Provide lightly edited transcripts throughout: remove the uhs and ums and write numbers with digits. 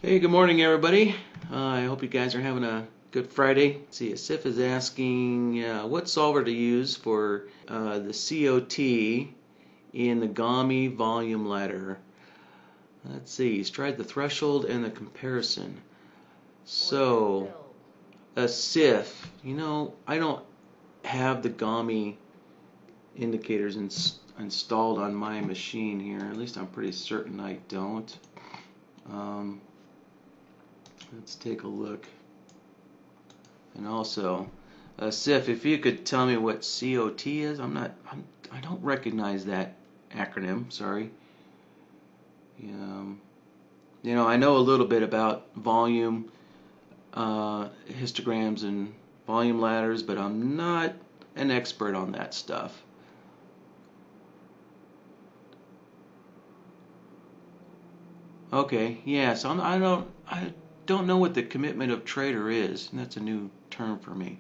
Hey, good morning, everybody. I hope you guys are having a good Friday. Let's see, Sif is asking what solver to use for the COT in the Gomi Volume Ladder. Let's see, he's tried the threshold and the comparison. So, Sif, I don't have the Gomi indicators installed on my machine here. At least I'm pretty certain I don't. Let's take a look. And also, Sif, if you could tell me what COT is, I don't recognize that acronym. Sorry. I know a little bit about volume histograms and volume ladders, but I'm not an expert on that stuff. Okay, yeah. So I don't know what the commitment of trader is. That's a new term for me.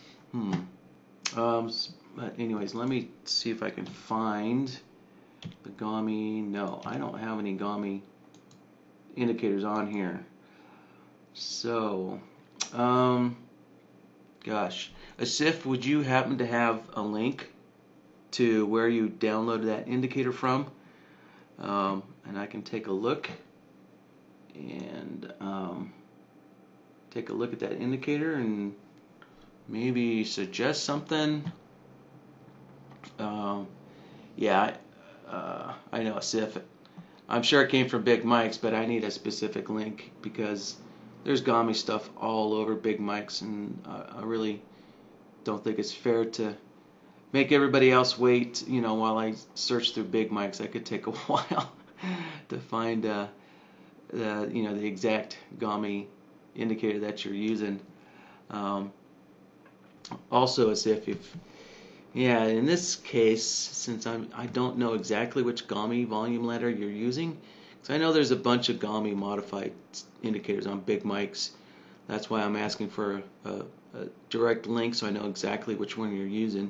But anyways, let me see if I can find the Gomi. No, I don't have any Gomi indicators on here. So, gosh, Asif, would you happen to have a link to where you downloaded that indicator from? And I can take a look and take a look at that indicator and maybe suggest something. I know, Sif. I'm sure it came from Big Mike's, but I need a specific link because there's Gomi stuff all over Big Mike's, and I really don't think it's fair to make everybody else wait. While I search through Big Mike's, that could take a while to find the exact Gomi indicator that you're using. Also, as if in this case, since I don't know exactly which Gomi volume ladder you're using, because I know there's a bunch of Gomi modified indicators on Big Mike's. That's why I'm asking for a direct link so I know exactly which one you're using.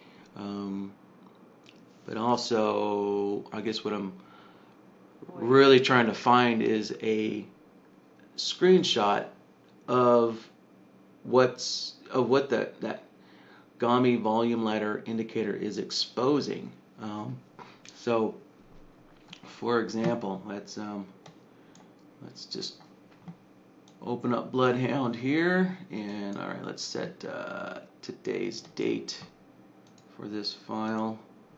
But also, I guess what I'm really trying to find is a screenshot of what that Gomi volume ladder indicator is exposing. So, for example, let's just open up BloodHound here, and all right, let's set today's date for this file.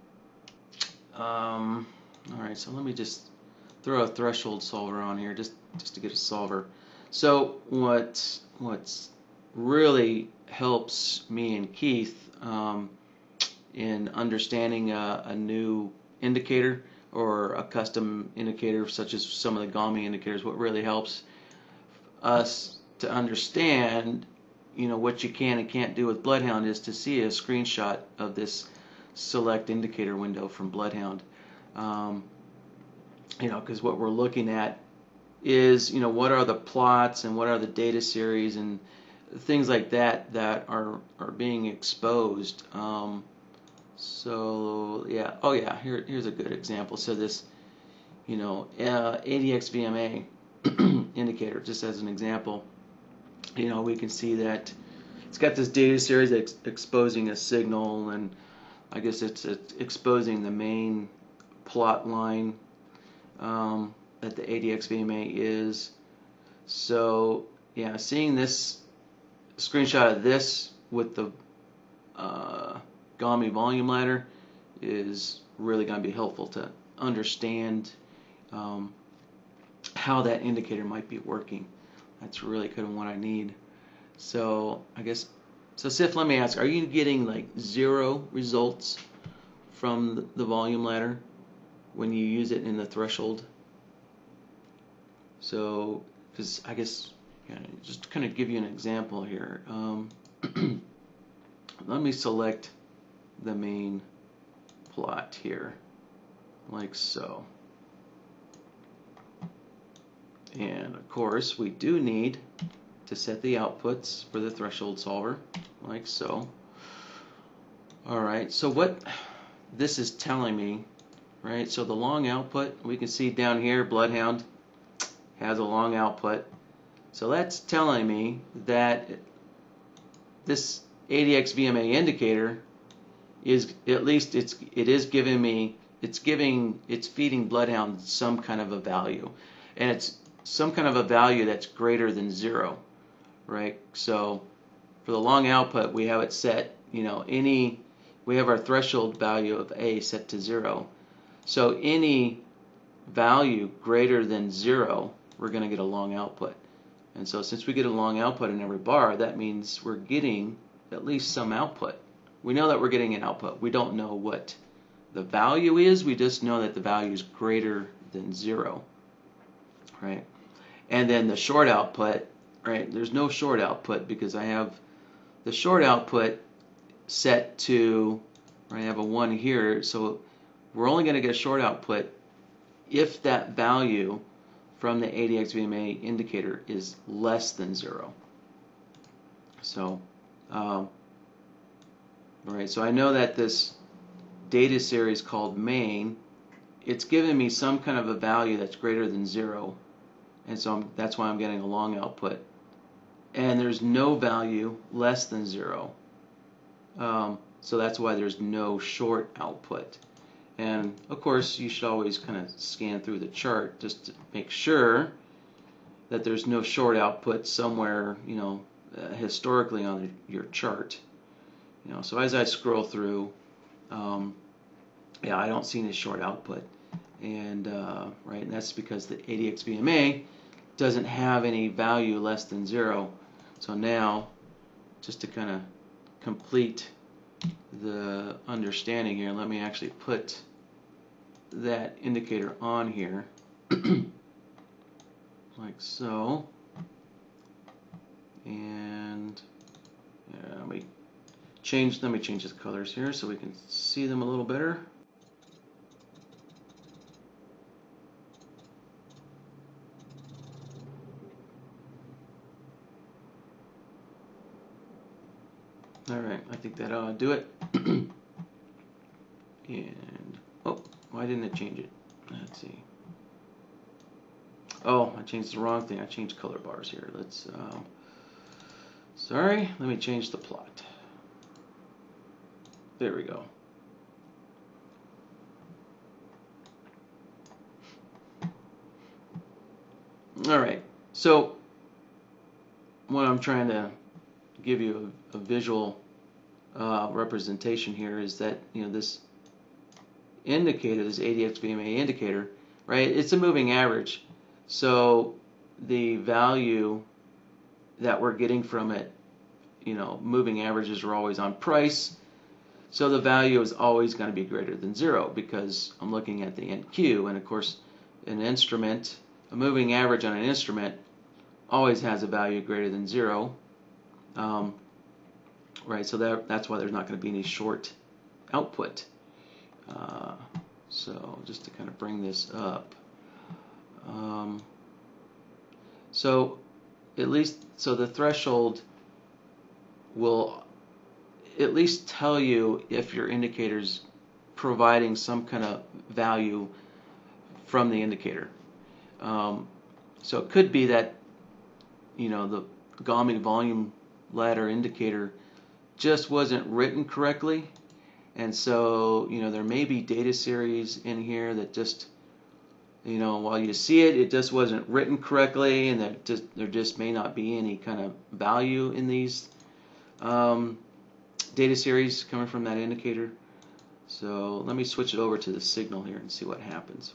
All right, so let me just throw a threshold solver on here just to get a solver. So what's really helps me and Keith in understanding a new indicator or a custom indicator such as some of the Gomi indicators, what really helps us to understand what you can and can't do with BloodHound is to see a screenshot of this select indicator window from BloodHound. Because what we're looking at is, what are the plots and what are the data series and things like that are being exposed. Here's a good example. So this, ADX VMA indicator, just as an example, we can see that it's got this data series that's exposing a signal, and I guess it's exposing the main plot line that the ADX VMA is. So yeah, seeing this screenshot of this with the Gomi volume ladder is really going to be helpful to understand how that indicator might be working. That's really kind of what I need. So Sif, let me ask, are you getting like 0 results from the volume ladder when you use it in the threshold? So, because I guess, just to kind of give you an example here, let me select the main plot here, like so. And of course, we do need to set the outputs for the threshold solver, like so. Alright, so what this is telling me, right, so the long output, we can see down here, BloodHound, has a long output. So that's telling me that this ADX VMA indicator is, at least it's feeding BloodHound some kind of a value, and it's some kind of a value that's greater than 0, right? So for the long output, we have it set, we have our threshold value of A set to 0. So any value greater than 0, we're going to get a long output. And so since we get a long output in every bar, that means we're getting at least some output. We know that we're getting an output. We don't know what the value is. We just know that the value is greater than 0, right? And then the short output, right? There's no short output because I have the short output set to, right, I have a 1 here, so we're only going to get a short output if that value from the ADX VMA indicator is less than 0. So, right, so I know that this data series called main, it's giving me some kind of a value that's greater than 0, and so that's why I'm getting a long output. And there's no value less than 0. So that's why there's no short output. And of course, you should always kind of scan through the chart just to make sure that there's no short output somewhere, historically on your chart. So as I scroll through, yeah, I don't see any short output, and right, and that's because the ADX VMA doesn't have any value less than 0. So now, just to kind of complete the understanding here, let me actually put that indicator on here like so, and yeah, let me change the colors here so we can see them a little better. Alright, I think that ought to do it. And, oh, why didn't it change it? Let's see. Oh, I changed the wrong thing. I changed color bars here. Let's, sorry, let me change the plot. There we go. Alright, so what I'm trying to give you a visual representation here is that this indicator, this ADX VMA indicator, right? It's a moving average, so the value that we're getting from it, moving averages are always on price, so the value is always going to be greater than 0 because I'm looking at the NQ, and of course, an instrument, a moving average on an instrument, always has a value greater than 0. Right, so that's why there's not going to be any short output. So just to kind of bring this up, so the threshold will at least tell you if your indicator's providing some kind of value from the indicator. So it could be that the Gom Volume Ladder indicator just wasn't written correctly, and so there may be data series in here that just while you see it, it just wasn't written correctly, and that there just may not be any kind of value in these data series coming from that indicator. So let me switch it over to the signal here and see what happens.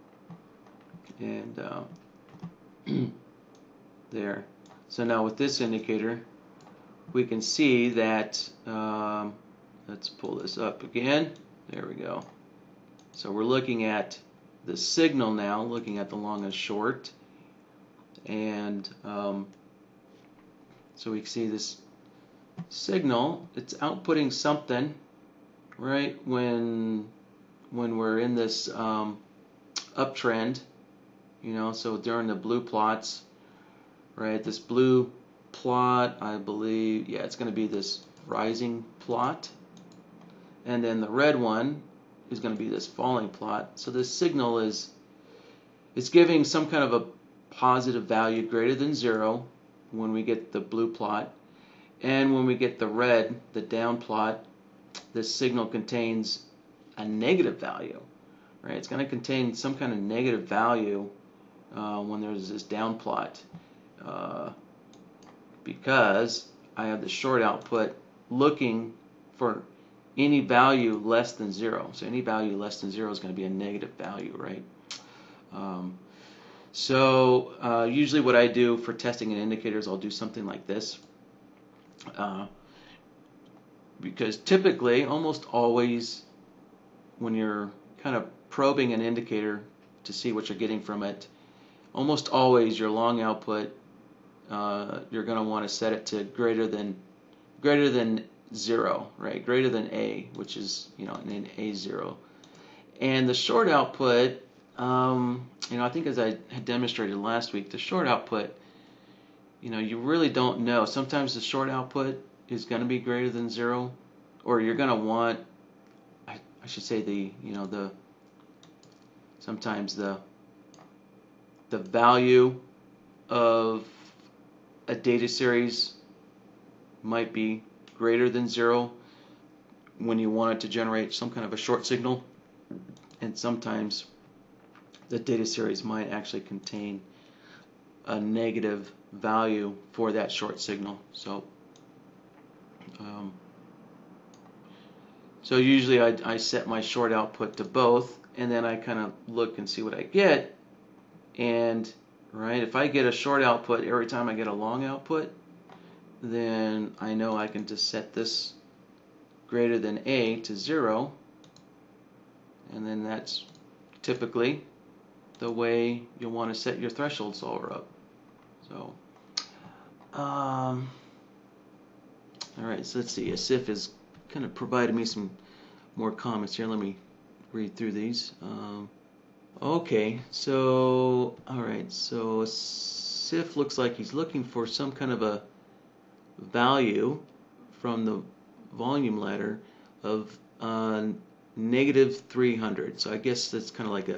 And there. So now with this indicator, we can see that, let's pull this up again. There we go. So we're looking at the signal now, looking at the long and short. And so we can see this signal, it's outputting something, right, when we're in this uptrend, so during the blue plots, right, this blue plot, I believe, yeah, it's going to be this rising plot, and then the red one is going to be this falling plot. So this signal it's giving some kind of a positive value greater than 0 when we get the blue plot, and when we get the red, the down plot, this signal contains a negative value, right? It's going to contain some kind of negative value when there's this down plot, because I have the short output looking for any value less than 0. So any value less than 0 is going to be a negative value, right? Usually what I do for testing an indicator is I'll do something like this. Because typically, almost always, when you're kind of probing an indicator to see what you're getting from it, almost always your long output, you're going to want to set it to greater than 0, right? Greater than A, which is, an A0. And the short output, I think as I had demonstrated last week, the short output, you really don't know. Sometimes the short output is going to be greater than 0, or you're going to want, I should say sometimes the value of a data series might be greater than 0 when you want it to generate some kind of a short signal, and sometimes the data series might actually contain a negative value for that short signal. So usually I set my short output to both, and then I kind of look and see what I get. And right, if I get a short output every time I get a long output, then I know I can just set this greater than A to 0, and then that's typically the way you'll want to set your threshold solver up. So, all right, so let's see. Asif has kind of provided me some more comments here. Let me read through these. Okay, so, all right, so Asif looks like he's looking for some kind of a value from the volume ladder of negative 300. So I guess that's kind of like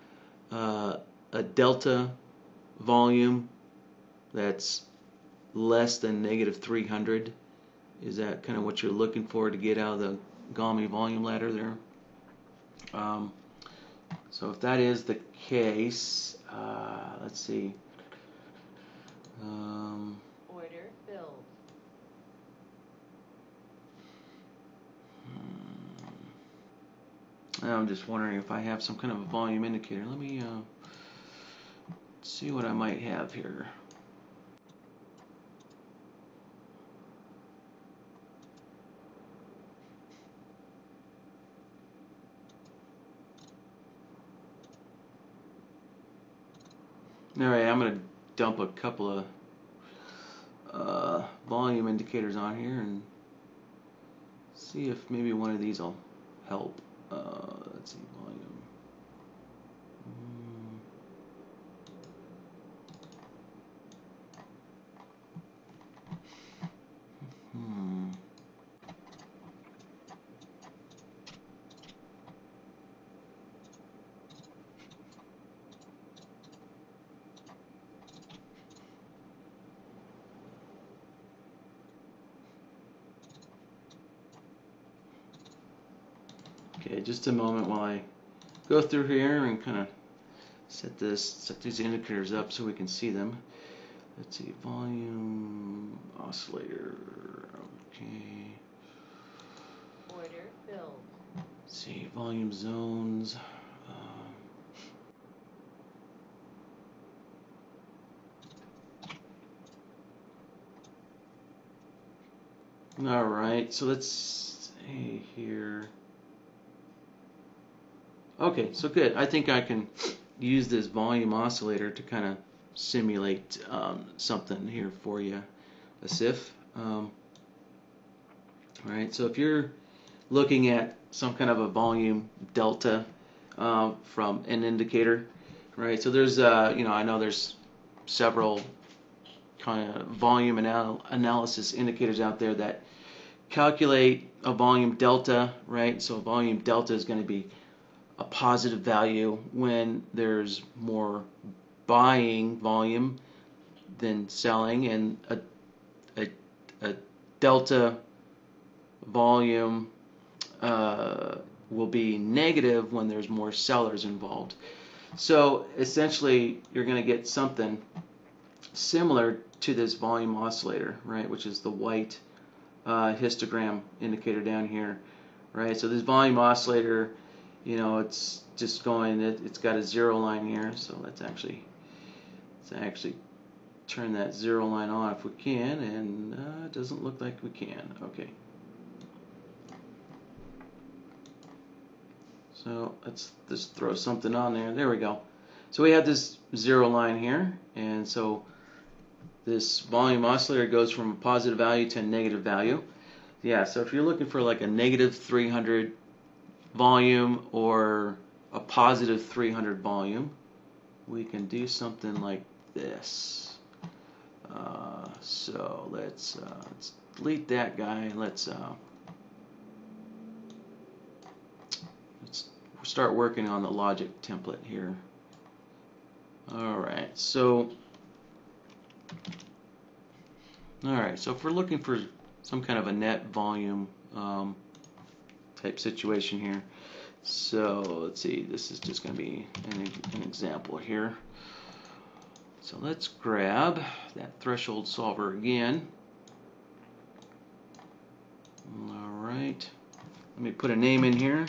a delta volume that's less than negative 300. Is that kind of what you're looking for to get out of the Gomi volume ladder there? So if that is the case, let's see. Order filled. I'm just wondering if I have some kind of a volume indicator. Let me see what I might have here. Alright, I'm going to dump a couple of volume indicators on here and see if maybe one of these will help. Let's see, volume. Okay, just a moment while I go through here and kind of set these indicators up so we can see them. Let's see, volume oscillator. Okay. Order filled. Let's see, volume zones. All right, so let's see here. Okay, so good. I think I can use this volume oscillator to kind of simulate something here for you, Asif. All right, so if you're looking at some kind of a volume delta from an indicator, right? So there's, I know there's several kind of volume analysis indicators out there that calculate a volume delta, right? So a volume delta is going to be a positive value when there's more buying volume than selling, and a delta volume will be negative when there's more sellers involved. So essentially you're going to get something similar to this volume oscillator, right, which is the white histogram indicator down here, right? So this volume oscillator, you know, it's just going, it's got a zero line here, so let's actually turn that zero line on if we can, and it doesn't look like we can. Okay. So let's just throw something on there. There we go. So we have this zero line here, and so this volume oscillator goes from a positive value to a negative value. Yeah, so if you're looking for like a negative 300 volume or a positive 300 volume, we can do something like this. So let's delete that guy. Let's start working on the logic template here. Alright, so if we're looking for some kind of a net volume type situation here, so let's see, this is just going to be an example here. So let's grab that threshold solver again. Alright, let me put a name in here.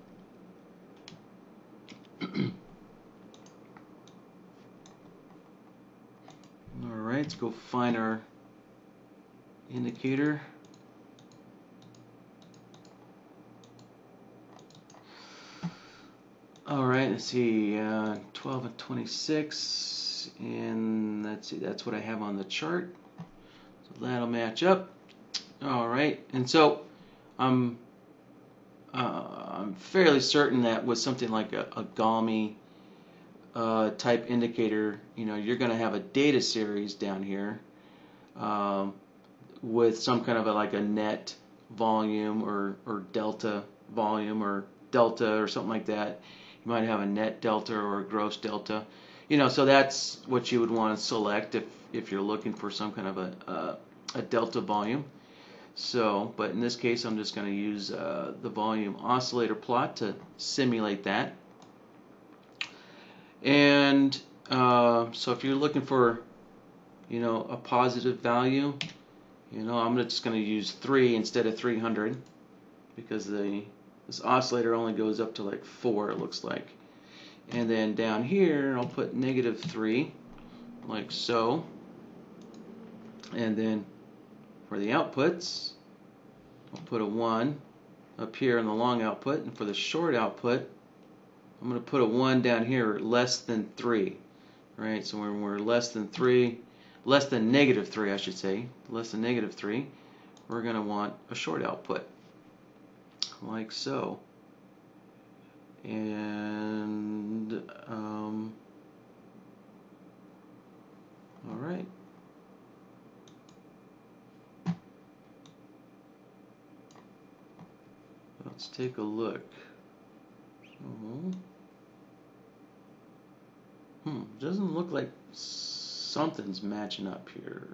Alright, let's go find our indicator. Alright, let's see, 12 and 26, and let's see, that's what I have on the chart. So that'll match up. Alright, and so I'm fairly certain that with something like a Gomi type indicator, you know, you're going to have a data series down here with some kind of like a net volume or delta volume or delta or something like that. You might have a net delta or a gross delta. You know, so that's what you would want to select if you're looking for some kind of a delta volume. So, but in this case, I'm just going to use the volume oscillator plot to simulate that. And so if you're looking for, you know, a positive value, you know, I'm just going to use 3 instead of 300 because this oscillator only goes up to like 4, it looks like. And then down here, I'll put -3, like so. And then for the outputs, I'll put a 1 up here in the long output, and for the short output, I'm going to put a 1 down here, less than 3, right? So when we're less than -3, I should say, less than -3, we're going to want a short output, like so. And all right. Let's take a look. Doesn't look like something's matching up here.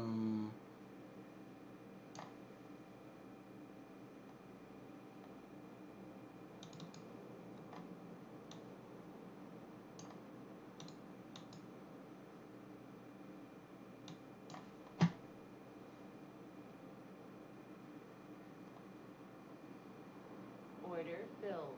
Order filled.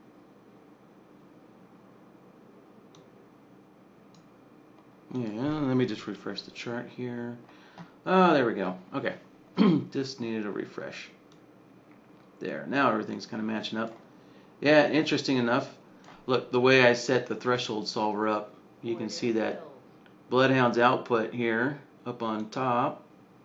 Yeah, let me just refresh the chart here. Oh, there we go. Okay. Just needed a refresh. There. Now everything's kind of matching up. Yeah, interesting enough. Look, the way I set the threshold solver up, you can see that BloodHound's output here up on top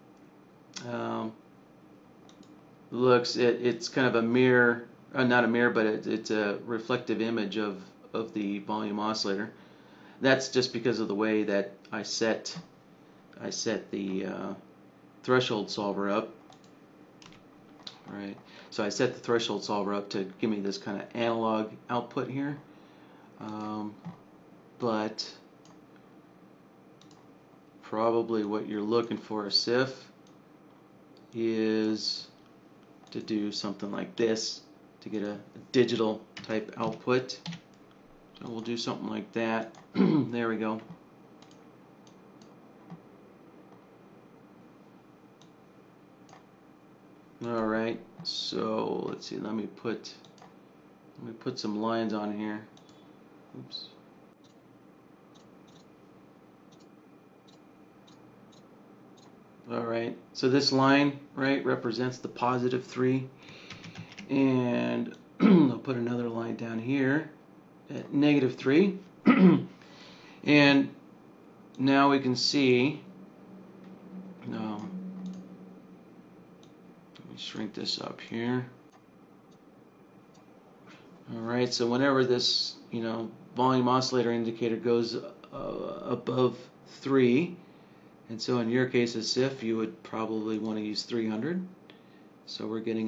looks, it's kind of a mirror, not a mirror, but it's a reflective image of the volume oscillator. That's just because of the way that I set the threshold solver up. Right. So I set the threshold solver up to give me this kind of analog output here. But probably what you're looking for a SIF is to do something like this to get a digital type output. So we'll do something like that. There we go. All right, so let's see. Let me put some lines on here. Oops. All right, so this line, right, represents the positive 3, and I'll put another line down here at negative 3, and now we can see. Let me shrink this up here. All right, so whenever this, volume oscillator indicator goes above 3, and so in your case as SIF, you would probably want to use 300. So we're getting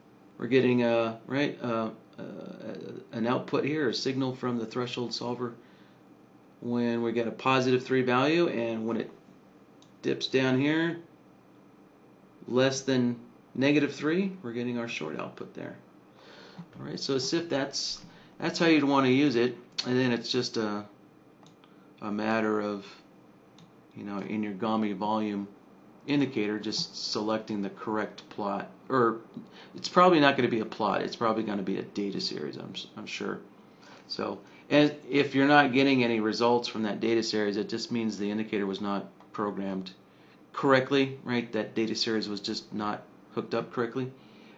an output here, a signal from the threshold solver when we get a positive 3 value, and when it dips down here less than negative 3, we're getting our short output there. All right, so a SIF, that's how you'd want to use it, and then it's just a matter of, in your Gomi volume indicator, just selecting the correct plot. Or it's probably not going to be a plot, it's probably going to be a data series, I'm sure. So, and if you're not getting any results from that data series, it just means the indicator was not programmed correctly, right? That data series was just not hooked up correctly.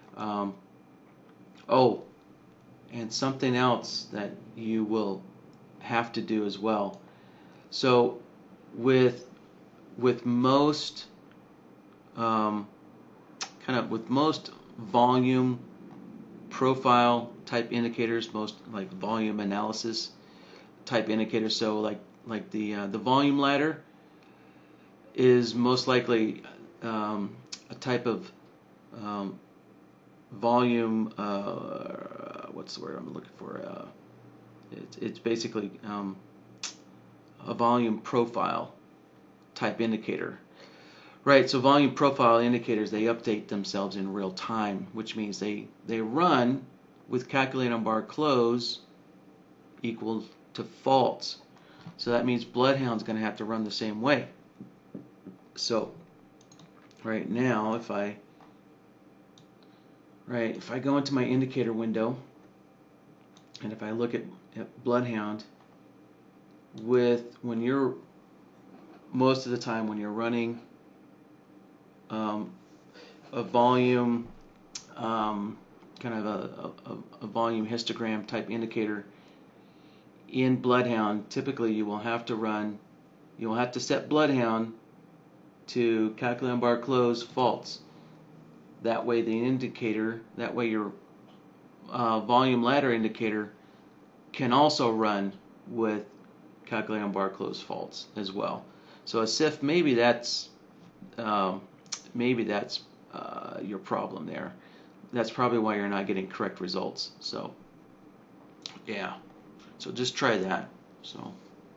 Oh, and something else that you will have to do as well. So with most most volume profile type indicators, most like volume analysis type indicators, so like the volume ladder is most likely a type of volume, what's the word I'm looking for? It's basically a volume profile type indicator. Right, so volume profile indicators, they update themselves in real time, which means they run with calculate on bar close equal to false. So that means BloodHound's going to have to run the same way. So right now, if I go into my indicator window, and if I look at BloodHound, when you're most of the time when you're running a volume, kind of a volume histogram type indicator in BloodHound, typically you will have to set BloodHound to calculate on bar close false. That way your volume ladder indicator can also run with calculate on bar close false as well. So a SIF, maybe that's your problem there. That's probably why you're not getting correct results. So yeah, so just try that. So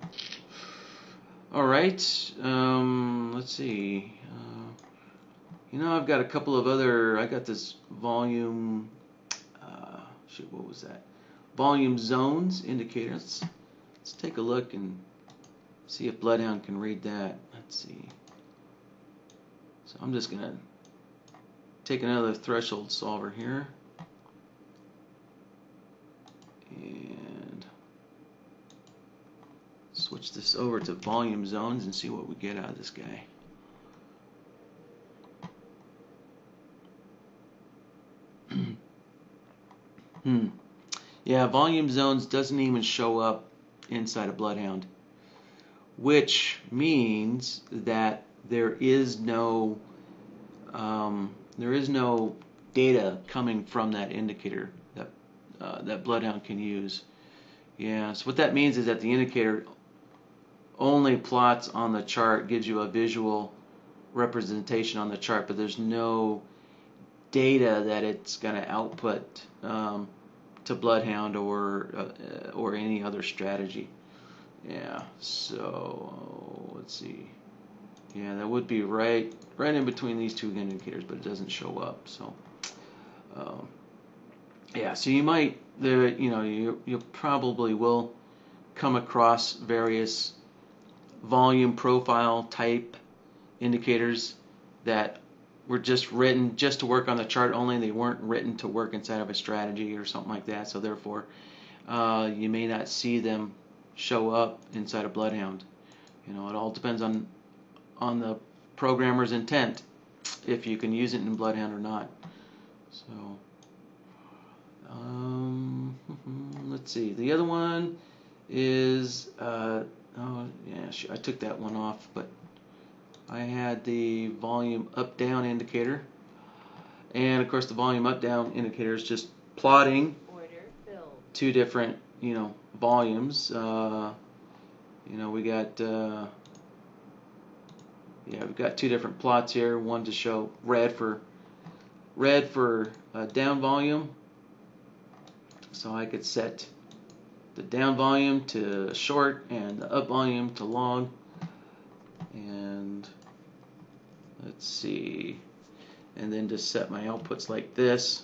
all right, let's see. I've got a couple of other. I got this volume. What was that? Volume zones indicator. Let's take a look and see if BloodHound can read that. Let's see. So I'm just gonna take another threshold solver here and switch this over to volume zones and see what we get out of this guy. Yeah, volume zones doesn't even show up inside of BloodHound, which means that there is no data coming from that indicator that BloodHound can use. Yeah, so what that means is that the indicator only plots on the chart, gives you a visual representation on the chart, but there's no data that it's going to output to BloodHound or any other strategy. Yeah, so let's see. Yeah, that would be right in between these two indicators, but it doesn't show up. So, yeah. So you might you probably will come across various volume profile type indicators that were just written just to work on the chart only. They weren't written to work inside of a strategy or something like that. So therefore, you may not see them show up inside of BloodHound. It all depends on the programmer's intent, if you can use it in BloodHound or not. So, let's see. The other one is, oh yeah, I took that one off, but I had the volume up-down indicator, and of course the volume up-down indicator is just plotting two different, volumes. We got, we've got two different plots here. One to show red for down volume, so I could set the down volume to short and the up volume to long. And let's see, and then just set my outputs like this.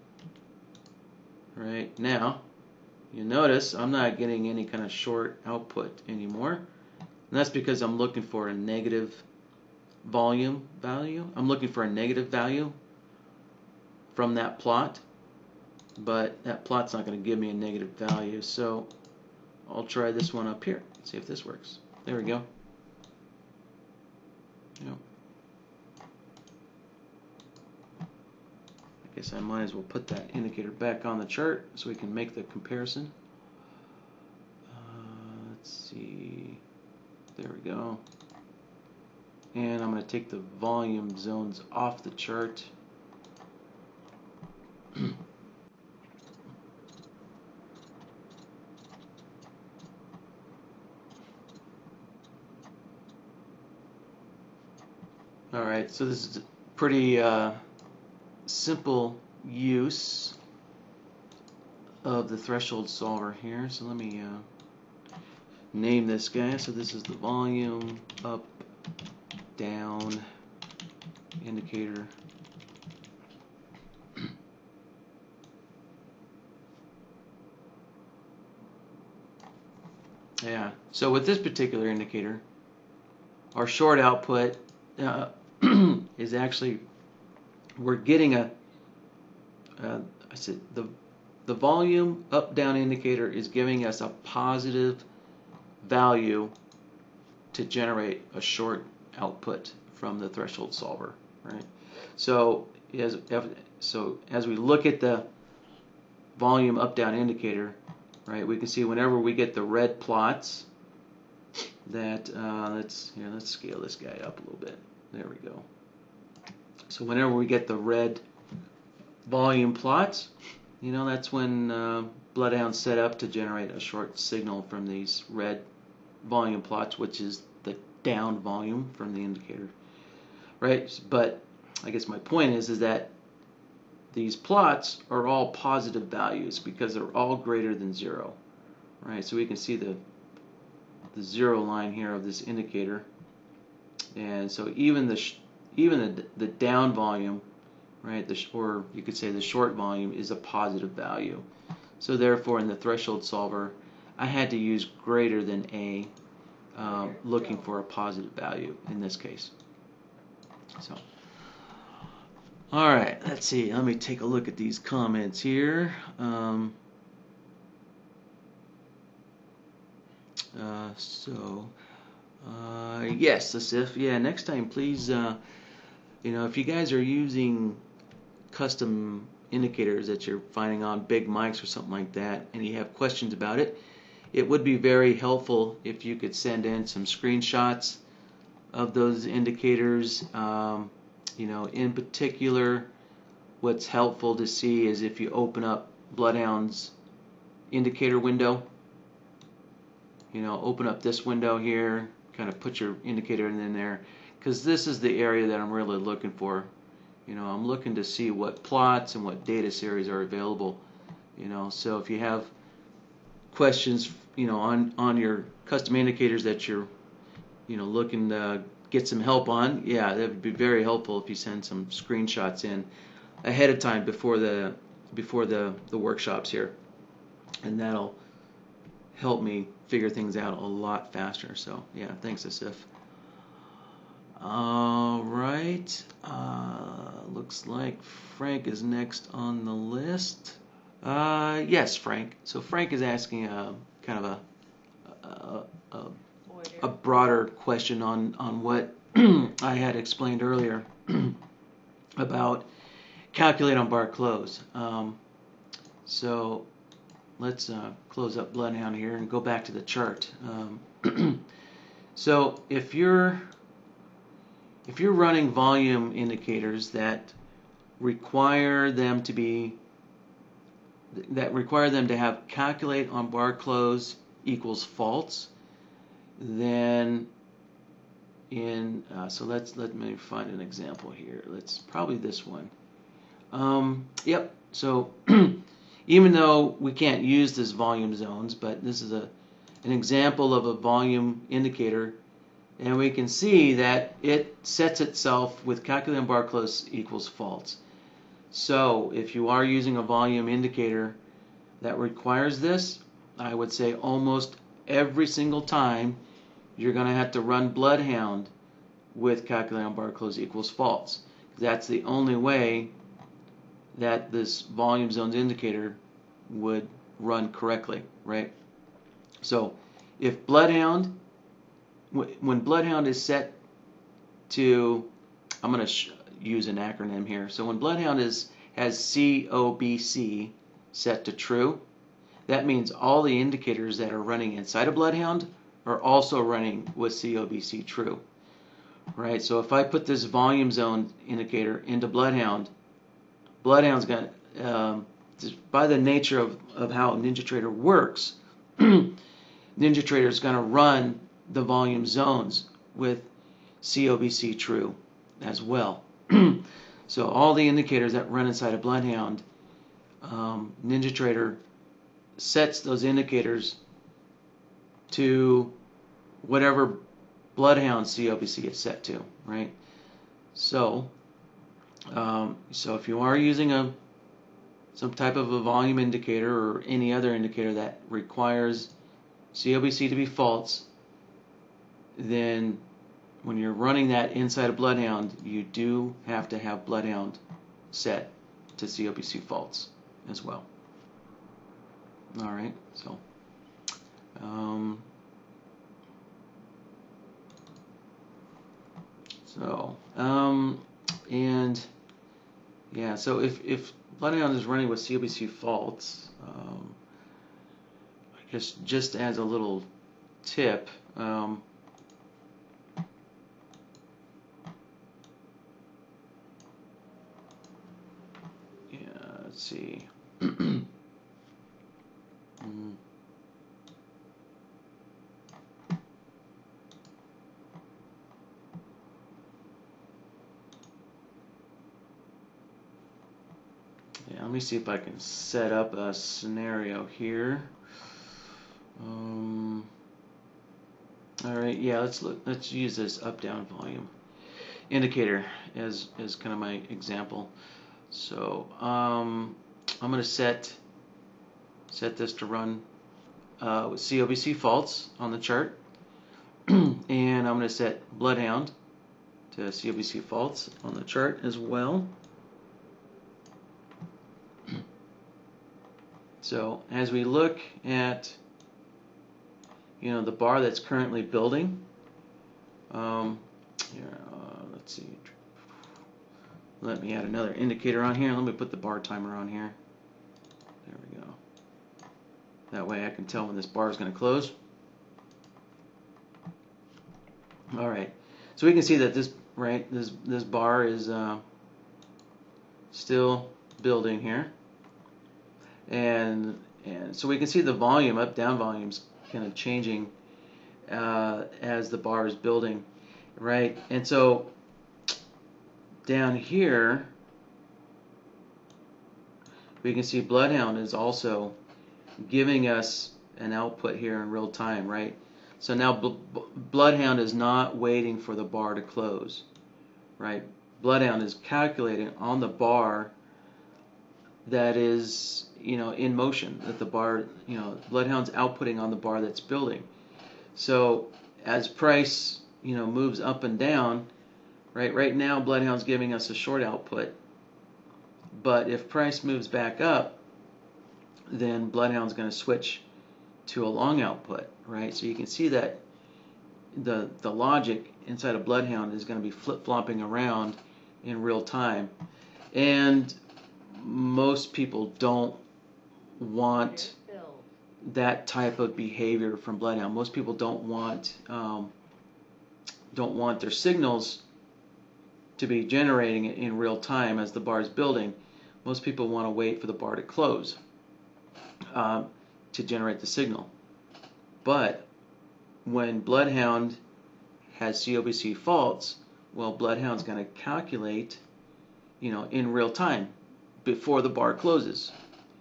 Right now, you notice I'm not getting any kind of short output anymore, and that's because I'm looking for a negative volume value. I'm looking for a negative value from that plot, but that plot's not going to give me a negative value. So I'll try this one up here, see if this works. There we go. Yep. I guess I might as well put that indicator back on the chart so we can make the comparison. Let's see. There we go. And I'm going to take the volume zones off the chart. Alright, so this is a pretty simple use of the threshold solver here. So let me name this guy. So this is the volume up, down indicator. Yeah, so with this particular indicator, our short output is actually, we're getting I said the volume up down indicator is giving us a positive value to generate a short output from the threshold solver, right? So as we look at the volume up down indicator, right, we can see whenever we get the red plots that let's scale this guy up a little bit. There we go. So whenever we get the red volume plots, that's when BloodHound's set up to generate a short signal from these red volume plots, which is the down volume from the indicator, right? But I guess my point is that these plots are all positive values because they're all greater than 0, right? So we can see the 0 line here of this indicator, and so even the down volume, right, or you could say the short volume, is a positive value. So therefore, in the threshold solver, I had to use greater than A, looking for a positive value in this case. So, all right, let's see. Let me take a look at these comments here. Yes, Asif. Yeah, next time, please. If you guys are using custom indicators that you're finding on big mics or something like that, and you have questions about it, it would be very helpful if you could send in some screenshots of those indicators. In particular, what's helpful to see is if you open up BloodHound's indicator window. Open up this window here, kind of put your indicator in there, because this is the area that I'm really looking for. I'm looking to see what plots and what data series are available. So if you have questions, on your custom indicators that you're looking to get some help on, yeah, that would be very helpful if you send some screenshots in ahead of time before the workshops here, and that'll help me figure things out a lot faster. So yeah, thanks, Asif. All right, looks like Frank is next on the list. Yes, Frank. So Frank is asking kind of a broader question on what I had explained earlier about calculate on bar close. So let's close up BloodHound here and go back to the chart. So if you're running volume indicators that require them to have calculate on bar close equals false, then so let me find an example here. Let's probably this one. Yep. So even though we can't use this volume zones, but this is an example of a volume indicator, and we can see that it sets itself with calculate on bar close equals false. So if you are using a volume indicator that requires this, I would say almost every single time you're going to have to run BloodHound with calculate on bar close equals false. That's the only way that this volume zones indicator would run correctly, right? So if BloodHound, when BloodHound is set to, I'm going to use an acronym here. So when BloodHound has CoBC set to true, that means all the indicators that are running inside of BloodHound are also running with CoBC true, right? So if I put this volume zone indicator into BloodHound, BloodHound's going to, by the nature of how NinjaTrader works, NinjaTrader is going to run the volume zones with CoBC true as well. So all the indicators that run inside of BloodHound, NinjaTrader sets those indicators to whatever BloodHound CoBC is set to, right? So if you are using some type of a volume indicator or any other indicator that requires CoBC to be false, then when you're running that inside of BloodHound, you do have to have BloodHound set to CoBC false as well. All right, so and yeah, so if BloodHound is running with CoBC false, I guess just as a little tip, yeah, let's see. Yeah, let me see if I can set up a scenario here. All right, yeah, let's use this up-down volume indicator as kind of my example. So I'm going to set this to run with CoBC false on the chart, and I'm going to set BloodHound to CoBC false on the chart as well. So as we look at the bar that's currently building, let's see. Let me add another indicator on here. Let me put the bar timer on here. There we go. That way I can tell when this bar is going to close. All right. So we can see that this bar is still building here, and so we can see the volume up-down volumes kind of changing as the bar is building, right? And so down here we can see BloodHound is also giving us an output here in real time, right? So now BloodHound is not waiting for the bar to close, right? BloodHound is calculating on the bar that is, in motion, that the bar, BloodHound's outputting on the bar that's building. So as price, moves up and down, right now BloodHound's giving us a short output, but if price moves back up, then BloodHound's going to switch to a long output, right? So you can see that the logic inside of BloodHound is going to be flip-flopping around in real time, and most people don't want that type of behavior from BloodHound. Most people don't want their signals to be generating it in real time as the bar is building. Most people want to wait for the bar to close to generate the signal. But when BloodHound has CoBC False, well, BloodHound's going to calculate, in real time before the bar closes.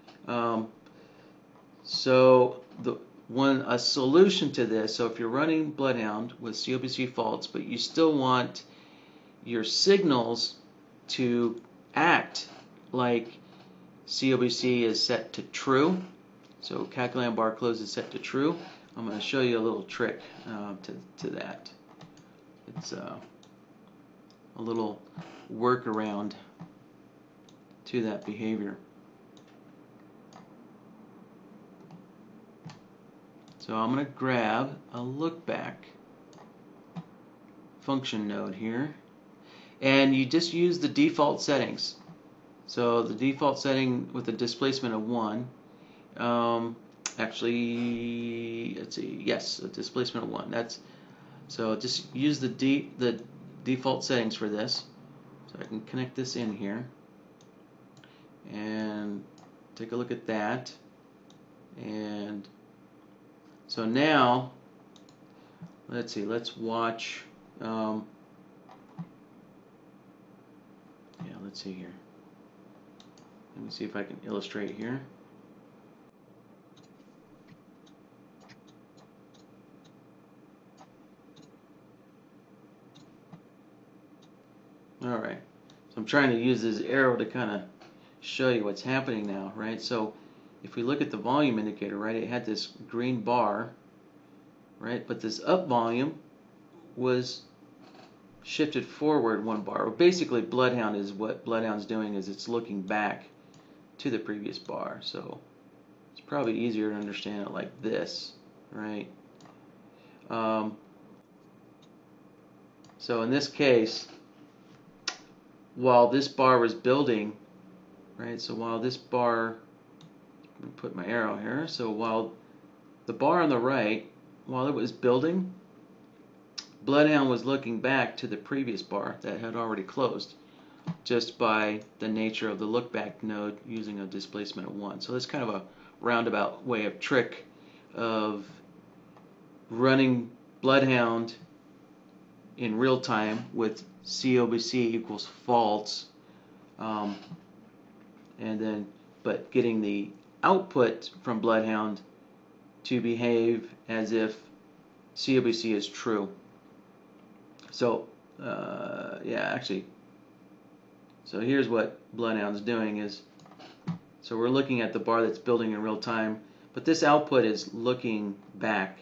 So a solution to this, so if you're running BloodHound with CoBC False, but you still want your signals to act like CoBC is set to true, so calculating bar close is set to true, I'm going to show you a little trick to that. It's a little workaround to that behavior. So I'm going to grab a look back function node here, and you just use the default settings. So the default setting with a displacement of 1, actually, let's see, yes, a displacement of 1. So just use the default settings for this. So I can connect this in here and take a look at that. And so now, let's see, let's watch, yeah, let's see here. Let me see if I can illustrate here. Alright, so I'm trying to use this arrow to kind of show you what's happening now, right? So if we look at the volume indicator, right, it had this green bar, right, but this up volume was shifted forward 1 bar. Well, basically, what BloodHound's doing is it's looking back to the previous bar. So it's probably easier to understand it like this, right? So in this case, while this bar was building, right, so while this bar, I'm going to put my arrow here, so while the bar on the right, while it was building, BloodHound was looking back to the previous bar that had already closed, just by the nature of the look back node using a displacement of 1. So that's kind of a roundabout way of trick of running BloodHound in real time with CoBC equals false, and then but getting the output from BloodHound to behave as if CoBC is true. So yeah, actually, so here's what BloodHound's doing is, so we're looking at the bar that's building in real time, but this output is looking back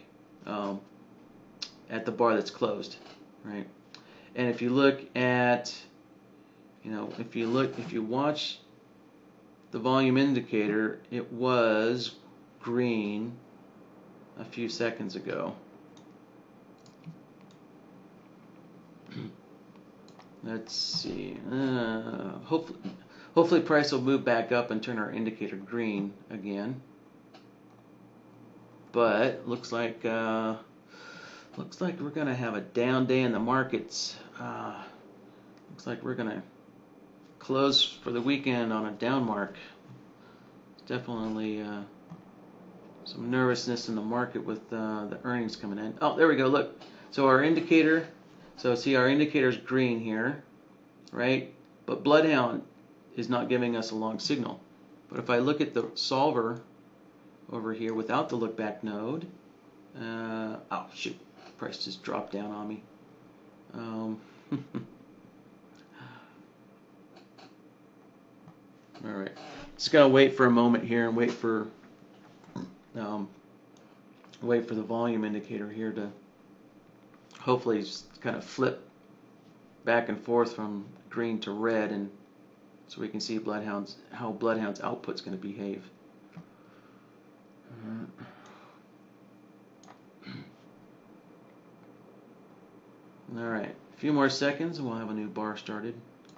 at the bar that's closed, right? And if you look at, if you watch the volume indicator, it was green a few seconds ago. Let's see. Hopefully price will move back up and turn our indicator green again. But looks like we're gonna have a down day in the markets. Looks like we're gonna close for the weekend on a down mark. Definitely some nervousness in the market with the earnings coming in. Oh, there we go. Look. So our indicator. So see, our indicator's green here, right? But BloodHound is not giving us a long signal. But if I look at the solver over here without the look back node, Oh shoot, price just dropped down on me. All right, just gotta wait for a moment here and wait for the volume indicator here to hopefully just kind of flip back and forth from green to red, and so we can see how BloodHound's output's going to behave. All right, a few more seconds and we'll have a new bar started.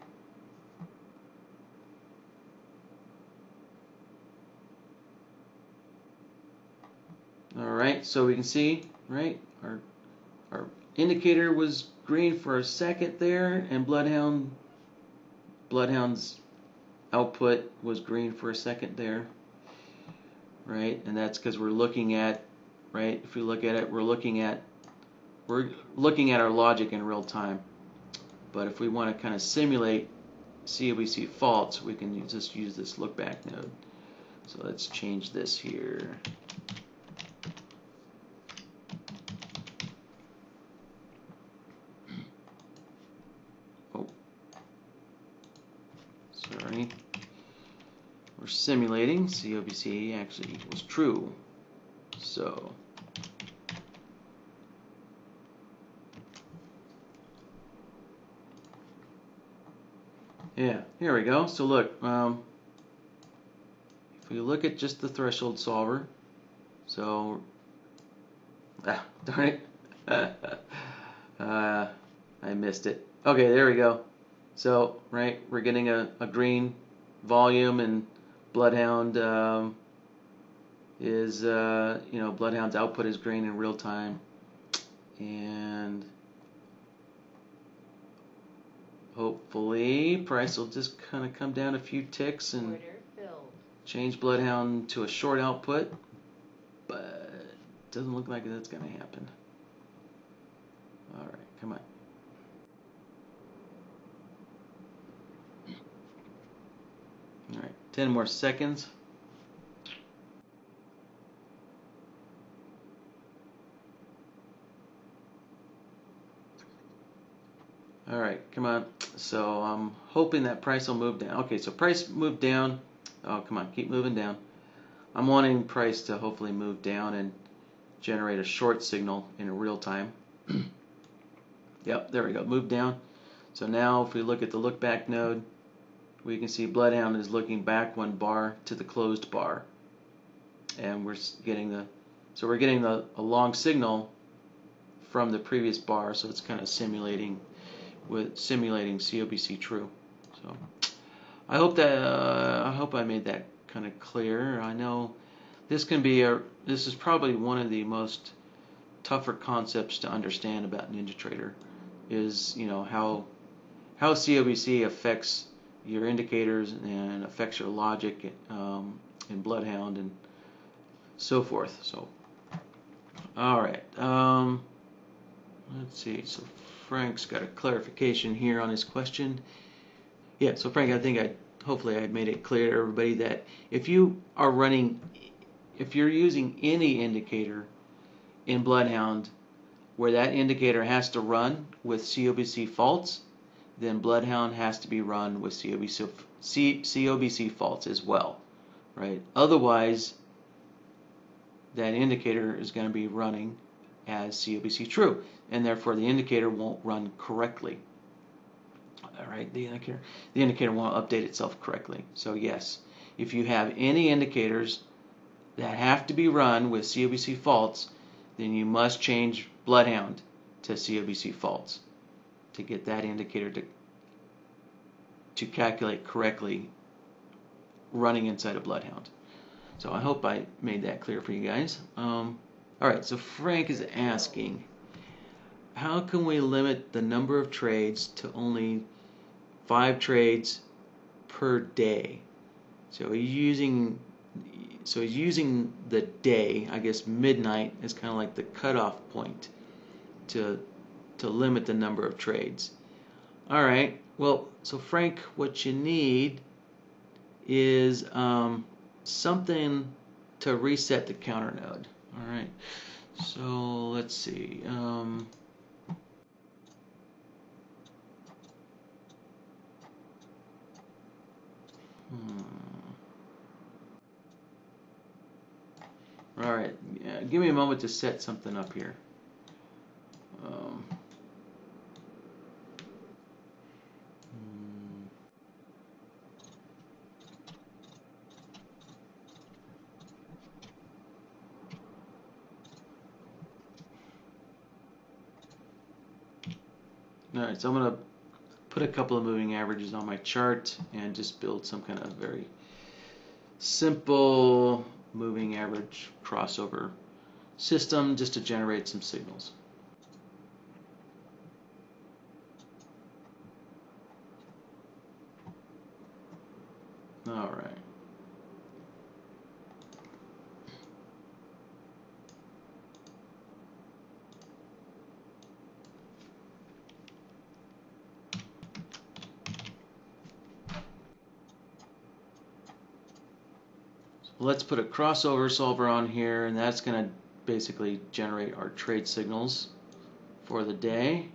All right, so we can see, right, our indicator was green for a second there, and BloodHound's output was green for a second there, right? And that's because we're looking at, right? If we look at it, we're looking at our logic in real time. But if we want to kind of simulate CoBC faults, we can just use this look back node. So let's change this here. Sorry. We're simulating CoBC actually equals true. So yeah, here we go. So look, if we look at just the threshold solver, so darn it, I missed it. Okay, there we go. So, right, we're getting a green volume, and BloodHound BloodHound's output is green in real time, and hopefully price will just kind of come down a few ticks and change BloodHound to a short output, but it doesn't look like that's going to happen. All right, come on. All right, 10 more seconds. All right, come on. So I'm hoping that price will move down. Okay, so price moved down. Oh, come on, keep moving down. I'm wanting price to hopefully move down and generate a short signal in real time. Yep, there we go, move down. So now if we look at the look back node, we can see BloodHound is looking back one bar to the closed bar, and we're getting a long signal from the previous bar, so it's kind of simulating CoBC true. So I hope I made that kind of clear. I know this is probably one of the most tougher concepts to understand about NinjaTrader, is how CoBC affects your indicators and affects your logic in BloodHound and so forth. So, all right, let's see. So Frank's got a clarification here on his question. Yeah, so Frank, hopefully I made it clear to everybody that if you're using any indicator in BloodHound where that indicator has to run with CoBC faults, then BloodHound has to be run with CoBC faults as well, right? Otherwise, that indicator is going to be running as CoBC true, and therefore the indicator won't run correctly. All right, the indicator won't update itself correctly. So yes, if you have any indicators that have to be run with CoBC faults, then you must change BloodHound to CoBC faults to get that indicator to calculate correctly running inside of BloodHound. So I hope I made that clear for you guys. All right, so Frank is asking, how can we limit the number of trades to only 5 trades per day? So he's using the day, I guess midnight, is kind of like the cutoff point to limit the number of trades. All right, well, so Frank, what you need is something to reset the counter node. All right, So let's see. All right, give me a moment to set something up here. All right, so I'm going to put a couple of moving averages on my chart and just build some kind of very simple moving average crossover system just to generate some signals. All right. Let's put a crossover solver on here, and that's going to basically generate our trade signals for the day.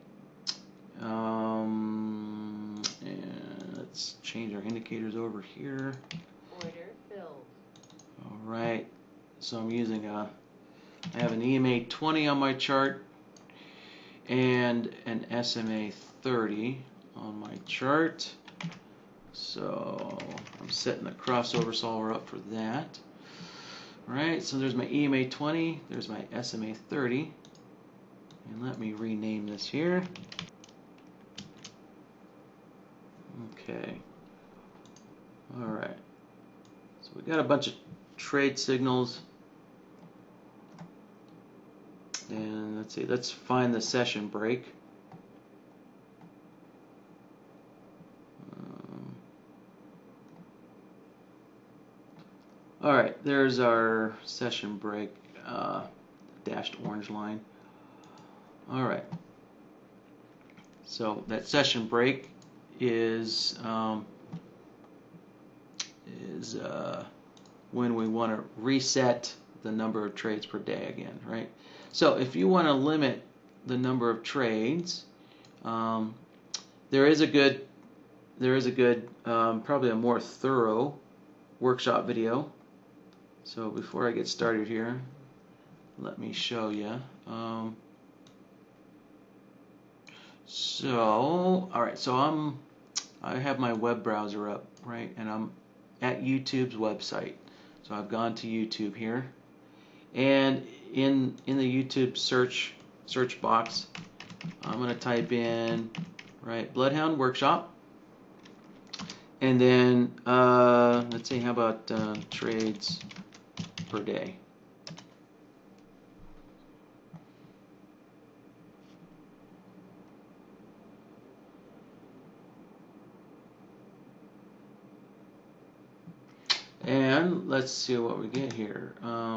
And let's change our indicators over here. Order filled. All right, so I'm using I have an EMA 20 on my chart and an SMA 30 on my chart. So I'm setting the crossover solver up for that. All right, so there's my EMA 20, there's my SMA 30, and let me rename this here. Okay. All right. So we got a bunch of trade signals, and let's see. Let's find the session break. All right, there's our session break, dashed orange line. All right, so that session break is when we want to reset the number of trades per day again, right? So if you want to limit the number of trades, there is a good, probably a more thorough workshop video. So before I get started here, let me show you. All right, so I have my web browser up, right, and I'm at YouTube's website. So I've gone to YouTube here, and in the YouTube search box, I'm going to type in, right, BloodHound Workshop, and then let's see, how about trades per day. And let's see what we get here.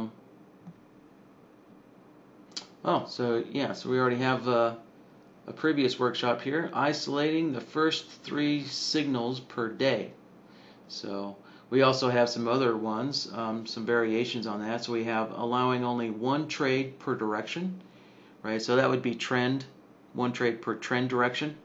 So we already have a previous workshop here, isolating the first 3 signals per day. So we also have some other ones, some variations on that. So we have allowing only 1 trade per direction, right? So that would be trend, 1 trade per trend direction.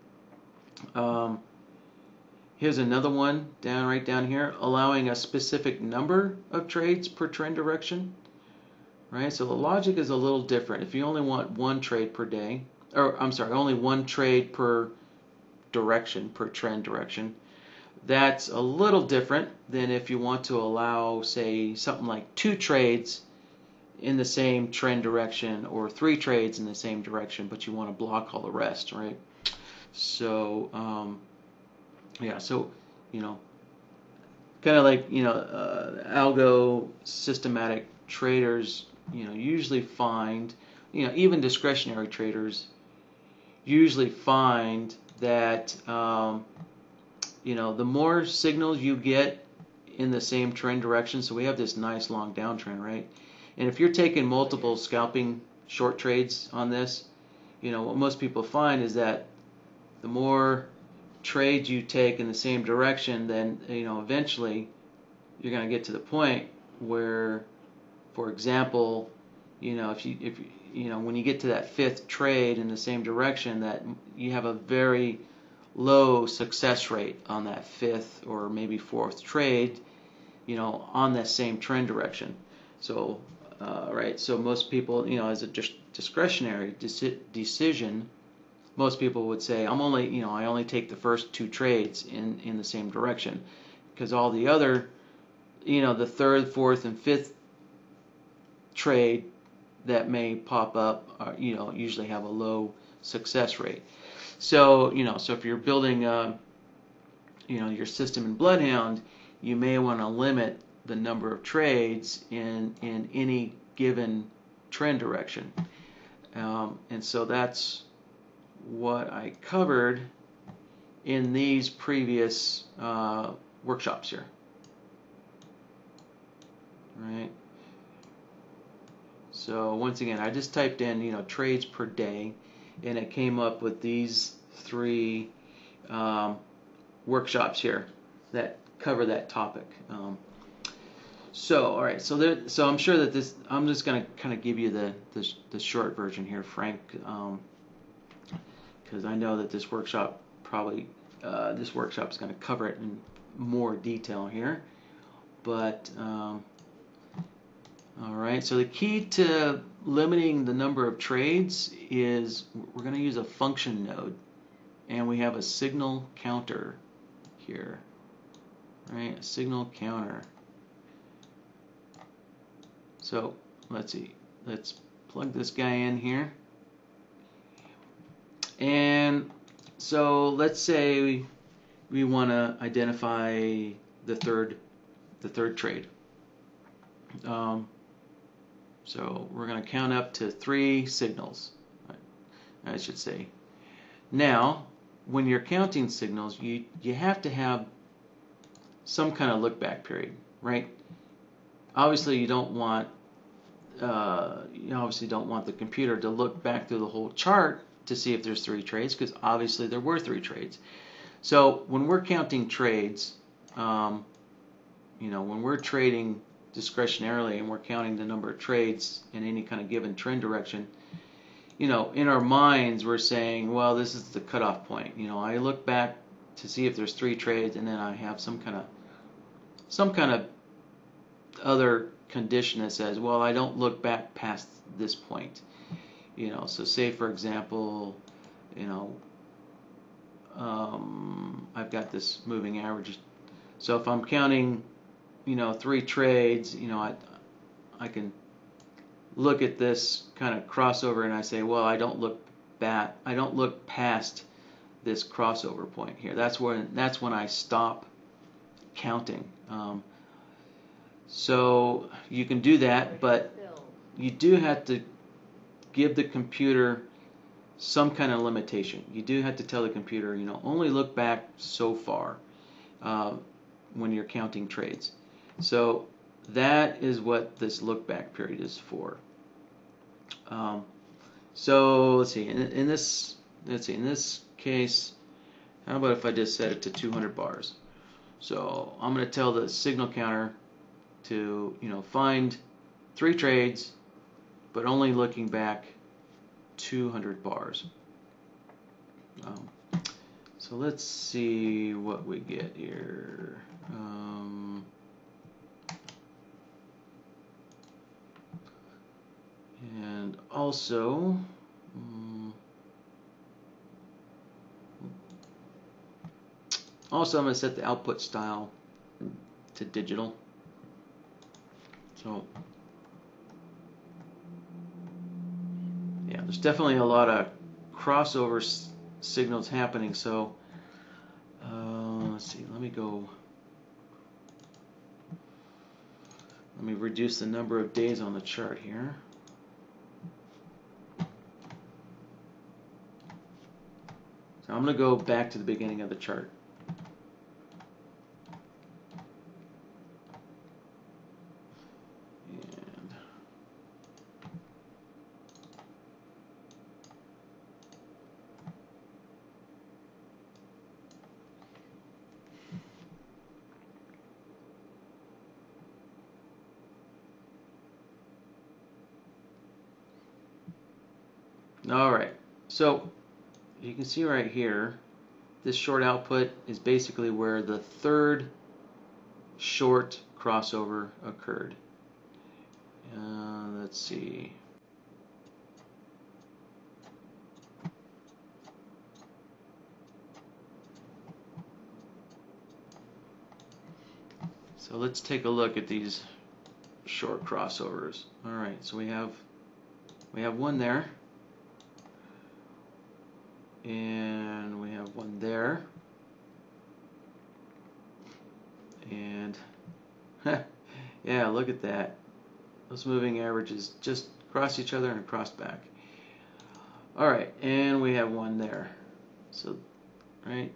Here's another one right down here, allowing a specific number of trades per trend direction, right? So the logic is a little different. If you only want 1 trade per day, or I'm sorry, only 1 trade per direction, per trend direction, that's a little different than if you want to allow, say, something like 2 trades in the same trend direction, or 3 trades in the same direction, but you want to block all the rest, right? So yeah, so, kind of like, algo systematic traders, usually find, even discretionary traders usually find that, the more signals you get in the same trend direction, so we have this nice long downtrend, right? And if you're taking multiple scalping short trades on this, what most people find is that the more trades you take in the same direction, then eventually you're going to get to the point where, for example, if when you get to that fifth trade in the same direction, that you have a very low success rate on that fifth or maybe fourth trade, on that same trend direction. So, right, so most people, as a discretionary decision, most people would say, I only take the first two trades in the same direction, because all the other, the third, fourth, and fifth trade that may pop up, usually have a low success rate. So, so if you're building, your system in BloodHound, you may want to limit the number of trades in any given trend direction. And so that's what I covered in these previous workshops here. Right. So once again, I just typed in trades per day, and it came up with these three workshops here that cover that topic. So all right, so I'm sure that I'm just going to kind of give you the short version here, Frank, because I know that this workshop is going to cover it in more detail here, but. All right, so the key to limiting the number of trades is we're going to use a function node, and we have a signal counter here, right? A signal counter. So let's see, let's plug this guy in here, and so let's say we want to identify the third trade. So we're going to count up to 3 signals, I should say. Now, when you're counting signals, you have to have some kind of look back period, right? Obviously, you don't want the computer to look back through the whole chart to see if there's 3 trades, because obviously there were 3 trades. So when we're counting trades, when we're trading discretionarily and we're counting the number of trades in any kind of given trend direction, in our minds we're saying, well, this is the cutoff point. I look back to see if there's 3 trades, and then I have some kind of other condition that says, well, I don't look back past this point. So say for example, I've got this moving average. So if I'm counting 3 trades, I can look at this kind of crossover and I say, well, I don't look past this crossover point here. That's when I stop counting. So you can do that, but you do have to give the computer some kind of limitation. You do have to tell the computer, only look back so far when you're counting trades. So that is what this look back period is for. So let's see. In this case, how about if I just set it to 200 bars? So I'm going to tell the signal counter to find 3 trades, but only looking back 200 bars. So let's see what we get here. And also, I'm going to set the output style to digital. So yeah, there's definitely a lot of crossover signals happening. So let's see, let me reduce the number of days on the chart here. So I'm going to go back to the beginning of the chart. All right, so you can see right here, this short output is basically where the third short crossover occurred. Let's see. So let's take a look at these short crossovers. All right, so we have one there, and we have one there, and yeah, look at that. Those moving averages just cross each other and cross back. All right, and we have one there. So, right.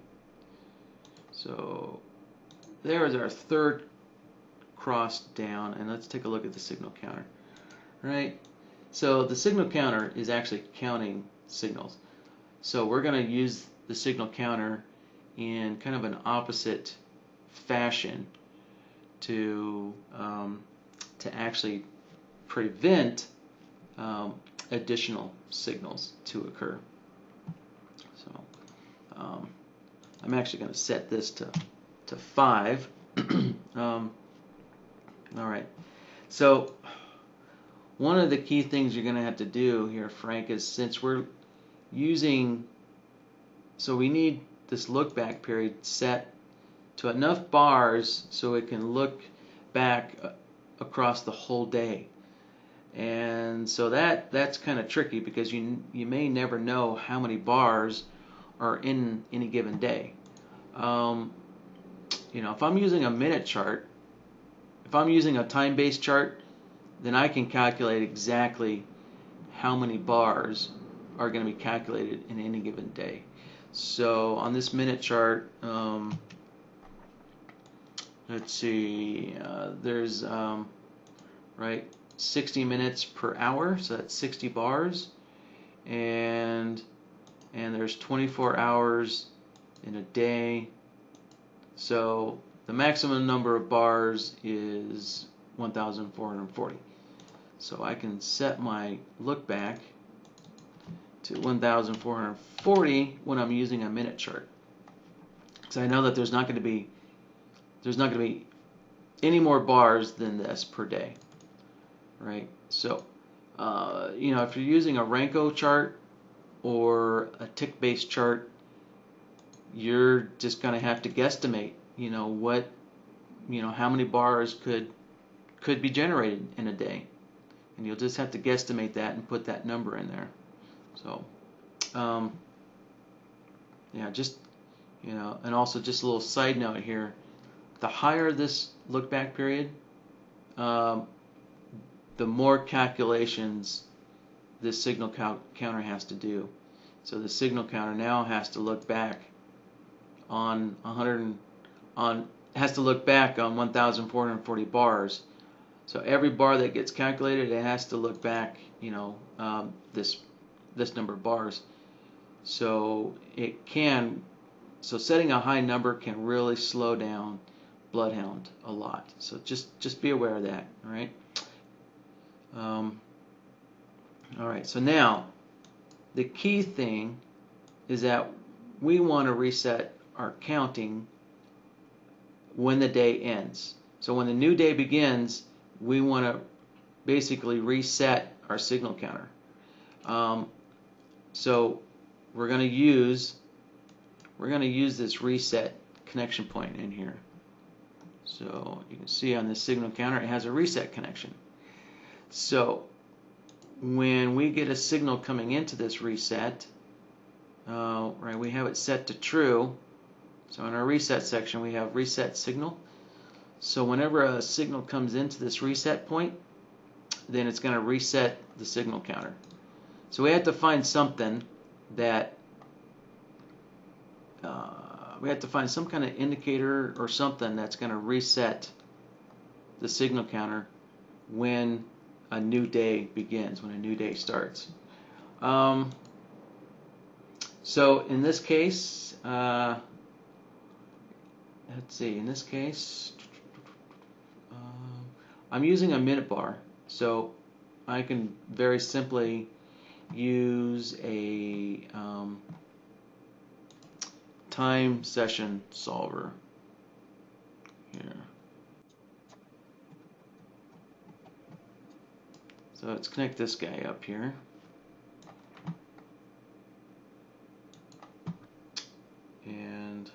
So there is our third cross down, and let's take a look at the signal counter. Right. So the signal counter is actually counting signals. So we're going to use the signal counter in kind of an opposite fashion to actually prevent additional signals to occur. So I'm actually going to set this to 5. All right. So one of the key things you're going to have to do here, Frank, is since we're using, so we need this look back period set to enough bars so it can look back across the whole day. And so that's kind of tricky because you may never know how many bars are in any given day. You know, if I'm using a minute chart, if I'm using a time-based chart, then I can calculate exactly how many bars are going to be calculated in any given day. So on this minute chart, let's see, there's right, 60 minutes per hour, so that's 60 bars, and there's 24 hours in a day, so the maximum number of bars is 1,440. So I can set my look back to 1,440 when I'm using a minute chart. So I know that there's not going to be any more bars than this per day, right? So you know, if you're using a Renko chart or a tick-based chart, you're just going to have to guesstimate, you know, how many bars could be generated in a day, and you'll just have to guesstimate that and put that number in there. So yeah, just, you know, and also just a little side note here, the higher this look back period, the more calculations this signal counter has to do. So the signal counter now has to look back on 1,440 bars. So every bar that gets calculated, it has to look back, you know, this number of bars. So setting a high number can really slow down BloodHound a lot. So just be aware of that. All right. All right. So now the key thing is that we want to reset our counting when the day ends. So when the new day begins, we want to basically reset our signal counter. So we're going to use this reset connection point in here. So you can see on this signal counter it has a reset connection. So when we get a signal coming into this reset, right, we have it set to true. So in our reset section we have reset signal. So whenever a signal comes into this reset point, then it's going to reset the signal counter. So we have to find something that we have to find some kind of indicator or something that's going to reset the signal counter when a new day begins, when a new day starts. So in this case, let's see, in this case, I'm using a minute bar, so I can very simply use a time session solver here. So let's connect this guy up here. And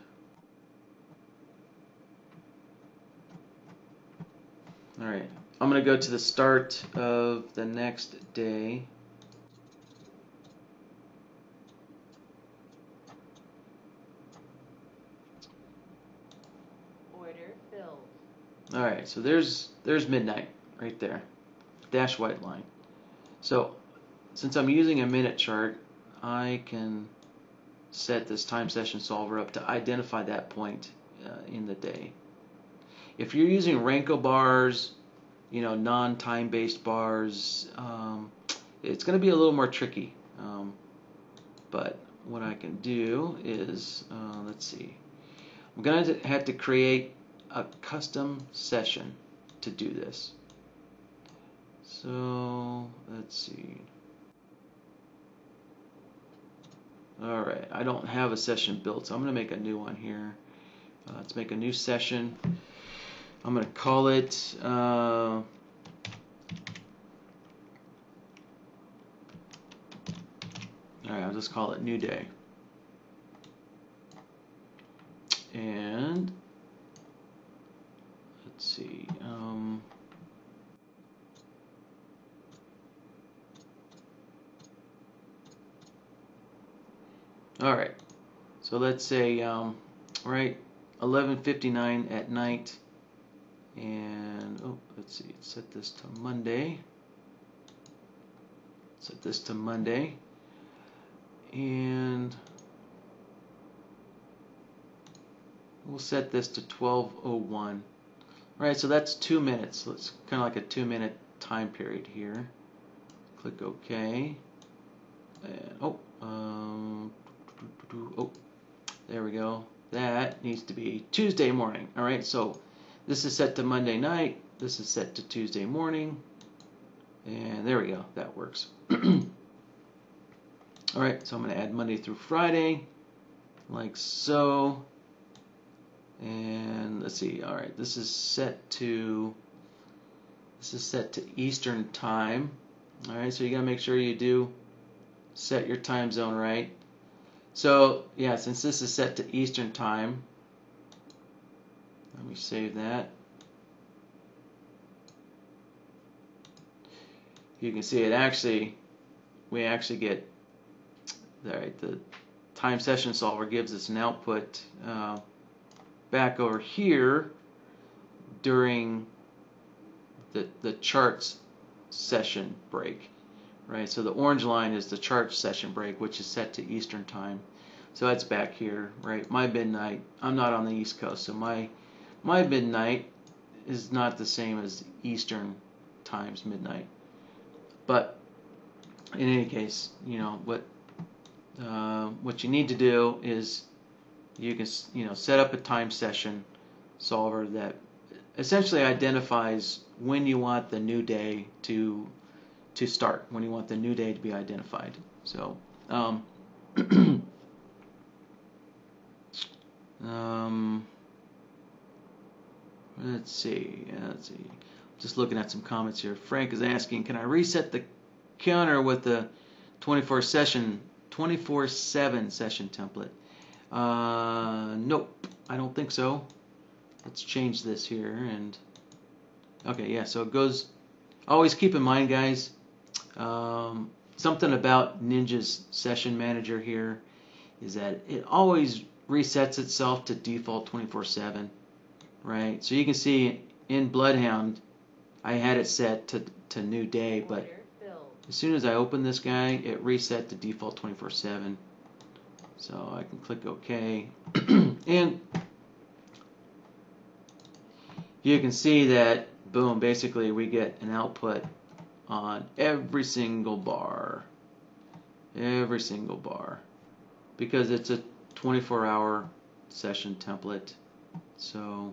all right, I'm going to go to the start of the next day. Order filled. All right, so there's midnight right there, dash white line. So since I'm using a minute chart, I can set this time session solver up to identify that point in the day. If you're using Renko bars, you know, non-time based bars, it's going to be a little more tricky. But what I can do is, let's see, I'm going to have to create a custom session to do this. So let's see. All right, I don't have a session built, so I'm going to make a new one here. Let's make a new session. I'm going to call it all right, I'll just call it New Day. And let's see. All right. So let's say right 11:59 at night. And oh, let's see. Set this to Monday. Set this to Monday. And we'll set this to 12:01. Alright, so that's 2 minutes. So it's kind of like a 2-minute time period here. Click OK. And oh, there we go. That needs to be Tuesday morning. Alright, so this is set to Monday night. This is set to Tuesday morning. And there we go. That works. Alright, so I'm going to add Monday through Friday, like so. And let's see. All right, this is set to Eastern time. All right, so you got to make sure you do set your time zone right. So yeah, since this is set to Eastern time, let me save that. You can see we actually get, all right, the time session solver gives us an output back over here during the charts session break, right? So the orange line is the charts session break, which is set to Eastern time. So that's back here, right? My midnight. I'm not on the East Coast, so my midnight is not the same as Eastern time's midnight. But in any case, you know what you need to do is you can set up a time session solver that essentially identifies when you want the new day to start, when you want the new day to be identified. So let's see. Just looking at some comments here. Frank is asking, can I reset the counter with the 24/7 session template? Nope, I don't think so. Let's change this here. And okay, yeah, so it goes. Always keep in mind, guys, something about Ninja's session manager here is that it always resets itself to default 24/7, right? So you can see in BloodHound I had it set to new day, but as soon as I open this guy, it reset to default 24/7. So I can click OK. And you can see that, boom, basically we get an output on every single bar. Every single bar. Because it's a 24-hour session template. So,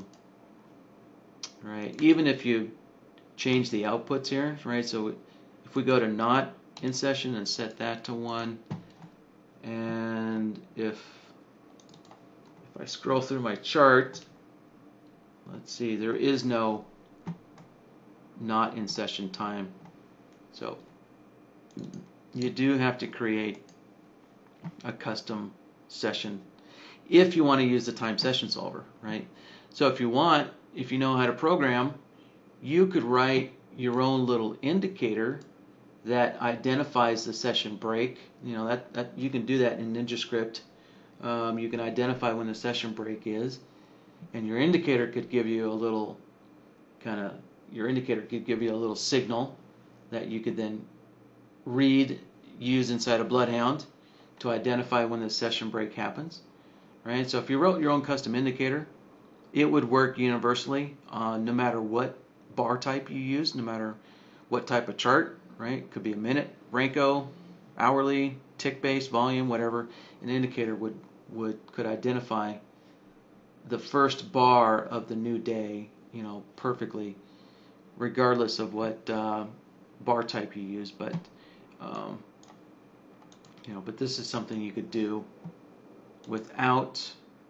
right, even if you change the outputs here, right, so if if we go to not in session and set that to 1, and if I scroll through my chart, let's see, there is no not in session time. So you do have to create a custom session if you want to use the time session solver, right? So if you know how to program, you could write your own little indicator that identifies the session break. You know, that you can do that in NinjaScript. You can identify when the session break is, and your indicator could give you a little signal that you could then use inside a BloodHound to identify when the session break happens, right? So if you wrote your own custom indicator, it would work universally no matter what bar type you use, no matter what type of chart, right? It could be a minute, Renko, hourly, tick-based, volume, whatever. An indicator could identify the first bar of the new day, you know, perfectly, regardless of what bar type you use. But you know, but this is something you could do without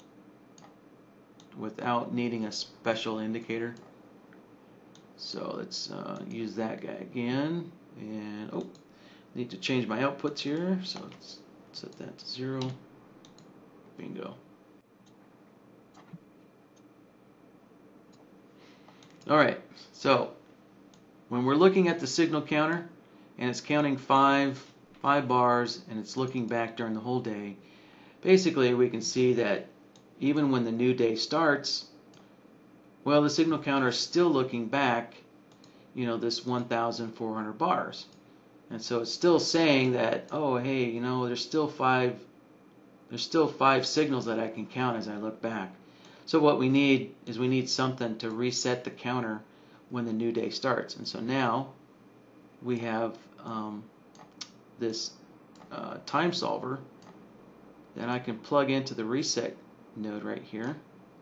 needing a special indicator. So let's use that guy again, and need to change my outputs here, so let's set that to 0. Bingo. Alright, so when we're looking at the signal counter and it's counting 5 bars and it's looking back during the whole day, basically we can see that even when the new day starts, well, the signal counter is still looking back, you know, this 1,400 bars. And so it's still saying that, oh, hey, you know, there's still five signals that I can count as I look back. So what we need is something to reset the counter when the new day starts. And so now we have this time solver that I can plug into the reset node right here.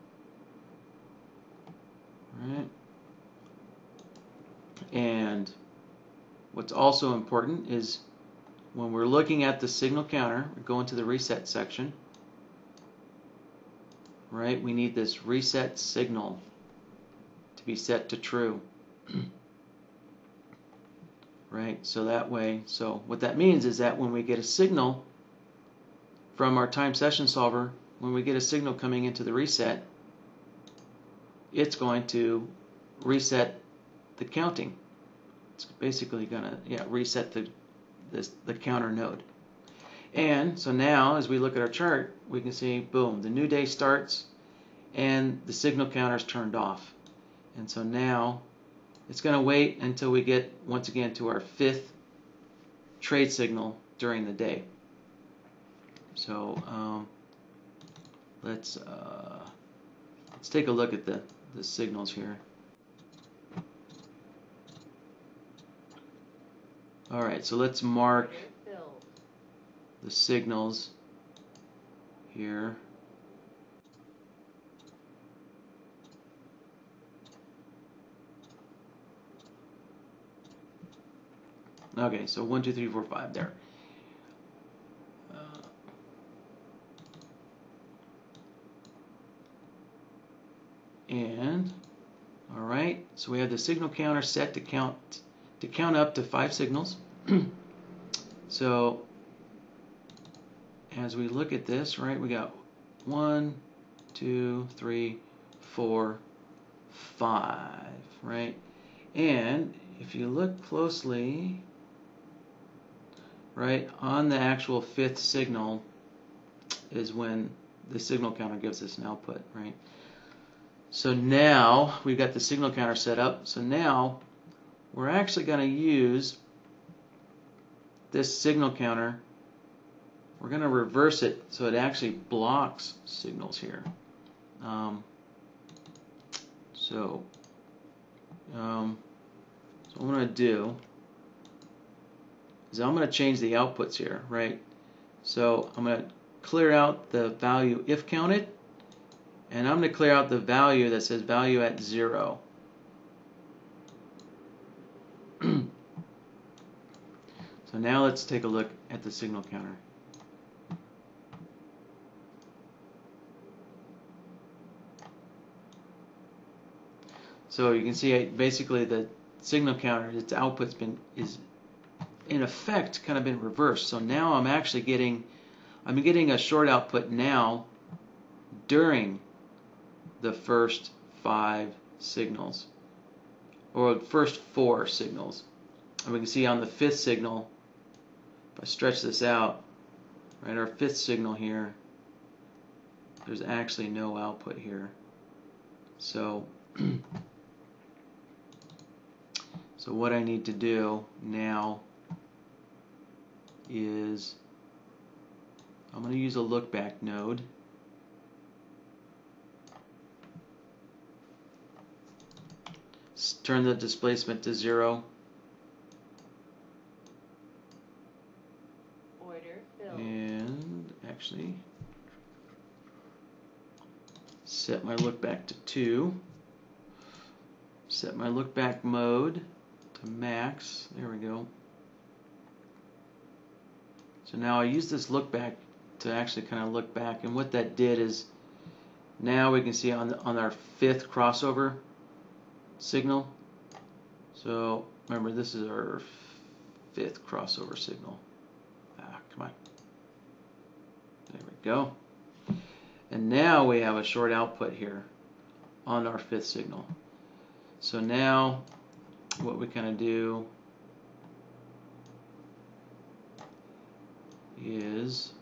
Right. And what's also important is when we're looking at the signal counter, we go into the reset section, right? We need this reset signal to be set to true. Right? So that way, so what that means is that when we get a signal from our time session solver, when we get a signal coming into the reset, it's going to reset the counting. It's basically going to reset the counter node. And so now as we look at our chart, we can see, boom, the new day starts and the signal counter is turned off. And so now it's going to wait until we get once again to our 5th trade signal during the day. So let's take a look at the signals here. Alright, so let's mark the signals here. Okay, so 1, 2, 3, 4, 5 there. And all right, so we have the signal counter set to count up to 5 signals. So as we look at this, right, we got 1, 2, 3, 4, 5, right? And if you look closely, right, on the actual 5th signal is when the signal counter gives us an output, right? So now we've got the signal counter set up. So now we're actually going to use this signal counter. We're going to reverse it so it actually blocks signals here. So what I'm going to do is I'm going to change the outputs here, right? So I'm going to clear out the value if counted, and I'm going to clear out the value that says value at 0. now let's take a look at the signal counter. So you can see basically the signal counter, its output's is in effect kind of been reversed. So now I'm actually getting a short output now during the first 5 signals, or the first 4 signals. And we can see on the 5th signal, if I stretch this out, right, our 5th signal here, there's actually no output here. So so what I need to do now is I'm going to use a look back node. Turn the displacement to 0. Order filled. And actually set my look back to 2. Set my look back mode to max. There we go. So now I use this look back to actually kind of look back, and what that did is now we can see on our 5th crossover signal. So remember, this is our 5th crossover signal. Come on. There we go. And now we have a short output here on our 5th signal. So now what we kind of do is,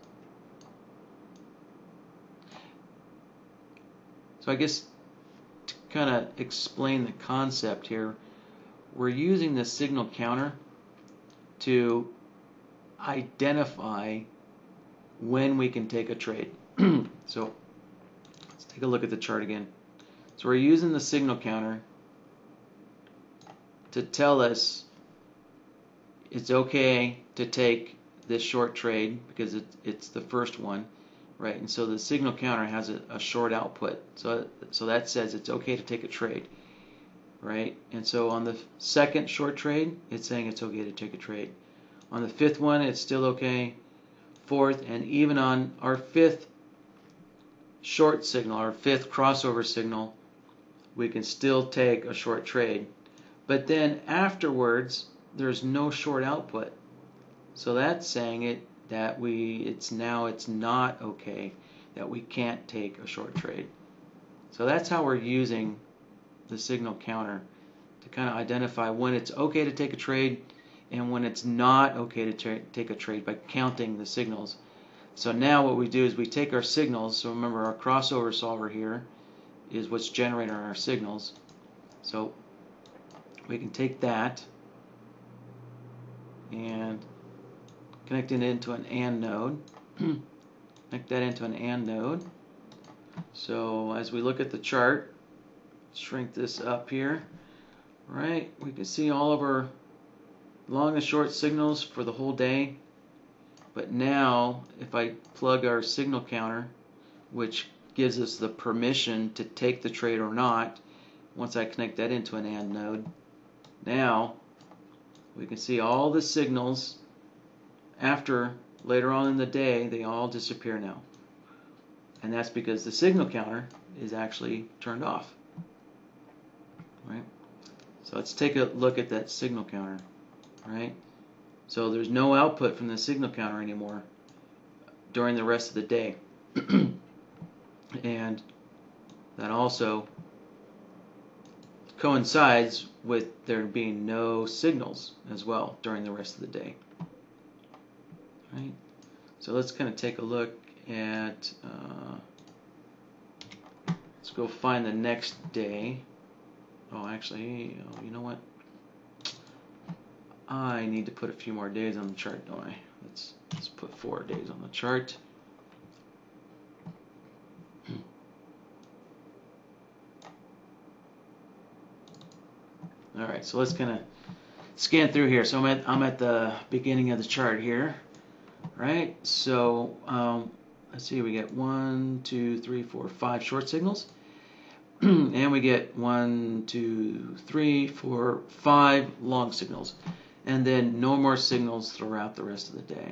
so I guess to kind of explain the concept here, we're using the signal counter to identify when we can take a trade. So let's take a look at the chart again. So we're using the signal counter to tell us it's okay to take this short trade because it's the first one, right? And so the signal counter has a short output, so that says it's okay to take a trade, right? And so on the 2nd short trade, it's saying it's okay to take a trade. On the 5th one, it's still okay. 4th, and even on our 5th short signal, our 5th crossover signal, we can still take a short trade. But then afterwards, there's no short output. So that's saying it's not okay, that we can't take a short trade. So that's how we're using the signal counter to kind of identify when it's okay to take a trade and when it's not okay to take a trade by counting the signals. So now what we do is we take our signals. So remember, our crossover solver here is what's generating our signals. So we can take that and connect it into an AND node. Connect that into an AND node. So as we look at the chart, shrink this up here, right? We can see all of our long and short signals for the whole day. But now, if I plug our signal counter, which gives us the permission to take the trade or not, once I connect that into an AND node, now we can see all the signals after later on in the day, they all disappear now. And that's because the signal counter is actually turned off. Right? So let's take a look at that signal counter. Right? So there's no output from the signal counter anymore during the rest of the day. And that also coincides with there being no signals as well during the rest of the day. Right? So let's kind of take a look at, let's go find the next day. Oh, actually, you know what? I need to put a few more days on the chart, don't I? Let's put 4 days on the chart. All right, so let's kind of scan through here. So I'm at the beginning of the chart here, right? So let's see, we get 1, 2, 3, 4, 5 short signals, and we get 1, 2, 3, 4, 5 long signals. and then no more signals throughout the rest of the day.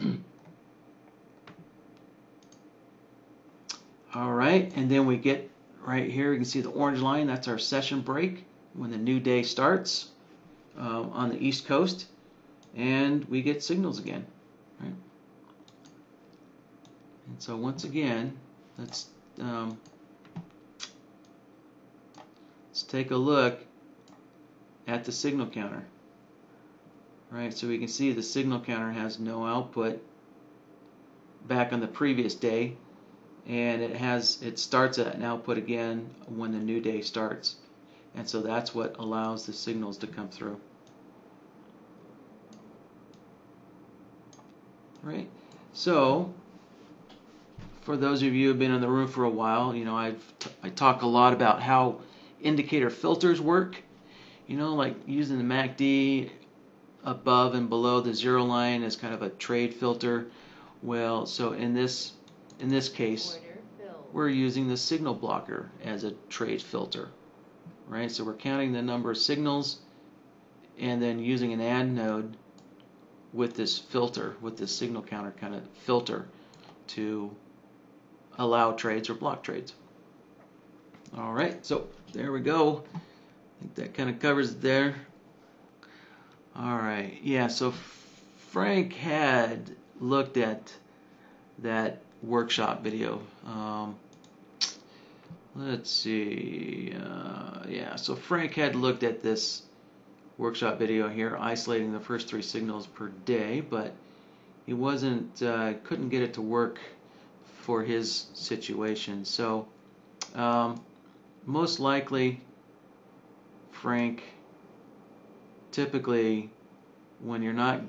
All right, and then we get right here, you can see the orange line, that's our session break when the new day starts on the East Coast, and we get signals again. Right? And so once again, let's take a look at the signal counter. Right, so we can see the signal counter has no output back on the previous day, and it starts at an output again when the new day starts, and so that's what allows the signals to come through. Right, so for those of you who have been in the room for a while, you know I talk a lot about how indicator filters work. You know, like using the MACD above and below the zero line as kind of a trade filter. Well, so in this case, we're using the signal blocker as a trade filter, right? So we're counting the number of signals and then using an AND node with this filter, with this signal counter kind of filter to allow trades or block trades. All right, so there we go. I think that kind of covers it there. All right, yeah, so Frank had looked at that workshop video. Let's see, yeah, so Frank had looked at this workshop video here, isolating the first 3 signals per day, but he couldn't get it to work for his situation. So most likely, Frank, typically most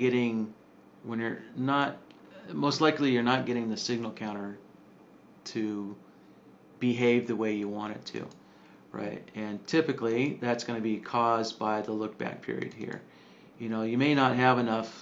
likely you're not getting the signal counter to behave the way you want it to, right? And typically that's going to be caused by the look back period here. You know, you may not have enough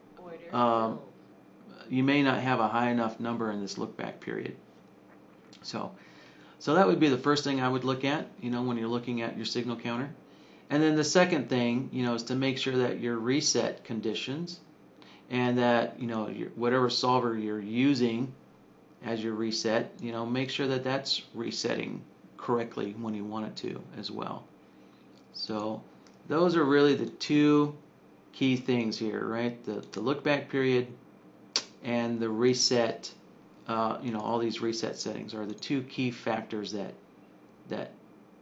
you may not have a high enough number in this look back period. So that would be the first thing I would look at, you know, when you're looking at your signal counter. And then the second thing, you know, is to make sure that your reset conditions and that, you know, whatever solver you're using as your reset, you know, make sure that that's resetting correctly when you want it to as well. So those are really the 2 key things here, right? The look back period and the reset, you know, all these reset settings are the 2 key factors that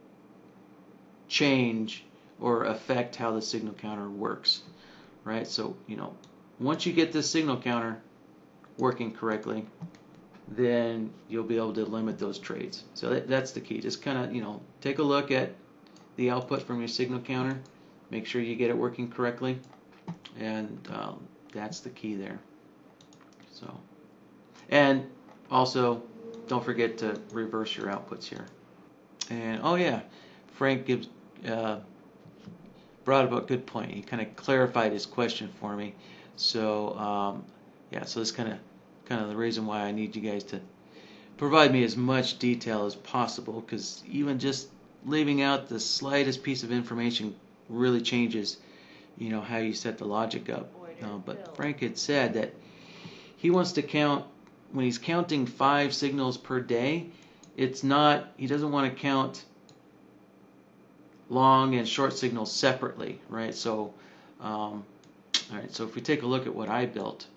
change or affect how the signal counter works, right? So, you know, once you get this signal counter working correctly, then you'll be able to limit those trades. So that's the key. Just kind of, you know, take a look at the output from your signal counter, make sure you get it working correctly, and that's the key there. So, and also don't forget to reverse your outputs here. And oh yeah, Frank brought up a good point. He kind of clarified his question for me. So yeah, so that's kind of the reason why I need you guys to provide me as much detail as possible, because even just leaving out the slightest piece of information really changes, you know, how you set the logic up. But Frank had said that he wants to count, when he's counting 5 signals per day, he doesn't want to count long and short signals separately, right? So, all right. So if we take a look at what I built,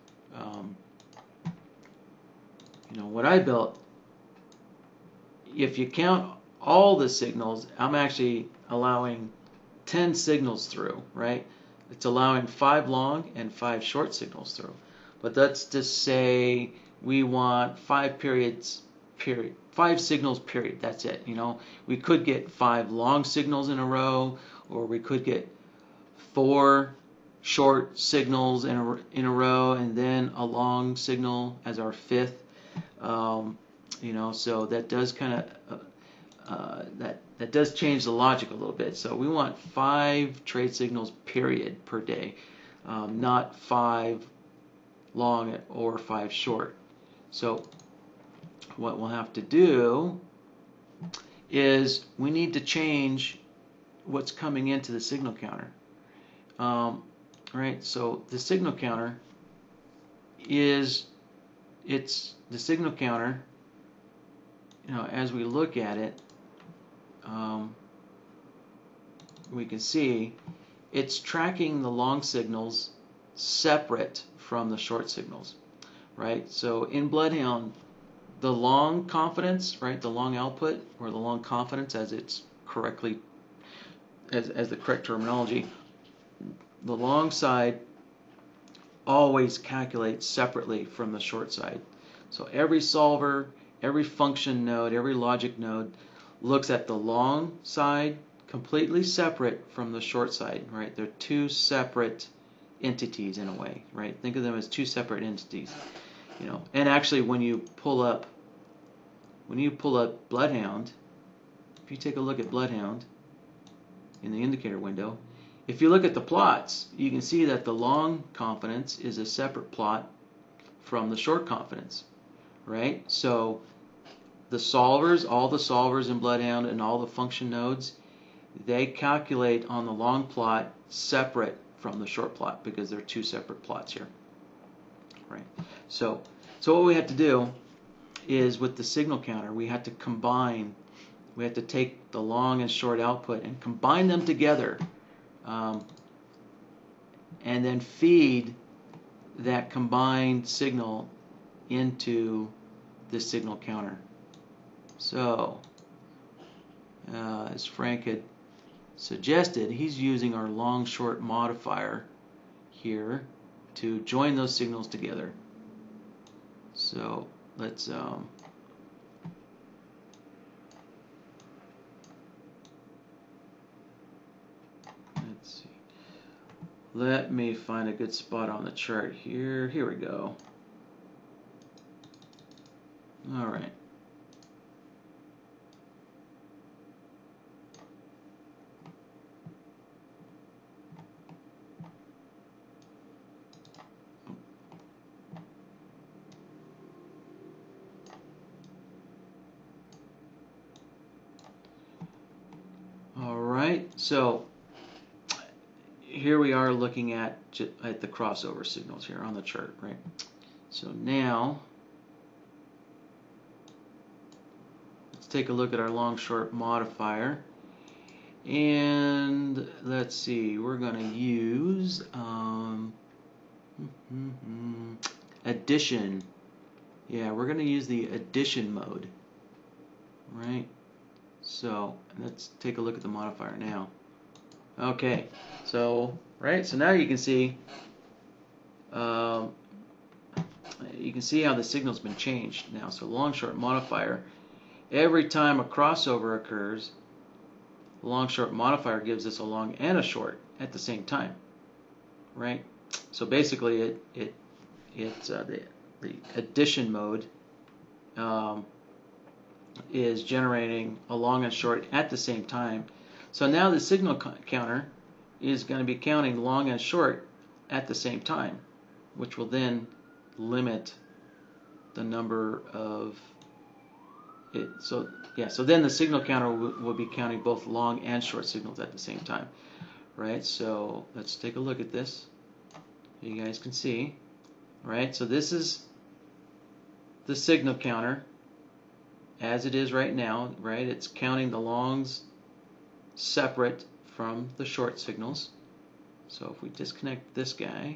you know, what I built, if you count all the signals, I'm actually allowing 10 signals through, right? It's allowing 5 long and 5 short signals through. But let's just say we want 5 signals period. That's it. You know, we could get 5 long signals in a row, or we could get 4 short signals in a row, and then a long signal as our 5th. You know, so that does kind of that does change the logic a little bit. So we want 5 trade signals period per day, not 5 long or 5 short. So what we'll have to do is we need to change what's coming into the signal counter. right? So the signal counter is, the signal counter, you know, as we look at it, we can see it's tracking the long signals separate from the short signals, right? So in BloodHound, the long confidence, right, the long output, or the long confidence as it's correctly, as the correct terminology, the long side always calculates separately from the short side. So every solver, every function node, every logic node looks at the long side completely separate from the short side, right? They're two separate entities in a way, right? Think of them as two separate entities, you know. And actually, when you pull up BloodHound, if you take a look at BloodHound in the indicator window, if you look at the plots, you can see that the long confidence is a separate plot from the short confidence, right? So the solvers, all the solvers in BloodHound and all the function nodes, they calculate on the long plot separate from the short plot because they're two separate plots here, right? So what we have to do is, with the signal counter, we have to combine, we have to take the long and short output and combine them together, and then feed that combined signal into the signal counter. So as Frank had suggested, he's using our long short modifier here to join those signals together. So let's see. Let me find a good spot on the chart here. Here we go. All right. So here we are looking at the crossover signals here on the chart, right? So now let's take a look at our long short modifier, and let's see, we're going to use addition. Yeah, we're going to use the addition mode, right? So let's take a look at the modifier now. Okay, so so now you can see how the signal's been changed now. So long short modifier, every time a crossover occurs, the long short modifier gives us a long and a short at the same time, right? So basically, the addition mode is generating a long and short at the same time. So now the signal counter is going to be counting long and short at the same time, which will then limit the number of it. So then the signal counter will be counting both long and short signals at the same time, right? So let's take a look at this. You guys can see, right? So this is the signal counter as it is right now, right? It's counting the longs separate from the short signals. So if we disconnect this guy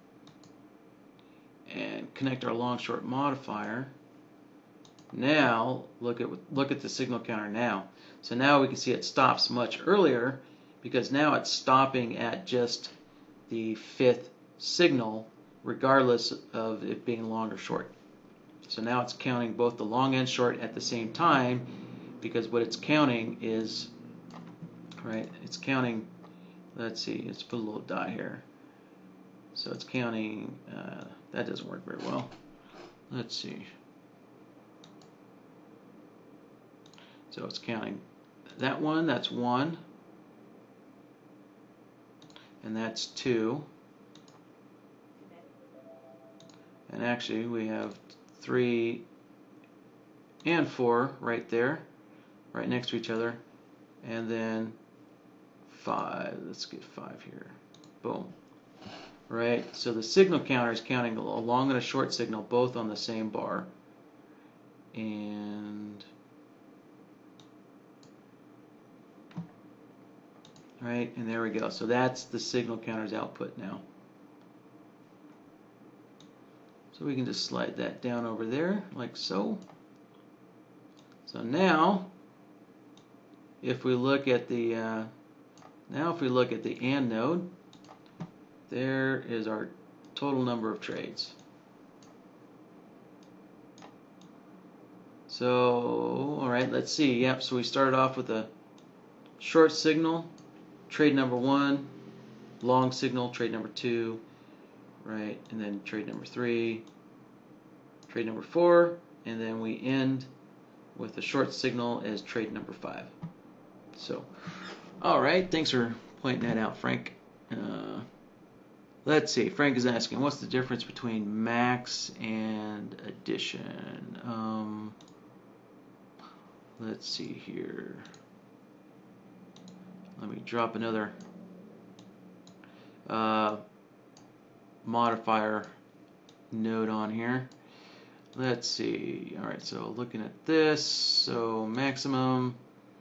and connect our long short modifier, now look at the signal counter now. So now we can see it stops much earlier because now it's stopping at just the fifth signal regardless of it being long or short. So now it's counting both the long and short at the same time because what it's counting is, right, it's counting, let's see, let's put a little dot here. So it's counting, that doesn't work very well. Let's see. So it's counting that one, that's 1, and that's 2. And actually we have 3 and 4 right there, right next to each other, and then 5. Let's get 5 here. Boom. right? So the signal counter is counting a long and a short signal both on the same bar. And right, and there we go. So that's the signal counter's output now. So we can just slide that down over there like so. So now, if we look at the AND node, there is our total number of trades. So, all right, let's see. Yep. So we started off with a short signal, trade number 1, long signal, trade number 2, right, and then trade number 3, trade number 4, and then we end with a short signal as trade number 5. So, all right, thanks for pointing that out, Frank. Let's see, Frank is asking, what's the difference between max and addition? Let's see here. Let me drop another modifier node on here. Let's see. All right, so looking at this, so maximum.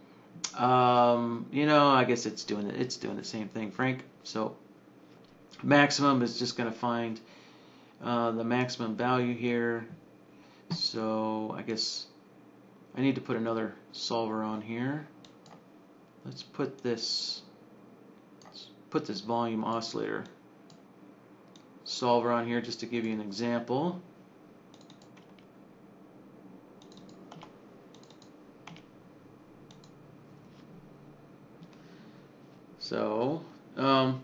I guess it's doing the same thing, Frank. So maximum is just going to find the maximum value here. So I guess I need to put another solver on here. Let's put this volume oscillator solver on here just to give you an example. So, all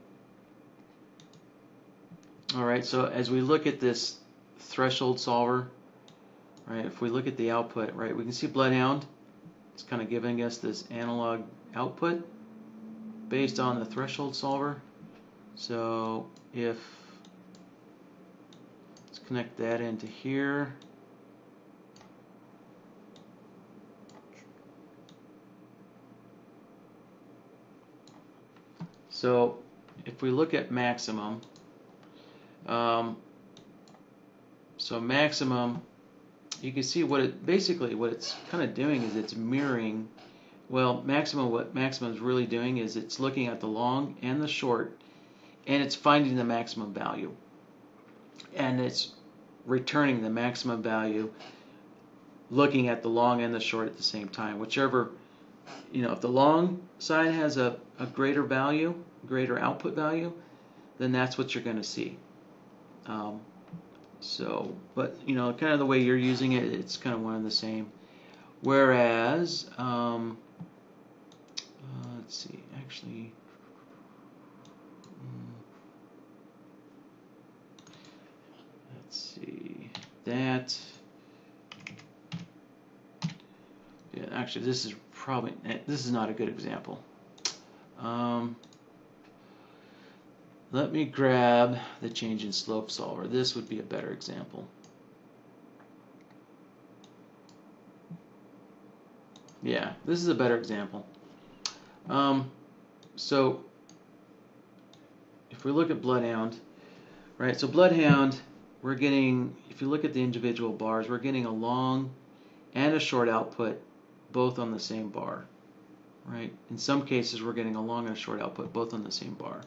right, so as we look at this threshold solver, right, if we look at the output, right, we can see BloodHound is kind of giving us this analog output based on the threshold solver. So if, let's connect that into here. So if we look at maximum, so maximum, you can see what it's kind of doing is it's mirroring. Well, what maximum is really doing is it's looking at the long and the short, and it's finding the maximum value, and it's returning the maximum value, looking at the long and the short at the same time. Whichever, if the long side has a greater value, greater output value, then that's what you're going to see. But kind of the way you're using it, it's kind of one and the same. Whereas, let's see, actually, let's see that. Yeah, actually, this is not a good example. Let me grab the change in slope solver. This would be a better example. Yeah, this is a better example. So if we look at BloodHound, right? So BloodHound, we're getting, if you look at the individual bars, we're getting a long and a short output both on the same bar, right? In some cases, we're getting a long and a short output both on the same bar.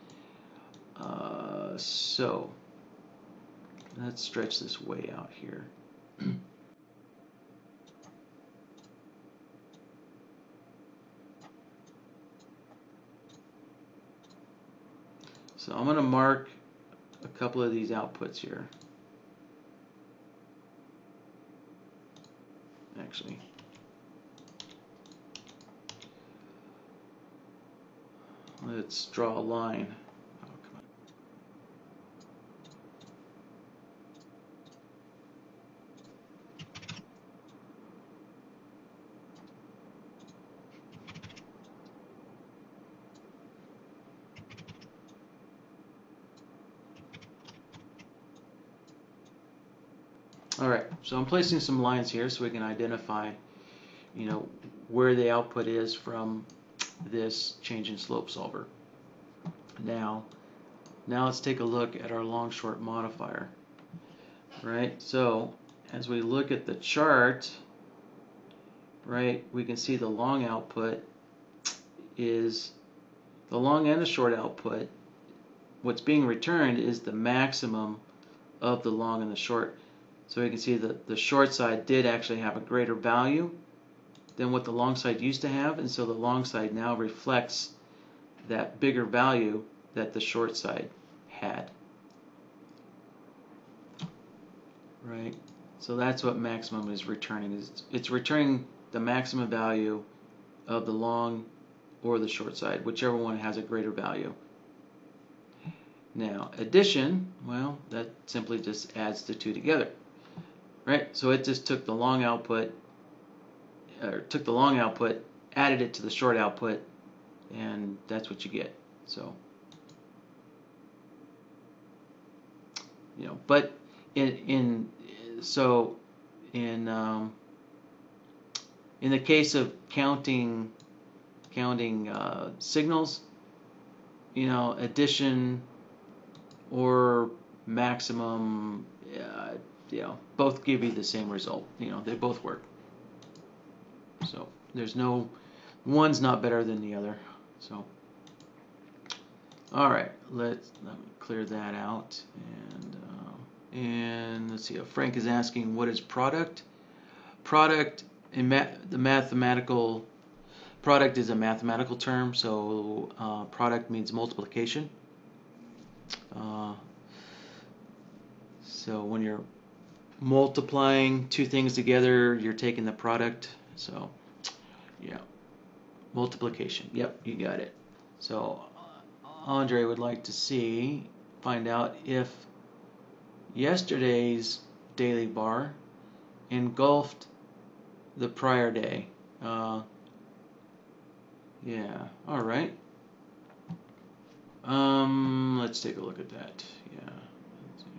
So let's stretch this way out here. So I'm going to mark a couple of these outputs here. Actually, let's draw a line. Oh, come on. All right, so I'm placing some lines here so we can identify, where the output is from this change in slope solver. Now, Now let's take a look at our long short modifier. Right, so as we look at the chart, right, we can see the long output is the long and the short output. What's being returned is the maximum of the long and the short. So we can see that the short side did actually have a greater value than what the long side used to have, and so the long side now reflects that bigger value that the short side had. Right, so that's what maximum is returning. It's returning the maximum value of the long or the short side, whichever one has a greater value. Now, addition, well, that simply just adds the two together. Right, so it just took the long output, added it to the short output, and that's what you get. So, but in the case of counting signals, addition or maximum, both give you the same result. They both work. So there's one's not better than the other. So all right, let me clear that out, and let's see. Frank is asking, what is product? Product in the mathematical product is a mathematical term. So product means multiplication. So when you're multiplying two things together, you're taking the product. So yeah, multiplication. Yep, you got it. So Andre would like to find out if yesterday's daily bar engulfed the prior day. Yeah, all right. Let's take a look at that. Yeah. Let's see.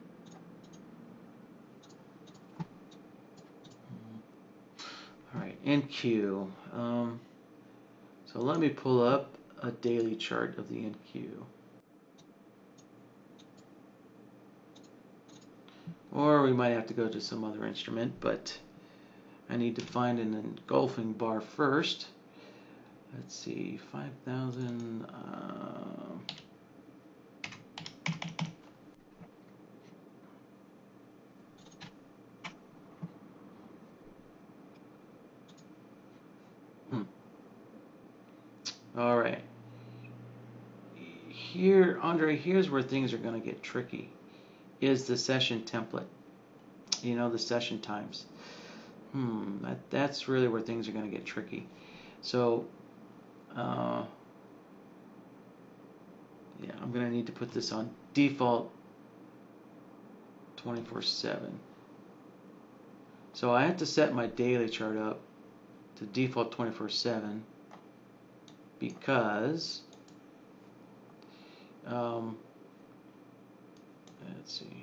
All right, NQ. So let me pull up a daily chart of the NQ. Or we might have to go to some other instrument, but I need to find an engulfing bar first. Let's see, 5,000. All right. Here, Andre, here's where things are going to get tricky. Is the session template. The session times. That's really where things are going to get tricky. So, yeah, I'm going to need to put this on default 24/7. So I have to set my daily chart up to default 24/7 because let's see.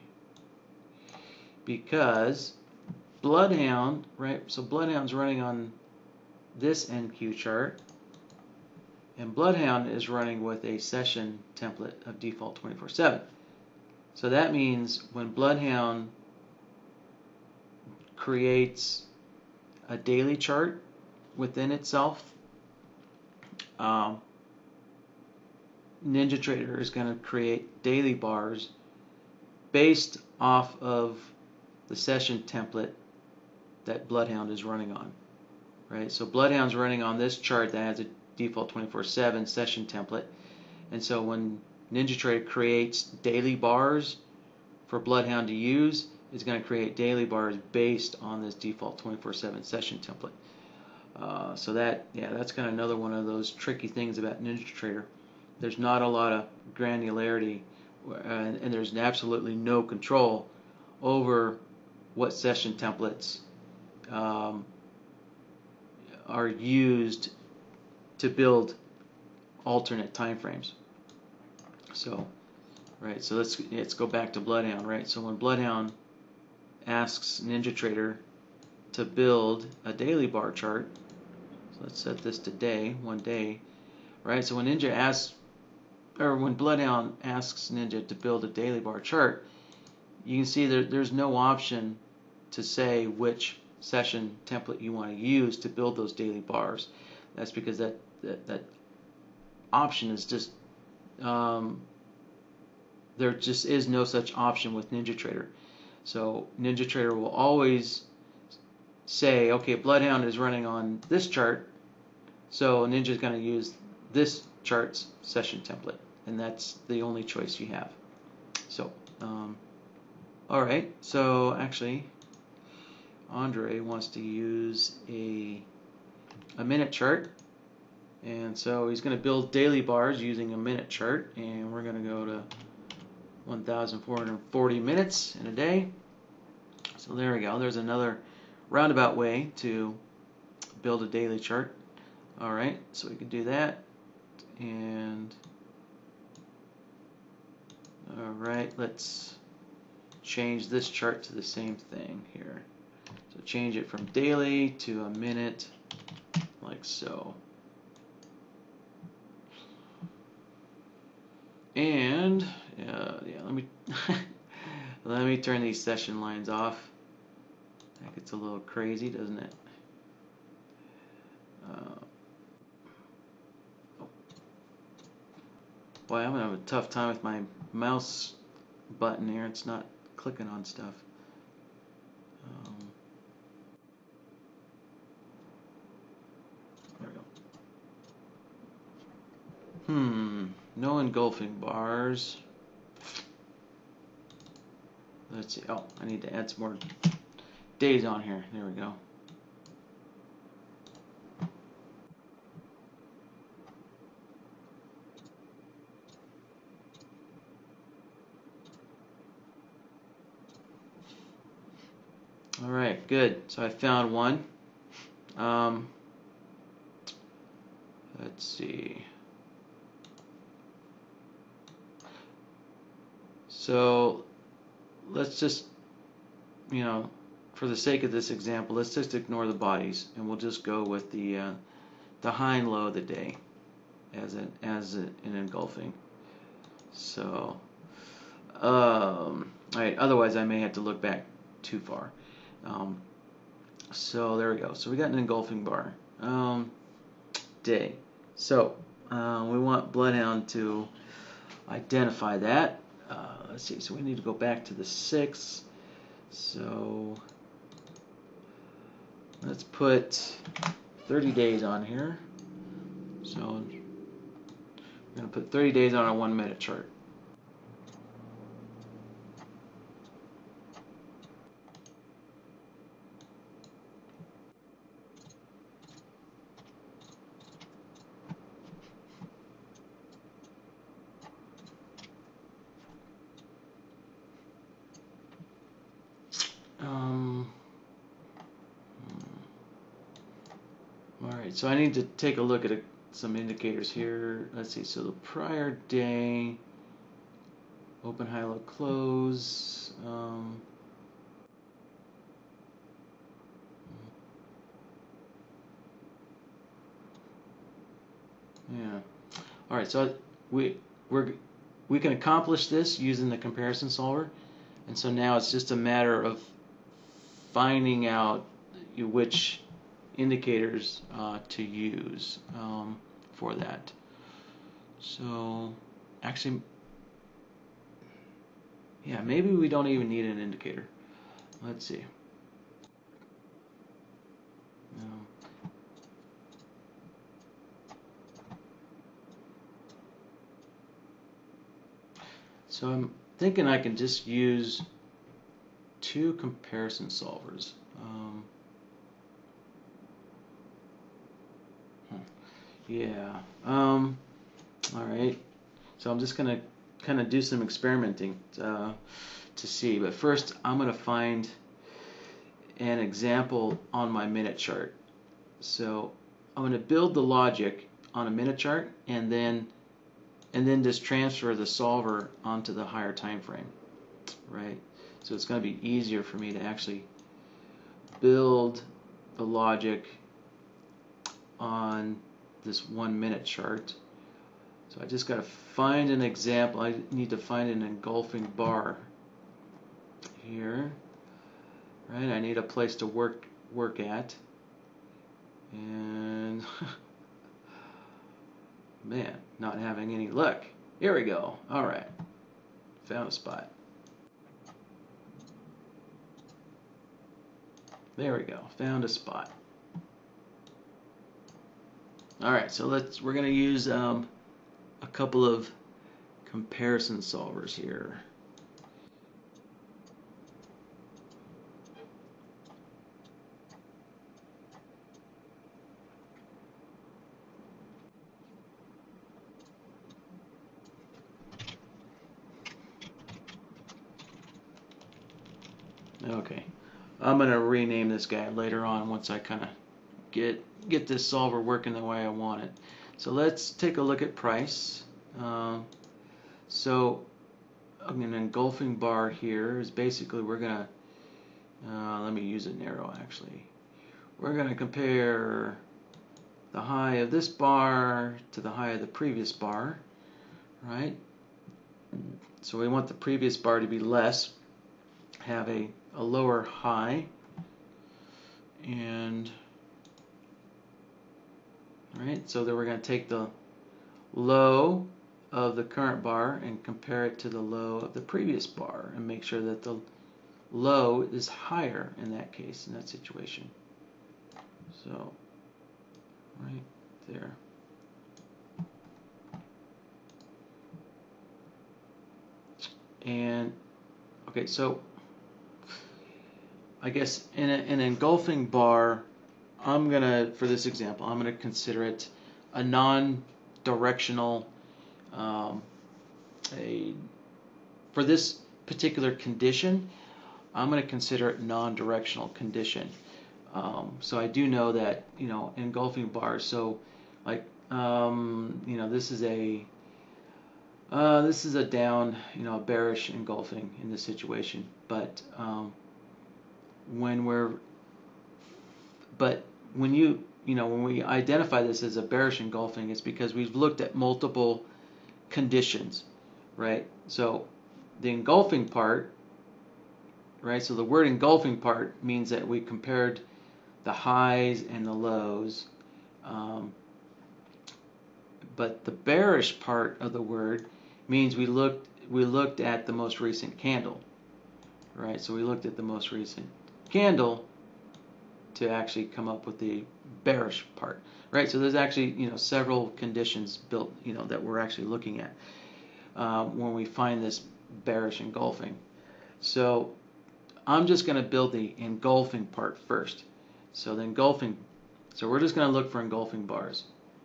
Because BloodHound, right? So BloodHound's running on this NQ chart, and BloodHound is running with a session template of default 24/7. So that means when BloodHound creates a daily chart within itself, NinjaTrader is going to create daily bars based off of the session template that BloodHound is running on, right? So BloodHound's running on this chart that has a default 24/7 session template, and so when NinjaTrader creates daily bars for BloodHound to use, it's going to create daily bars based on this default 24/7 session template. So that's kind of another one of those tricky things about NinjaTrader. There's not a lot of granularity, and there's absolutely no control over what session templates are used to build alternate time frames. So, right. So let's go back to BloodHound, right? So when BloodHound asks NinjaTrader to build a daily bar chart, so let's set this to day, 1 day, right? So when Ninja asks or when BloodHound asks Ninja to build a daily bar chart, you can see there's no option to say which session template you want to use to build those daily bars. That's because that option is just there just is no such option with NinjaTrader. So NinjaTrader will always say, okay, BloodHound is running on this chart, so Ninja is going to use this chart's session template, and that's the only choice you have. So, all right. So actually, Andre wants to use a minute chart, and so he's going to build daily bars using a minute chart, and we're going to go to 1,440 minutes in a day. So there we go. There's another roundabout way to build a daily chart. All right, so we can do that, and all right, let's change this chart to the same thing here. So change it from daily to a minute, like so. And yeah, let me let me turn these session lines off. That gets a little crazy, doesn't it? Boy, I'm gonna have a tough time with my mouse button here. It's not clicking on stuff. There we go. No engulfing bars. Let's see. Oh, I need to add some more days on here. There we go. All right, good. So I found one. Let's see. So let's just, for the sake of this example, let's just ignore the bodies, and we'll just go with the high and low of the day as an engulfing. So, all right. Otherwise, I may have to look back too far. So there we go. So we got an engulfing bar day. So we want BloodHound to identify that. Let's see. So we need to go back to the 6th. So let's put 30 days on here. So we're going to put 30 days on our 1 minute chart. Alright, so I need to take a look at some indicators here. Let's see, so the prior day, open, high, low, close. Yeah. Alright, so we can accomplish this using the comparison solver, and so now it's just a matter of finding out which indicators to use for that. So actually, yeah, maybe we don't even need an indicator. Let's see. So I'm thinking I can just use 2 comparison solvers. Yeah. All right. So I'm just gonna kind of do some experimenting to see. But first, I'm gonna find an example on my minute chart. So I'm gonna build the logic on a minute chart, and then just transfer the solver onto the higher time frame. Right. So it's going to be easier for me to actually build the logic on this 1 minute chart. So I just got to find an example. I need to find an engulfing bar here. Right, I need a place to work at. And man, not having any luck. Here we go. All right, found a spot. There we go, found a spot. All right, so we're gonna use a couple of comparison solvers here. Okay, I'm gonna rename this guy later on once I kind of get this solver working the way I want it. So let's take a look at price. So an engulfing bar here is basically we're gonna let me use an arrow actually. We're gonna compare the high of this bar to the high of the previous bar, right? So we want the previous bar to be less, have a lower high, and right, so then we're going to take the low of the current bar and compare it to the low of the previous bar and make sure that the low is higher in that case, in that situation. So right there. And okay, so I guess in an engulfing bar, I'm gonna, for this example, I'm gonna consider it a non-directional, for this particular condition, I'm gonna consider it non-directional condition. So I do know that, you know, engulfing bars, so like, you know, this is a down, you know, a bearish engulfing in this situation, but when we identify this as a bearish engulfing, it's because we've looked at multiple conditions, right? So the engulfing part, right? So the word engulfing part means that we compared the highs and the lows, but the bearish part of the word means we looked at the most recent candle, right? So we looked at the most recent candle to actually come up with the bearish part, right? So there's actually, you know, several conditions built, you know, that we're actually looking at when we find this bearish engulfing. So I'm just going to build the engulfing part first. So the engulfing, so we're just going to look for engulfing bars.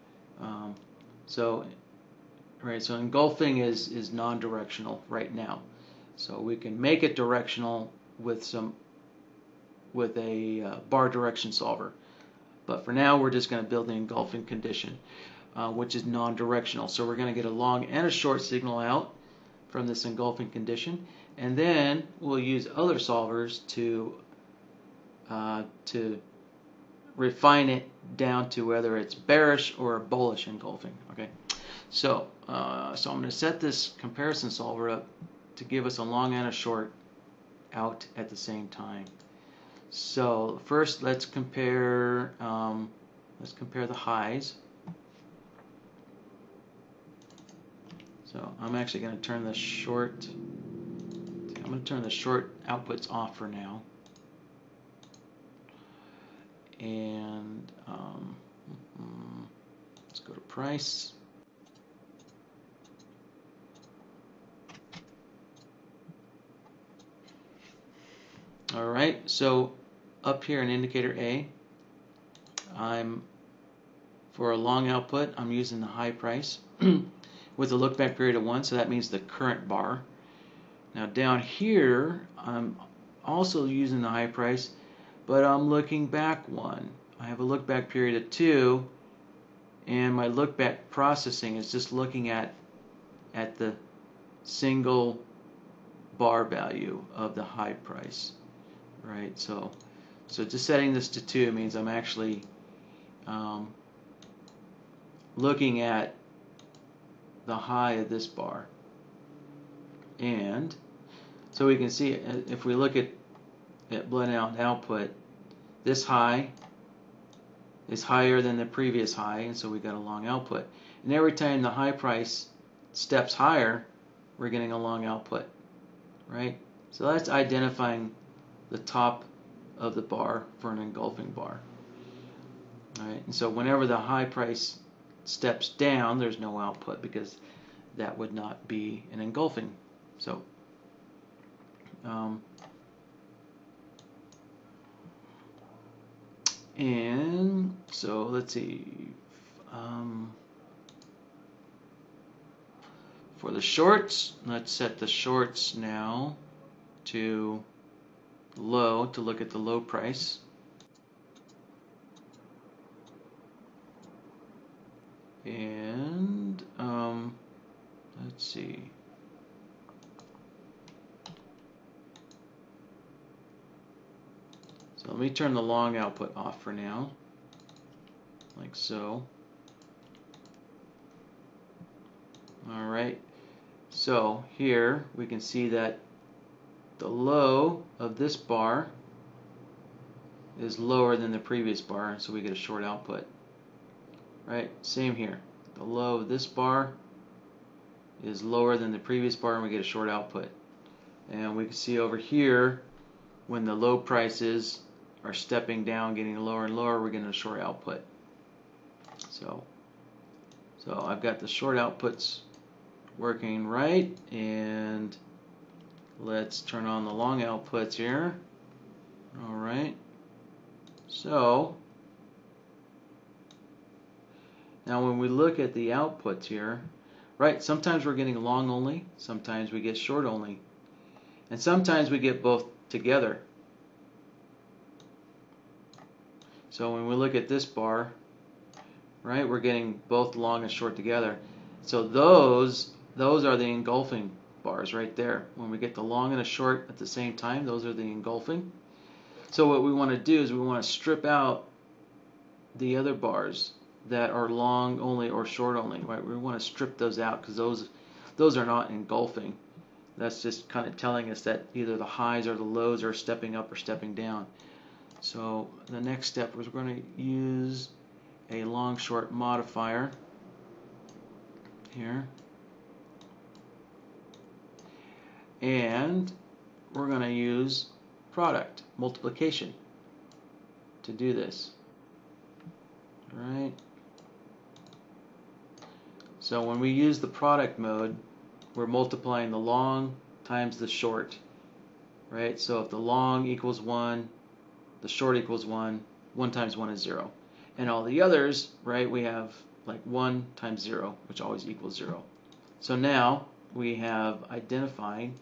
So engulfing is non-directional right now. So we can make it directional with a bar direction solver. But for now, we're just going to build the engulfing condition, which is non-directional. So we're going to get a long and a short signal out from this engulfing condition, and then we'll use other solvers to refine it down to whether it's bearish or a bullish engulfing. Okay, so I'm going to set this comparison solver up to give us a long and a short out at the same time. So first, let's compare the highs. So I'm actually going to turn the short. I'm going to turn the short outputs off for now. And let's go to price. All right, so up here in indicator A, for a long output, I'm using the high price with a look back period of 1, so that means the current bar. Now down here, I'm also using the high price, but I'm looking back 1. I have a look back period of 2, and my look back processing is just looking at the single bar value of the high price, right? So just setting this to 2 means I'm actually looking at the high of this bar. And so we can see if we look at BloodHound output, this high is higher than the previous high, and so we got a long output. And every time the high price steps higher, we're getting a long output, right? So that's identifying the top of the bar for an engulfing bar. All right, and so whenever the high price steps down, there's no output because that would not be an engulfing. So and so let's see, for the shorts, let's set the shorts now to low to look at the low price. And let's see. So let me turn the long output off for now, like so. All right. So here we can see that the low of this bar is lower than the previous bar, so we get a short output. Right? Same here. The low of this bar is lower than the previous bar, and we get a short output. And we can see over here, when the low prices are stepping down, getting lower and lower, we're getting a short output. So I've got the short outputs working right, and let's turn on the long outputs here. All right. So now when we look at the outputs here, right, sometimes we're getting long only, sometimes we get short only, and sometimes we get both together. So when we look at this bar, right, we're getting both long and short together. So those are the engulfing bars right there. When we get the long and a short at the same time, those are the engulfing. So what we want to do is we want to strip out the other bars that are long only or short only, right? We want to strip those out because those are not engulfing. That's just kind of telling us that either the highs or the lows are stepping up or stepping down. So the next step is we're going to use a long short modifier here, and we're going to use product multiplication to do this. All right. So when we use the product mode, we're multiplying the long times the short, right? So if the long equals 1, the short equals 1, 1 times 1 is 0. And all the others, right, we have like 1 times 0, which always equals 0. So now we have identified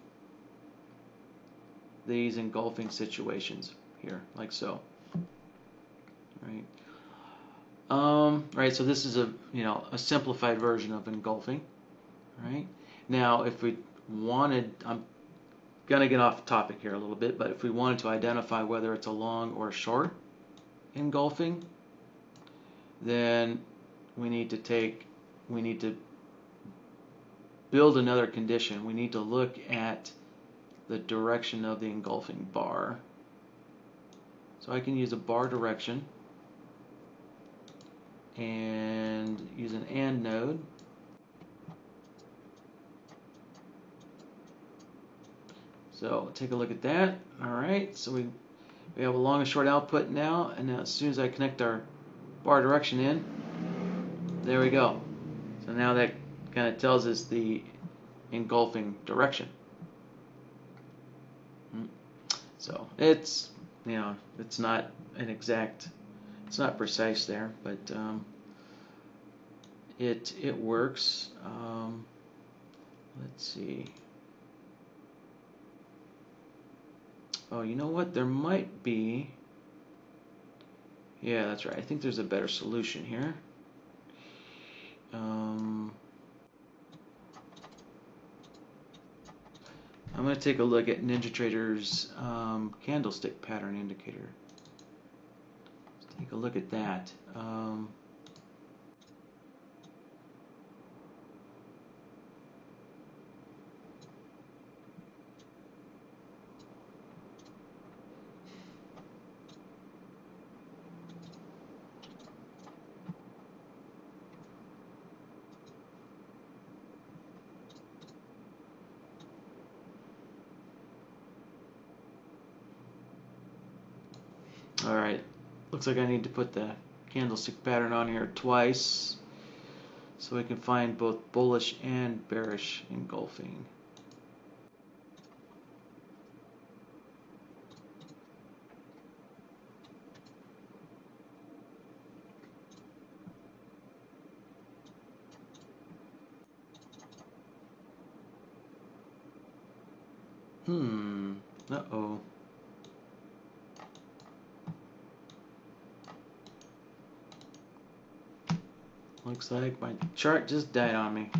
these engulfing situations here, like so. Right. Right. So this is a simplified version of engulfing. Right. Now, if we wanted, I'm gonna get off topic here a little bit, but if we wanted to identify whether it's a long or a short engulfing, then we need to build another condition. We need to look at the direction of the engulfing bar. So I can use a bar direction and use an AND node. So take a look at that. All right, so we have a long and short output now, and now as soon as I connect our bar direction in, there we go. So now that kind of tells us the engulfing direction. So it's it's not an exact, it's not precise there, but it works. Let's see. Oh, you know what? There might be. Yeah, that's right. I think there's a better solution here. I'm going to take a look at NinjaTrader's candlestick pattern indicator. Let's take a look at that. Alright, looks like I need to put the candlestick pattern on here twice so we can find both bullish and bearish engulfing. Uh-oh. Looks like my chart just died on me.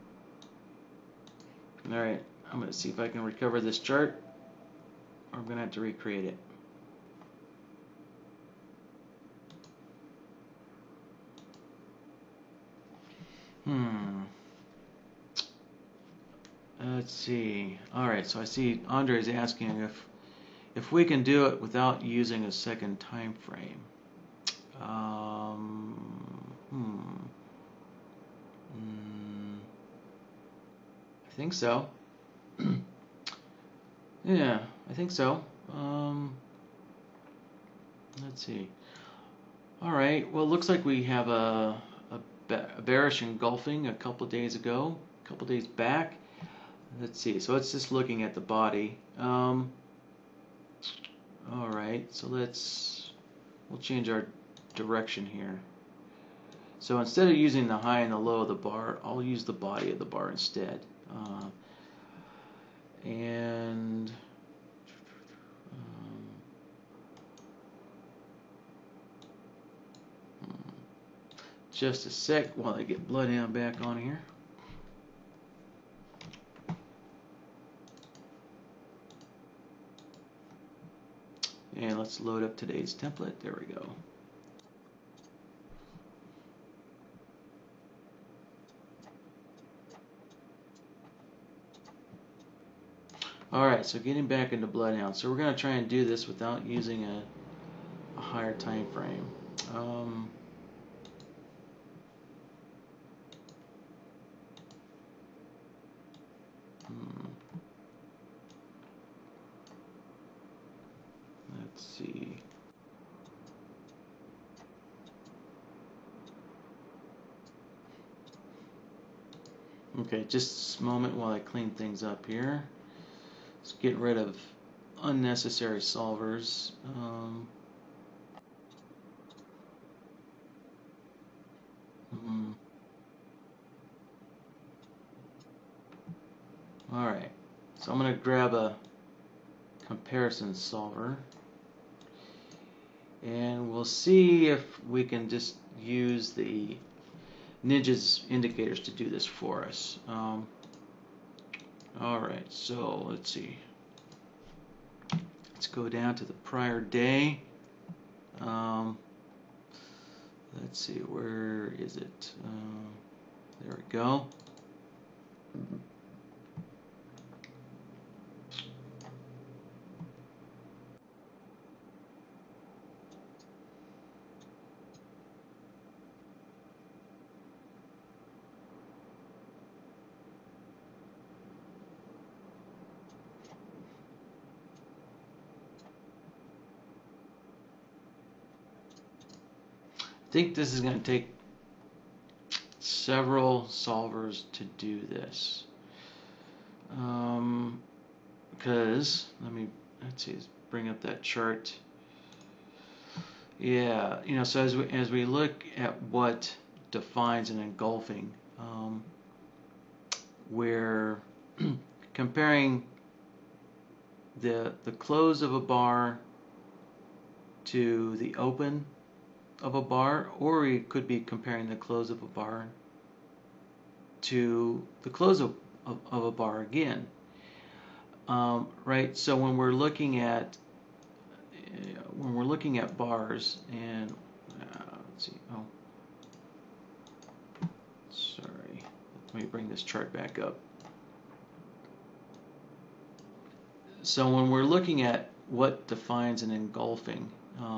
Alright, I'm going to see if I can recover this chart, or I'm going to have to recreate it. Let's see. Alright, so I see Andre's asking if we can do it without using a second time frame. I think so. Yeah, I think so. Let's see. Alright, well, it looks like we have a bearish engulfing a couple of days ago, a couple of days back. Let's see, so it's just looking at the body. Alright, so we'll change our direction here. So instead of using the high and the low of the bar, I'll use the body of the bar instead. And just a sec while I get BloodHound back on here. And let's load up today's template. There we go. Alright, so getting back into BloodHound. So we're going to try and do this without using a higher time frame. Let's see. Okay, just a moment while I clean things up here. Let's get rid of unnecessary solvers. Alright, so I'm going to grab a comparison solver and we'll see if we can just use the Ninja's indicators to do this for us. Alright, so let's see. Let's go down to the prior day. Let's see, where is it? There we go. I think this is going to take several solvers to do this. Because let's see, let's bring up that chart. Yeah, you know, so as we look at what defines an engulfing, we're comparing the close of a bar to the open of a bar, or we could be comparing the close of a bar to the close of a bar again. Right, so when we're looking at bars, and let's see, oh, sorry, let me bring this chart back up. So when we're looking at what defines an engulfing,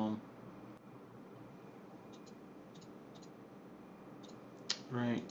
right.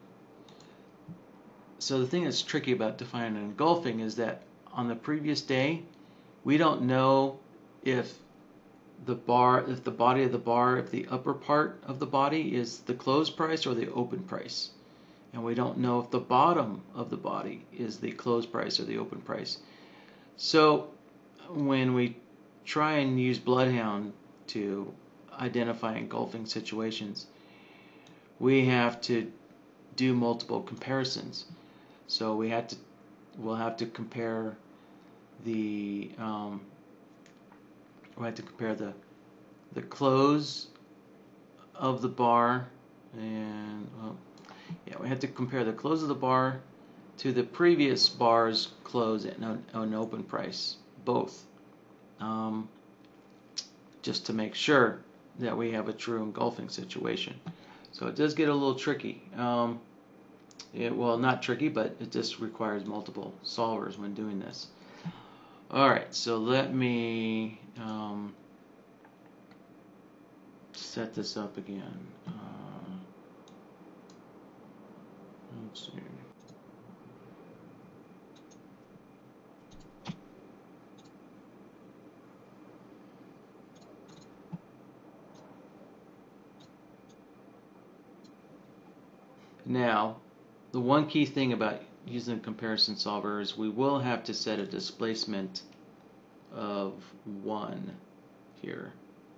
So the thing that's tricky about defining an engulfing is that on the previous day, we don't know if the bar, if the body of the bar, if the upper part of the body is the close price or the open price. And we don't know if the bottom of the body is the close price or the open price. So when we try and use BloodHound to identify engulfing situations, we have to do multiple comparisons. So we'll have to compare the the close of the bar, and we have to compare the close of the bar to the previous bar's close at an open price, both, just to make sure that we have a true engulfing situation. So it does get a little tricky. Well, not tricky, but it just requires multiple solvers when doing this. Alright, so let me set this up again. Let's see. Now, the one key thing about using a comparison solver is we will have to set a displacement of 1 here.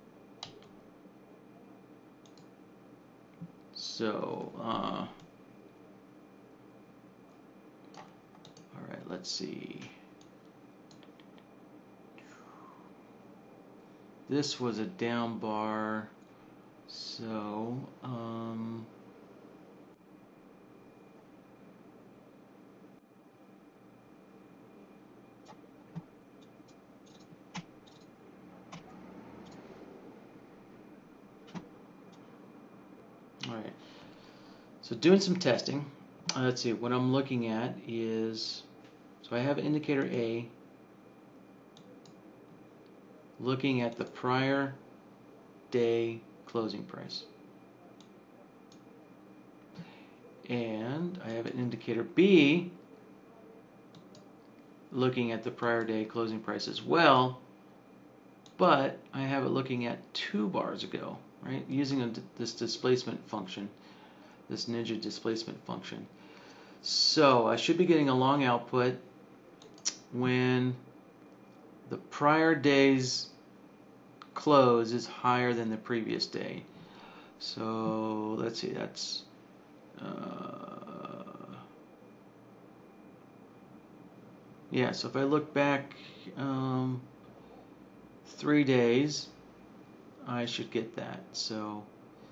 So, alright, let's see. This was a down bar, so, alright, so doing some testing, let's see, what I'm looking at is, so I have indicator A looking at the prior day closing price. And I have an indicator B looking at the prior day closing price as well, but I have it looking at 2 bars ago, right? Using this displacement function, this Ninja displacement function. So I should be getting a long output when the prior day's close is higher than the previous day. So let's see, that's yeah, so if I look back 3 days, I should get that. So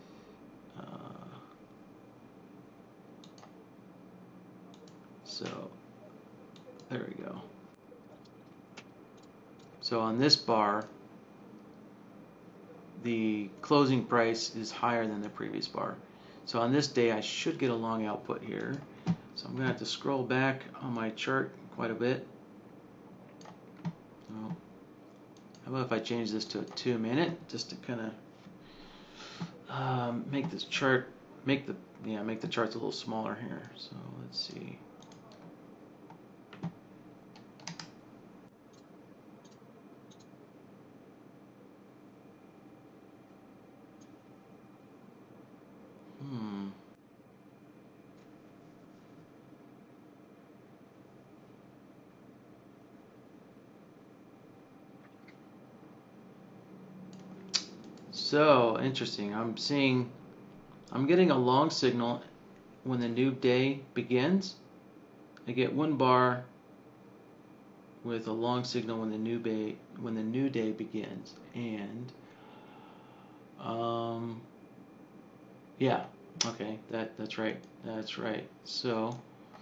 there we go. So on this bar, the closing price is higher than the previous bar. So on this day, I should get a long output here. So I'm going to have to scroll back on my chart quite a bit. So how about if I change this to a 2-minute, just to kind of make this chart, make the charts a little smaller here. So let's see. So interesting. I'm getting a long signal when the new day begins. I get 1 bar with a long signal when the new day begins, and yeah, okay, that's right. So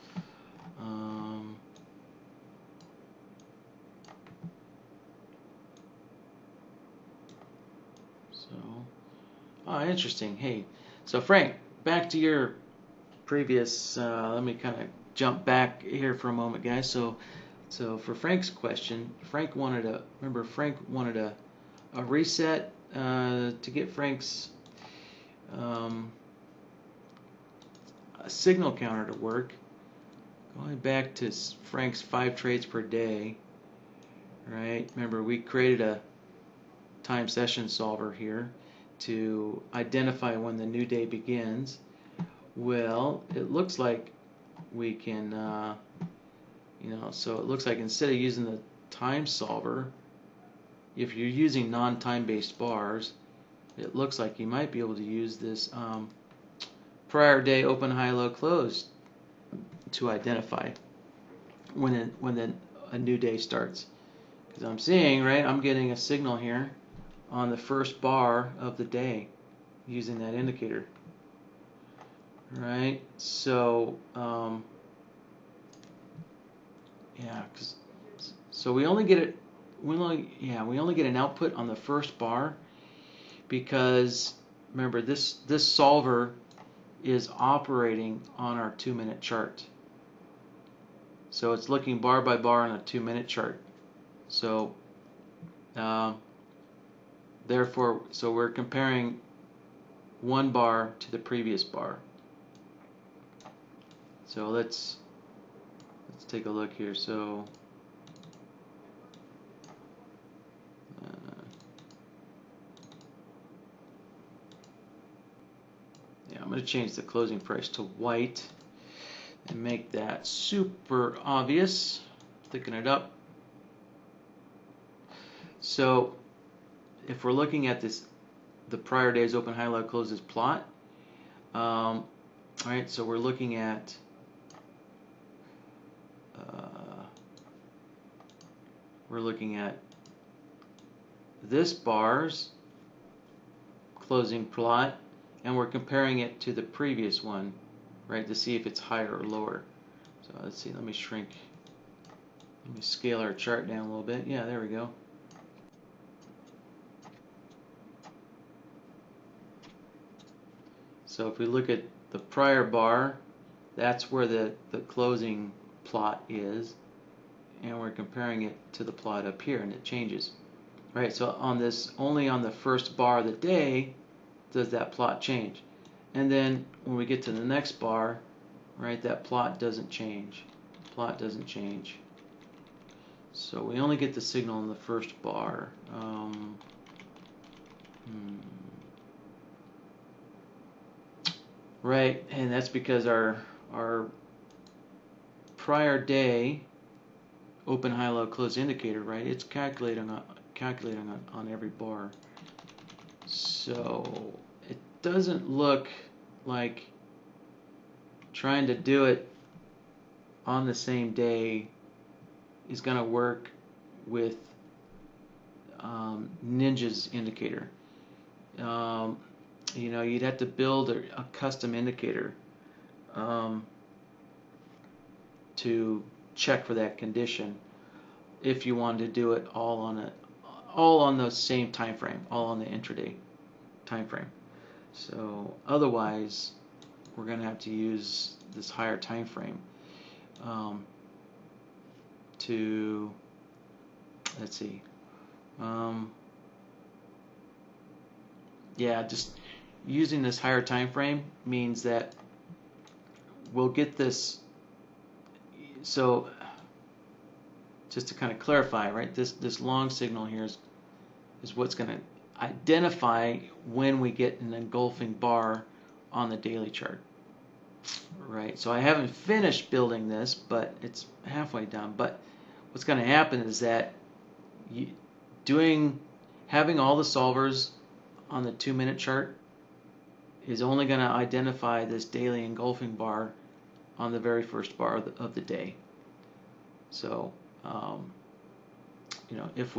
interesting. Hey, so Frank, back to your previous, let me kind of jump back here for a moment, guys. So for Frank's question, Frank wanted a reset to get Frank's a signal counter to work. Going back to Frank's 5 trades per day, right? Remember, we created a time session solver here to identify when the new day begins. Well, it looks like we can, so it looks like instead of using the time solver, if you're using non-time based bars, it looks like you might be able to use this prior day open, high, low, close to identify when a new day starts. Because I'm seeing, right, I'm getting a signal here on the first bar of the day using that indicator. Right, so so we only get we only get an output on the first bar because remember this solver is operating on our 2-minute chart. So it's looking bar by bar on a 2-minute chart. So therefore, so we're comparing one bar to the previous bar. So let's take a look here. So I'm going to change the closing price to white and make that super obvious. Thicken it up. So if we're looking at this, the prior day's open, high, low, closes plot. All right, so we're looking at this bar's closing plot, and we're comparing it to the previous one, right, to see if it's higher or lower. So let's see, let me scale our chart down a little bit. Yeah, there we go. So if we look at the prior bar, that's where the closing plot is, and we're comparing it to the plot up here, and it changes. Right, so on this, only on the first bar of the day does that plot change. And then when we get to the next bar, right, that plot doesn't change. Plot doesn't change. So we only get the signal in the first bar. Right, and that's because our prior day open, high, low, close indicator, right, it's calculating on every bar. So it doesn't look like trying to do it on the same day is going to work with Ninja's indicator. You'd have to build a custom indicator to check for that condition if you wanted to do it all on the same time frame, all on the intraday time frame. So otherwise, we're going to have to use this higher time frame to, let's see, just using this higher time frame means that we'll get this. So just to kind of clarify, right, this long signal here is what's going to identify when we get an engulfing bar on the daily chart. Right, so I haven't finished building this, but it's halfway done. But what's going to happen is that having all the solvers on the 2-minute chart is only going to identify this daily engulfing bar on the very first bar of the day. So if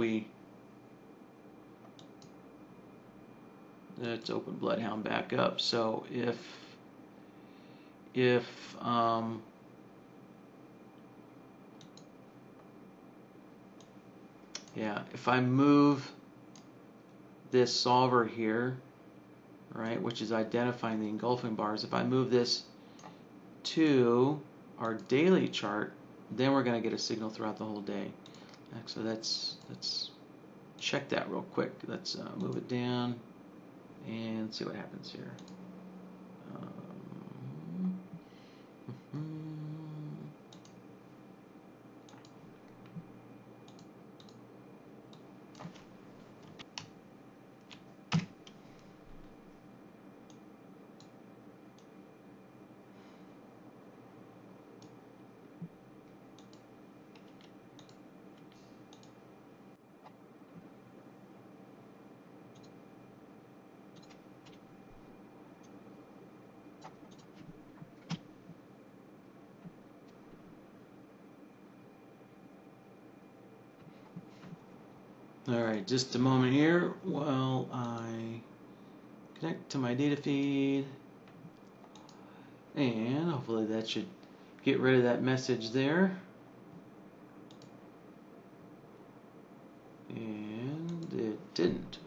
let's open BloodHound back up. So if I move this solver here, right, which is identifying the engulfing bars, if I move this to our daily chart, then we're going to get a signal throughout the whole day. So let's check that real quick. Let's move it down and see what happens here. Alright, just a moment here while I connect to my data feed, and hopefully that should get rid of that message there. And it didn't.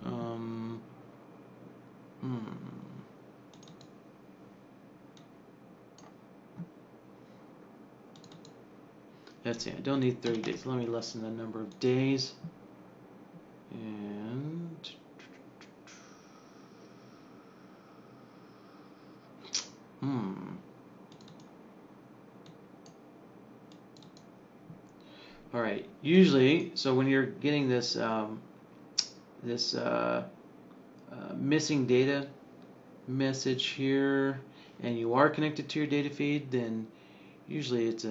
Let's see, I don't need 30 days. Let me lessen the number of days. And all right. Usually, so when you're getting this missing data message here, and you are connected to your data feed, then usually it's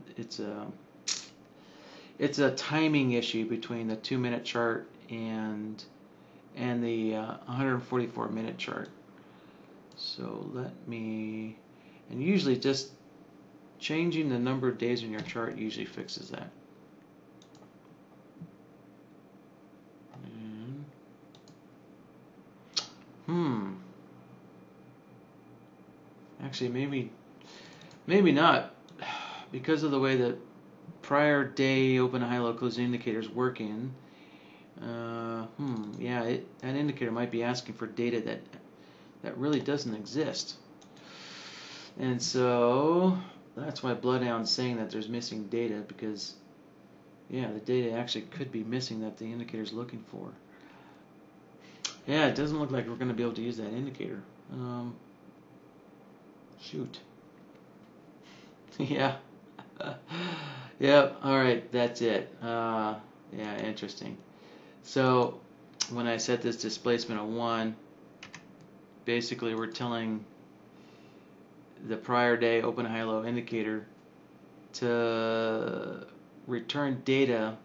a timing issue between the 2-minute chart and the 144-minute chart. So and usually just changing the number of days in your chart usually fixes that. Actually, maybe not, because of the way that prior day open, high, low, close indicator is working. Yeah, that indicator might be asking for data that really doesn't exist, and so that's why BloodHound's saying that there's missing data, because yeah, the data actually could be missing that the indicator's looking for. Yeah, it doesn't look like we're going to be able to use that indicator. Shoot. Yeah. Yep. All right. That's it. Yeah. Interesting. So when I set this displacement of 1, basically we're telling the prior day open, high, low indicator to return data.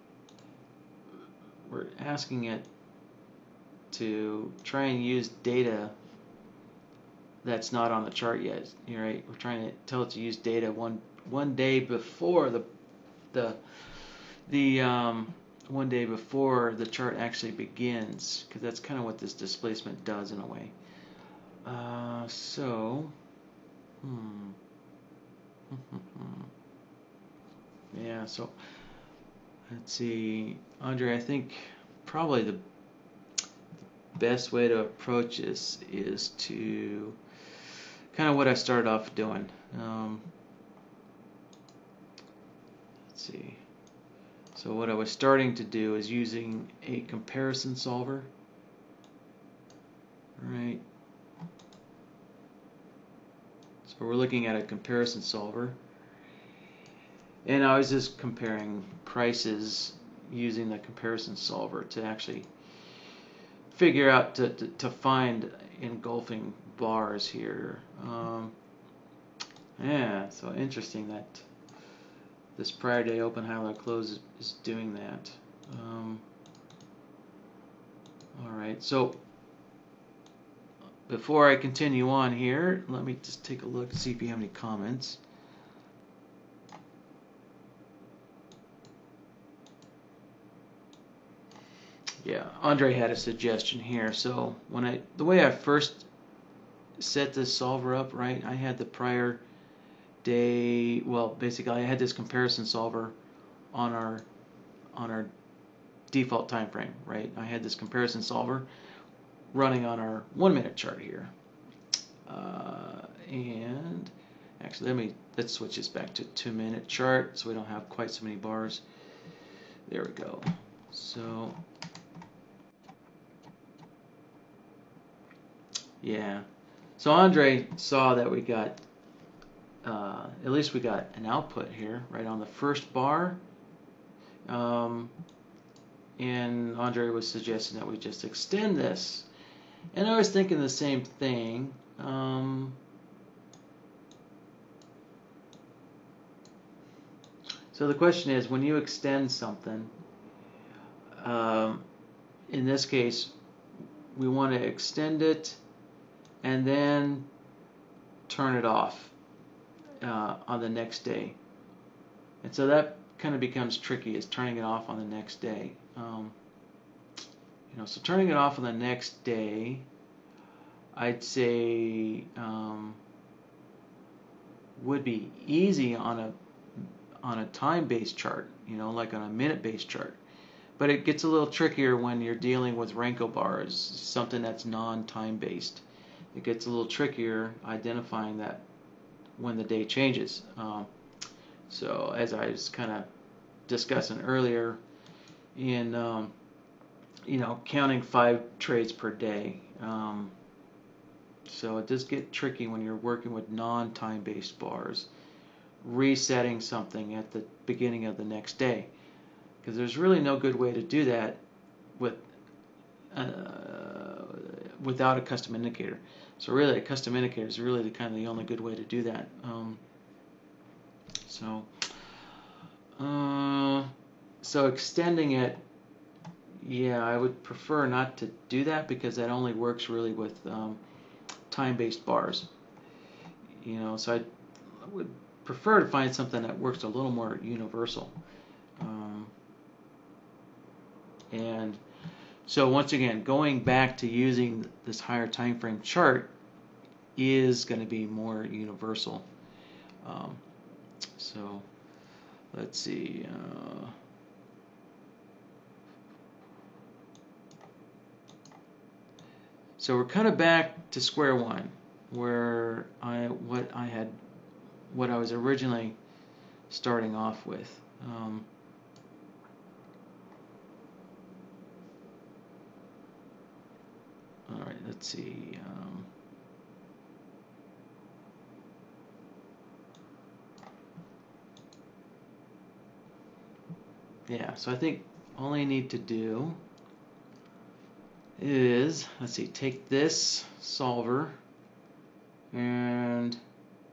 We're asking it to try and use data that's not on the chart yet. You're right. We're trying to tell it to use data one day before the 1 day before the chart actually begins, because that's kind of what this displacement does in a way. Yeah. So let's see, Andre. I think probably the best way to approach this is to kind of what I started off doing. Let's see. So what I was starting to do is using a comparison solver. Right. So we're looking at a comparison solver, and I was just comparing prices using the comparison solver to actually figure out to find engulfing bars here. Yeah, so interesting that this prior day open, high, low, close is doing that. All right, so before I continue on here, let me just take a look to see if you have any comments. Yeah, Andre had a suggestion here. So the way I first set this solver up, right, I had the prior day, well, basically I had this comparison solver on our default time frame, right? I had this comparison solver running on our 1-minute chart here. And actually let's switch this back to 2-minute chart so we don't have quite so many bars. There we go. So yeah, so Andre saw that we got at least we got an output here right on the first bar, and Andre was suggesting that we just extend this, and I was thinking the same thing. So the question is, when you extend something, in this case we want to extend it and then turn it off on the next day. And so that kind of becomes tricky, is turning it off on the next day. So turning it off on the next day, I'd say would be easy on a time-based chart, like on a minute-based chart. But it gets a little trickier when you're dealing with Renko bars, something that's non-time based. It gets a little trickier identifying that when the day changes. So as I was kind of discussing earlier, in counting 5 trades per day. So it does get tricky when you're working with non-time based bars, resetting something at the beginning of the next day, because there's really no good way to do that without a custom indicator. So really, a custom indicator is really the only good way to do that. So extending it, yeah, I would prefer not to do that, because that only works really with time-based bars. So I would prefer to find something that works a little more universal. And so once again, going back to using this higher time frame chart is going to be more universal. So let's see. So we're kind of back to square one, where what I was originally starting off with. All right, let's see. Yeah, so I think all I need to do is, let's see, take this solver and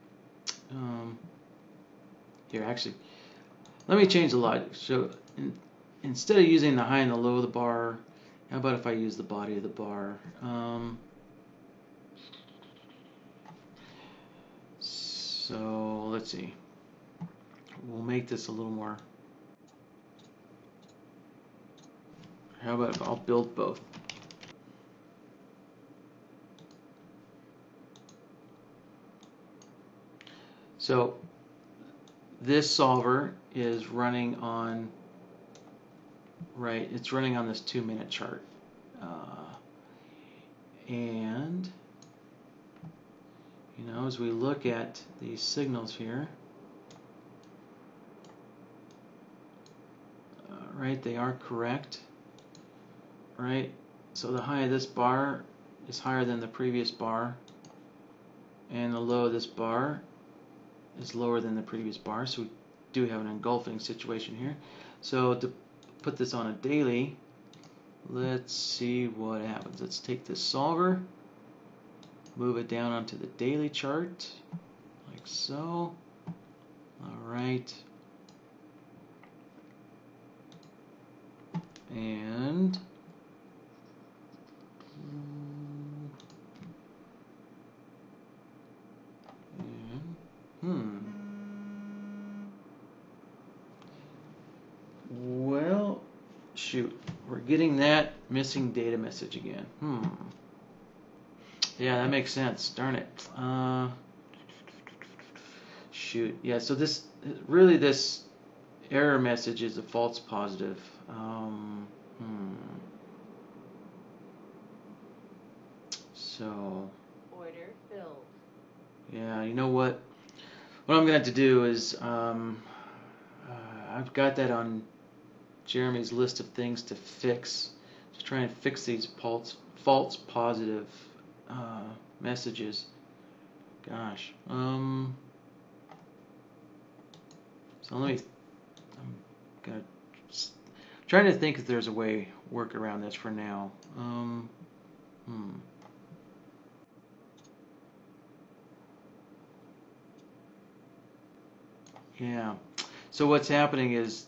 here, actually, let me change the logic. So instead of using the high and the low of the bar, how about if I use the body of the bar? So let's see. We'll make this a little more. How about if I'll build both? So this solver is running on, it's running on this 2-minute chart. And, as we look at these signals here, they are correct, So the high of this bar is higher than the previous bar, and the low of this bar is lower than the previous bar, so we do have an engulfing situation here. So to put this on a daily, let's see what happens. Let's take this solver, move it down onto the daily chart, like so. Alright. And well, shoot, we're getting that missing data message again. Yeah, that makes sense. Darn it. Shoot. Yeah, so this error message is a false positive. So Order filled. yeah, you know what? What I'm going to have to do is I've got that on Jeremy's list of things to fix, to try and fix these false positive messages. Gosh. So I'm gonna trying to think if there's a way work around this for now. Yeah. So what's happening is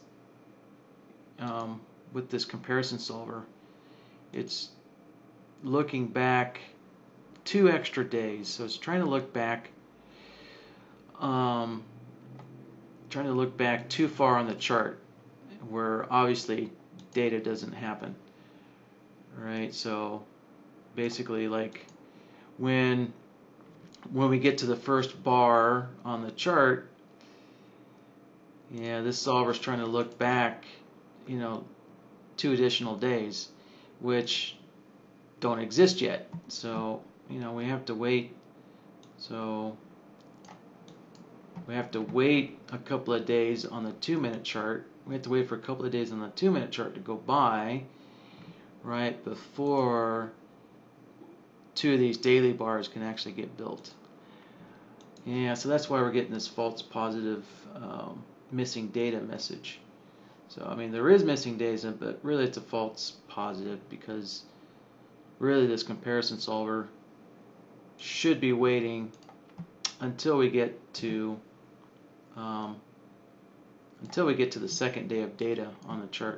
with this comparison solver, it's looking back 2 extra days. So it's trying to look back too far on the chart, where obviously data doesn't happen, right? So basically, like when we get to the first bar on the chart, yeah, this solver's trying to look back, 2 additional days, which don't exist yet. So, we have to wait. So we have to wait a couple of days on the 2-minute chart. We have to wait for a couple of days on the 2-minute chart to go by, right, before 2 of these daily bars can actually get built. Yeah, so that's why we're getting this false positive missing data message. So, I mean, there is missing data, but really it's a false positive because really this comparison solver should be waiting until we get to the second day of data on the chart.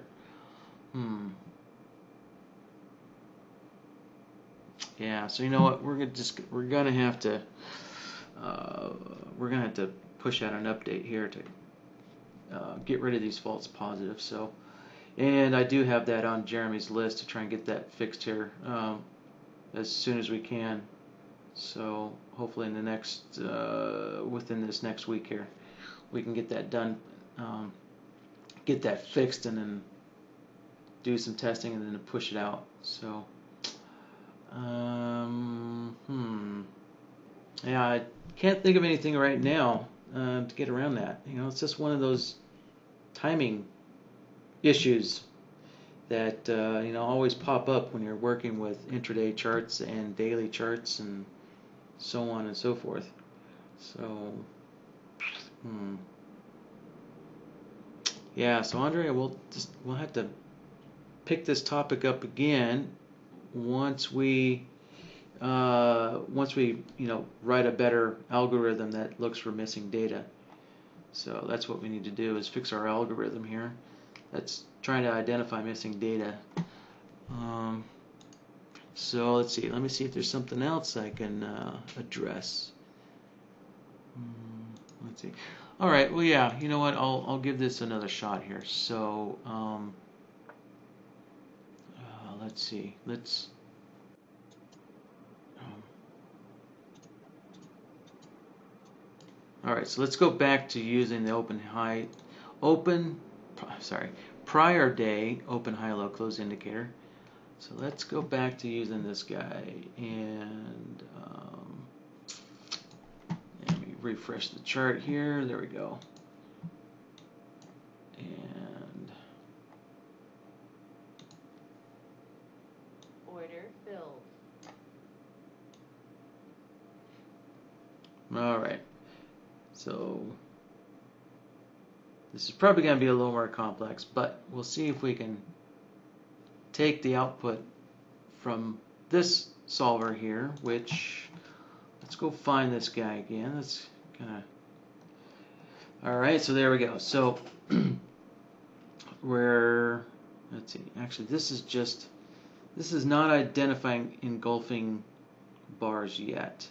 Yeah, so you know what? We're gonna have to push out an update here to get rid of these false positives. So, and I do have that on Jeremy's list to try and get that fixed here as soon as we can. So hopefully in the next within this next week here, we can get that done, get that fixed, and then do some testing and then push it out. So yeah, I can't think of anything right now to get around that. It's just one of those timing issues that always pop up when you're working with intraday charts and daily charts and so on and so forth. So yeah, so Andre, we'll have to pick this topic up again once we write a better algorithm that looks for missing data. So that's what we need to do, is fix our algorithm here that's trying to identify missing data. So let's see. Let me see if there's something else I can address. Let's see. All right. Well, yeah. You know what? I'll give this another shot here. So let's see. All right. So let's go back to using the prior day open high low close indicator. So let's go back to using this guy, and let me refresh the chart here. There we go. And order filled. All right. So this is probably going to be a little more complex, but we'll see if we can take the output from this solver here, which, let's go find this guy again. Let's kind of, all right, so there we go. So let's see, actually this is not identifying engulfing bars yet.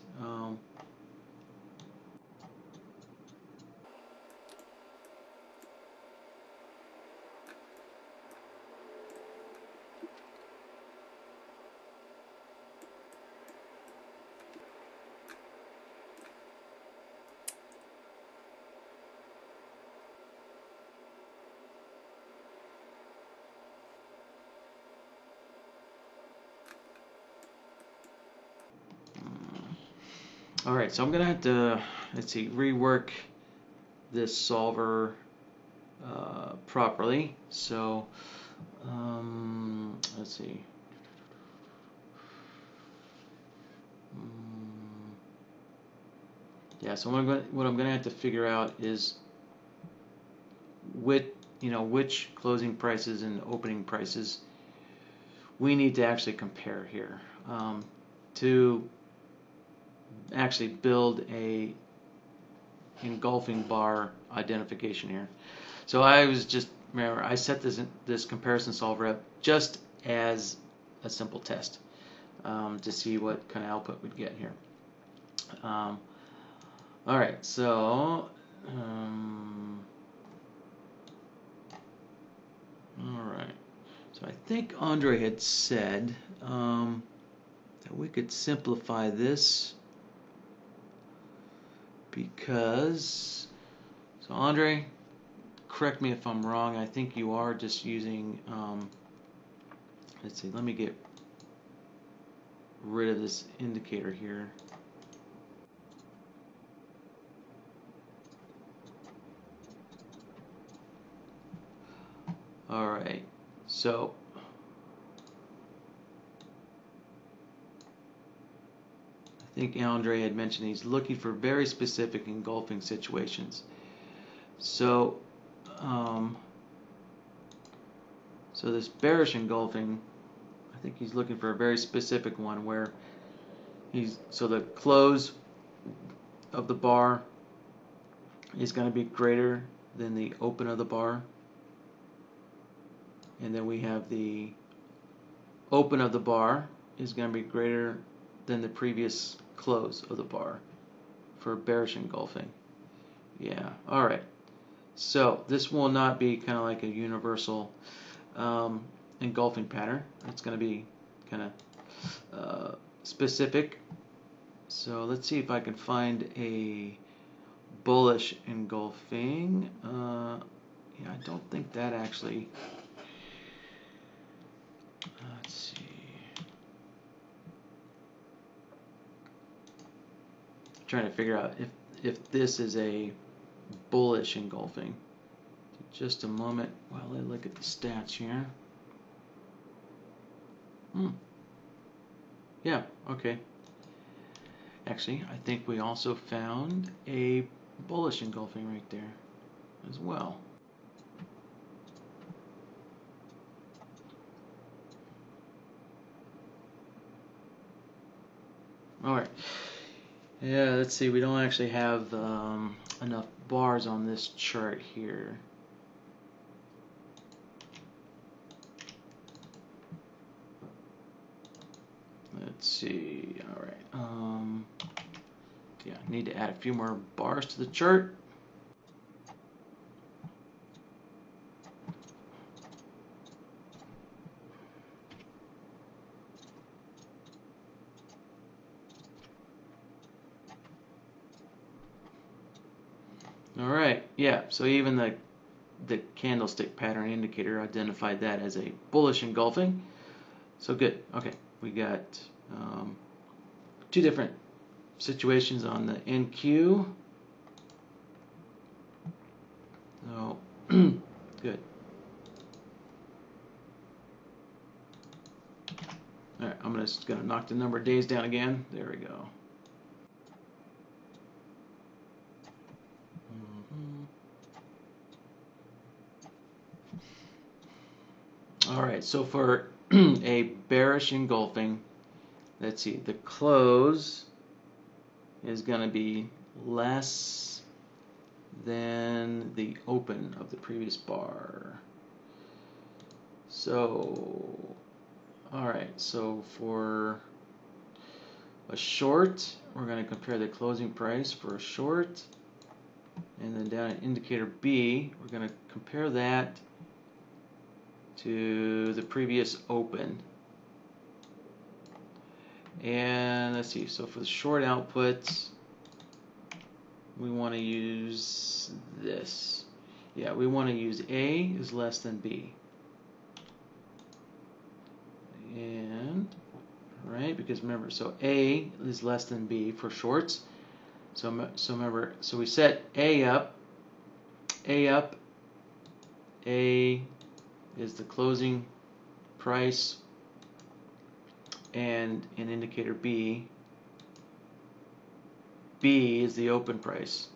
All right, so I'm gonna have to, let's see, rework this solver properly. So let's see. Yeah, so what I'm gonna have to figure out is which closing prices and opening prices we need to actually compare here to actually build a engulfing bar identification here. So remember, I set this comparison solver up just as a simple test to see what kind of output we'd get here. All right, so all right, So I think Andre had said that we could simplify this because, so Andre, correct me if I'm wrong, I think you are just using, let's see, let me get rid of this indicator here. Alright, so I think Andre had mentioned he's looking for very specific engulfing situations. So, so this bearish engulfing, I think he's looking for a very specific one where so the close of the bar is going to be greater than the open of the bar, and then we have the open of the bar is going to be greater than the previous close of the bar for bearish engulfing. Yeah, alright. So this will not be kind of like a universal engulfing pattern. It's going to be kind of specific. So let's see if I can find a bullish engulfing. Yeah, I don't think that actually. Let's see. I'm trying to figure out if this is a bullish engulfing. Just a moment while I look at the stats here. Yeah, okay. Actually, I think we also found a bullish engulfing right there as well. Alright. Yeah, let's see. We don't actually have enough bars on this chart here. Let's see. Alright. Yeah, I need to add a few more bars to the chart. Alright, yeah, so even the candlestick pattern indicator identified that as a bullish engulfing. So good. Okay, we got two different situations on the NQ. So good. Alright, I'm just gonna knock the number of days down again. There we go. Alright, so for a bearish engulfing, let's see, the close is going to be less than the open of the previous bar. So, alright, so for a short, we're going to compare the closing price for a short, and then down at indicator B, we're going to compare that to the previous open. And let's see, so for the short outputs, we want to use this. Yeah, we want to use A is less than B. And, right, because remember, so A is less than B for shorts. So remember, so we set A up, A is the closing price, and in indicator B is the open price.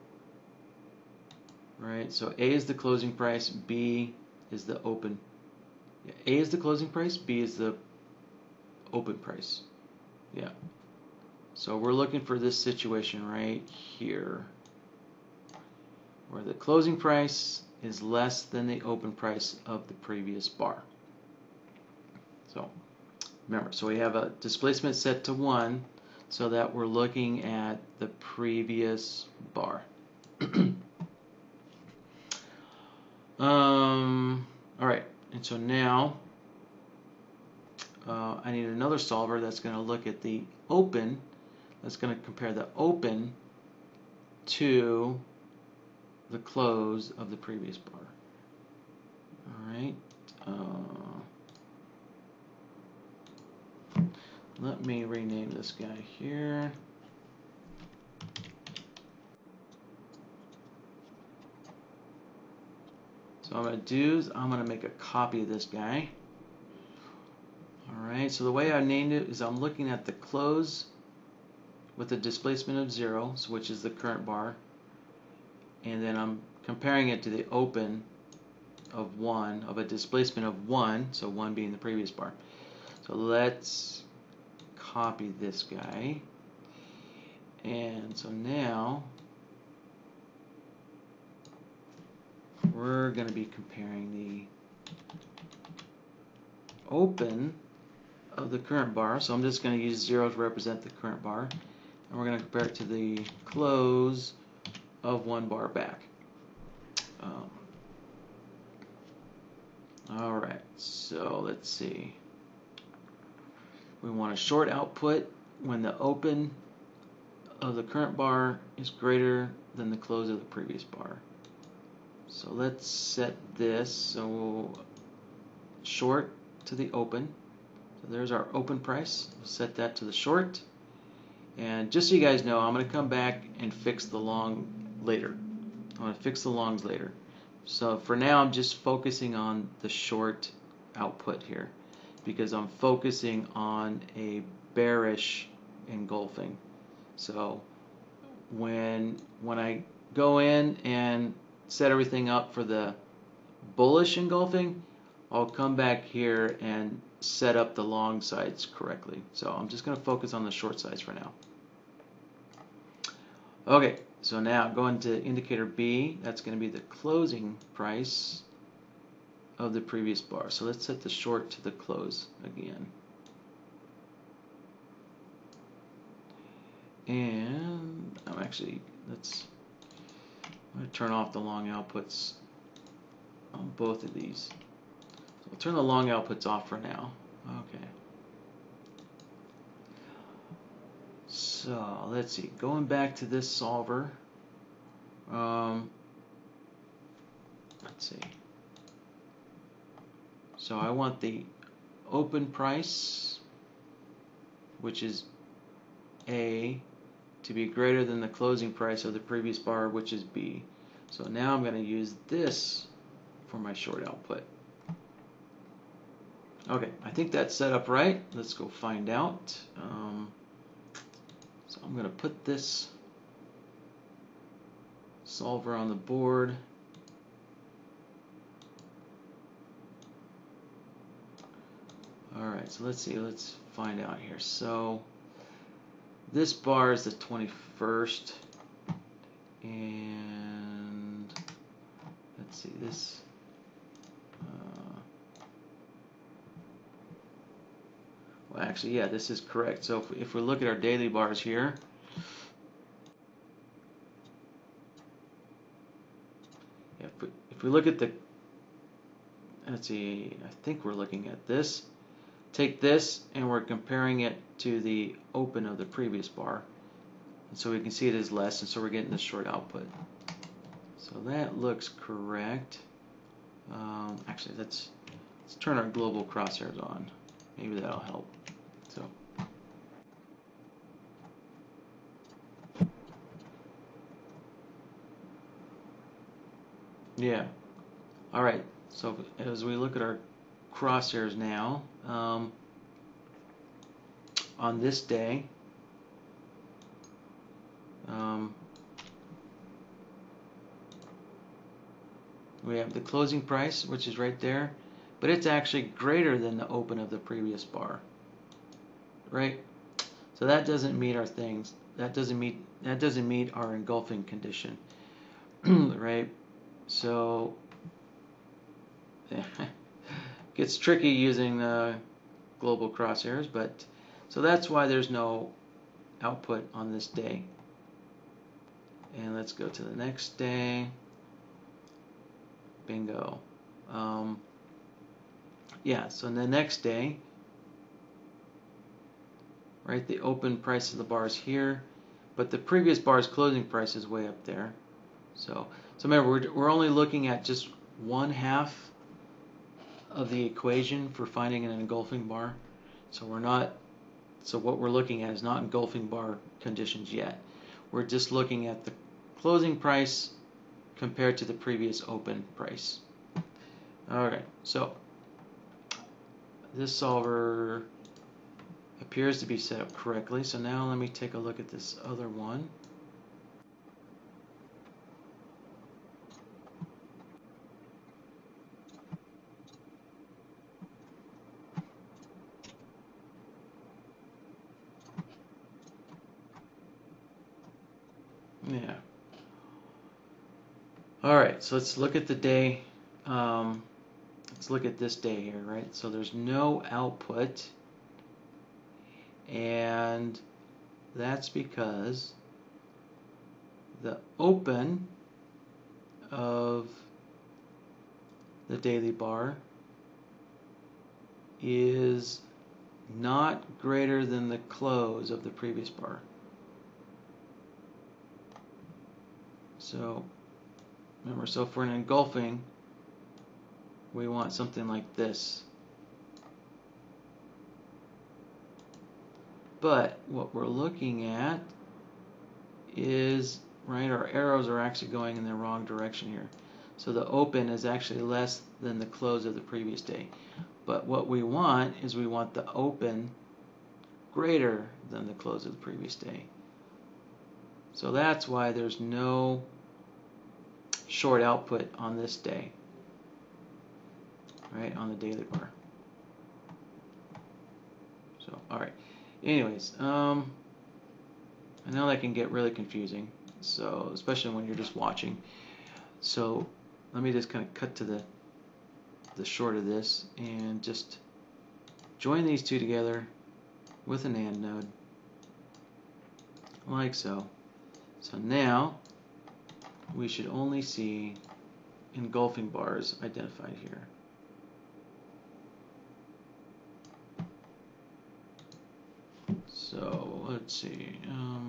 Right, so A is the closing price, B is the open. Yeah, A is the closing price, B is the open price. Yeah. So we're looking for this situation right here, where the closing price is less than the open price of the previous bar. So remember, so we have a displacement set to 1 so that we're looking at the previous bar. Alright, and so now I need another solver that's going to look at the open. That's going to compare the open to the close of the previous bar. Alright. Let me rename this guy here. So what I'm going to do is I'm going to make a copy of this guy. Alright, so the way I named it is I'm looking at the close with a displacement of 0, which is the current bar, and then I'm comparing it to the open of 1, of a displacement of 1, so 1 being the previous bar. So let's copy this guy, and so now we're going to be comparing the open of the current bar, so I'm just going to use 0 to represent the current bar, and we're going to compare it to the close of 1 bar back. Alright, so let's see. We want a short output when the open of the current bar is greater than the close of the previous bar. So let's set this, so short to the open. So there's our open price. We'll set that to the short. And just so you guys know, I'm going to come back and fix the long later. I'm going to fix the longs later. So for now, I'm just focusing on the short output here because I'm focusing on a bearish engulfing. So when I go in and set everything up for the bullish engulfing, I'll come back here and set up the long sides correctly. So I'm just going to focus on the short sides for now. Okay, so now going to indicator B, that's going to be the closing price of the previous bar. So let's set the short to the close again. And I'm going to turn off the long outputs on both of these. So I'll turn the long outputs off for now. Okay. So let's see, going back to this solver, let's see. So I want the open price, which is A, to be greater than the closing price of the previous bar, which is B. So now I'm going to use this for my short output. Okay, I think that's set up right. Let's go find out. So I'm going to put this solver on the board. Alright, so let's see, let's find out here. So this bar is the 21st, and let's see, this well, actually, yeah, this is correct. So if we look at our daily bars here, if we look at the, let's see, I think we're looking at this. Take this and we're comparing it to the open of the previous bar. And so we can see it is less, and so we're getting the short output. So that looks correct. Actually, let's turn our global crosshairs on. Maybe that'll help. So yeah. All right. So as we look at our crosshairs now, on this day, we have the closing price, which is right there, but it's actually greater than the open of the previous bar, right? So that doesn't meet our things. That doesn't meet our engulfing condition, right? So it gets tricky using the global crosshairs, but so that's why there's no output on this day. And let's go to the next day. Bingo. Yeah, so the next day right? The open price of the bar is here, but the previous bar's closing price is way up there. So remember, we're only looking at just one half of the equation for finding an engulfing bar. So what we're looking at is not engulfing bar conditions yet. We're just looking at the closing price compared to the previous open price. Alright, so this solver appears to be set up correctly. So now let me take a look at this other one. Yeah. Alright, so let's look at the day. Let's look at this day here, right? So there's no output, and that's because the open of the daily bar is not greater than the close of the previous bar. So remember, so for an engulfing, we want something like this. But what we're looking at is, right, our arrows are actually going in the wrong direction here. So the open is actually less than the close of the previous day. But what we want is we want the open greater than the close of the previous day. So that's why there's no short output on this day, right, on the daily bar. So, alright. Anyways, I know that can get really confusing, so especially when you're just watching. So let me just kind of cut to the short of this and just join these two together with an AND node, like so. So now we should only see engulfing bars identified here. So let's see.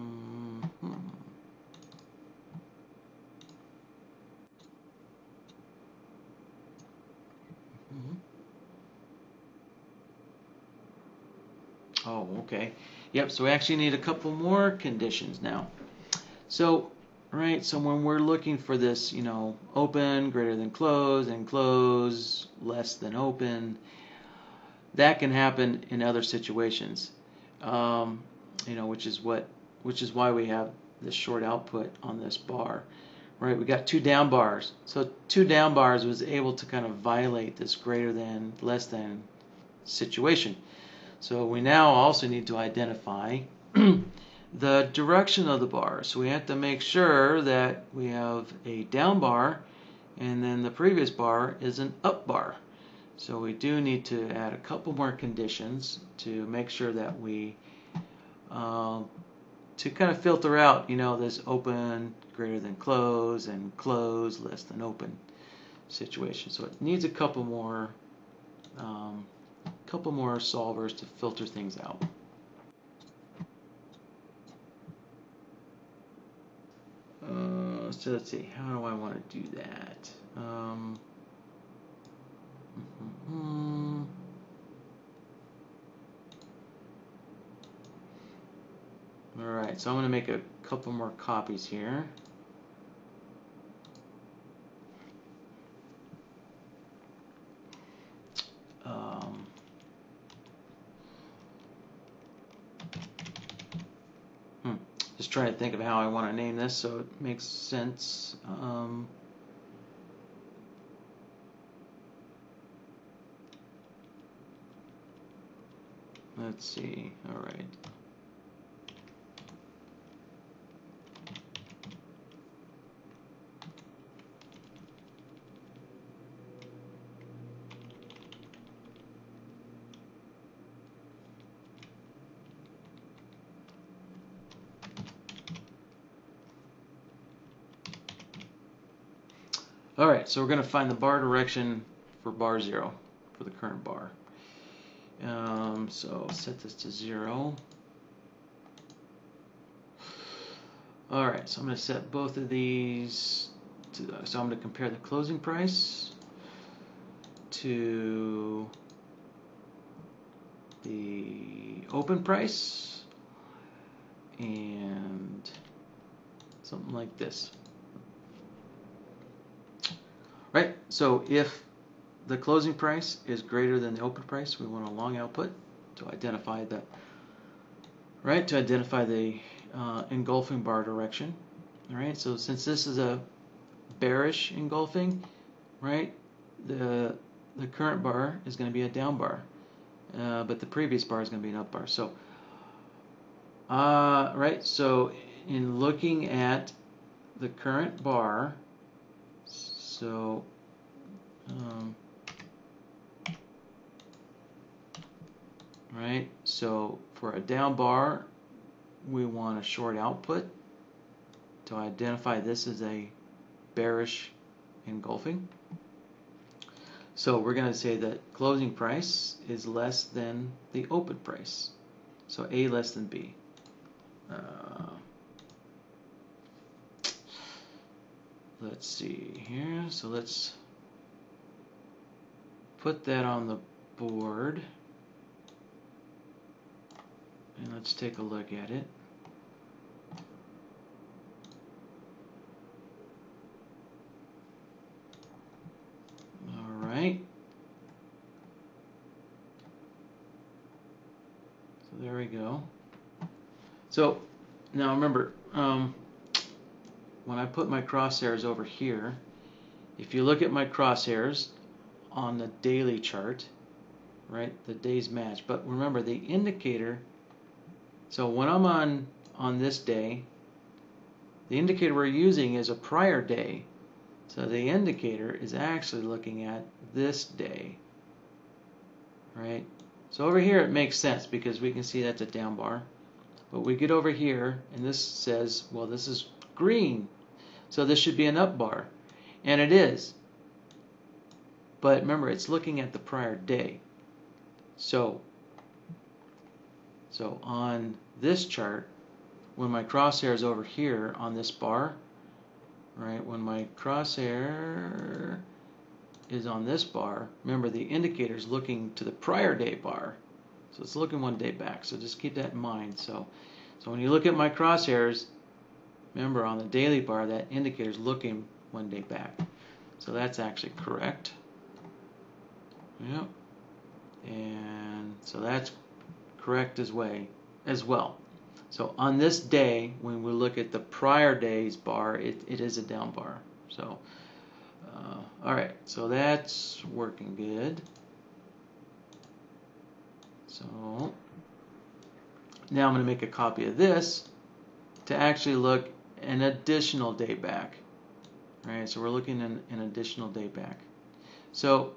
Oh, okay. Yep, so we actually need a couple more conditions now. So, right, so when we're looking for this, you know, open greater than close and close less than open, that can happen in other situations. You know, which is why we have this short output on this bar. Right, we got two down bars. So two down bars was able to kind of violate this greater than, less than situation. So we now also need to identify the direction of the bar. So we have to make sure that we have a down bar and then the previous bar is an up bar. So we do need to add a couple more conditions to make sure that we to kind of filter out, you know, this open greater than close and close less than open situation. So it needs a couple more solvers to filter things out. So let's see, how do I want to do that? Alright, so I'm going to make a couple more copies here. Just trying to think of how I want to name this so it makes sense. Let's see, alright. Alright, so we're going to find the bar direction for bar 0, for the current bar. So set this to 0. All right, so I'm going to set both of these to, so I'm going to compare the closing price to the open price and something like this. Right, so if the closing price is greater than the open price, we want a long output to identify the engulfing bar direction. All right, so since this is a bearish engulfing, right, the current bar is going to be a down bar, but the previous bar is going to be an up bar. So, right, so in looking at the current bar, so right, so for a down bar, we want a short output to identify this as a bearish engulfing. So we're going to say that closing price is less than the open price. So A less than B. Let's see here. So let's put that on the board. And let's take a look at it. All right. So there we go. So now remember, when I put my crosshairs over here, if you look at my crosshairs on the daily chart, right, the days match. But remember the indicator. So when I'm on this day, the indicator we're using is a prior day. So the indicator is actually looking at this day, right? So over here it makes sense because we can see that's a down bar. But we get over here and this says, well, this is green. So this should be an up bar. And it is. But remember, it's looking at the prior day. So on this chart, when my crosshair is over here on this bar, right, when my crosshair is on this bar, remember the indicator is looking to the prior day bar. So it's looking one day back. So just keep that in mind. So when you look at my crosshairs, remember on the daily bar, that indicator is looking one day back. So that's actually correct. Yep. And so that's correct as well. So on this day, when we look at the prior day's bar, it is a down bar. So, all right, so that's working good. So now I'm going to make a copy of this to actually look an additional day back. All right, so we're looking an additional day back. So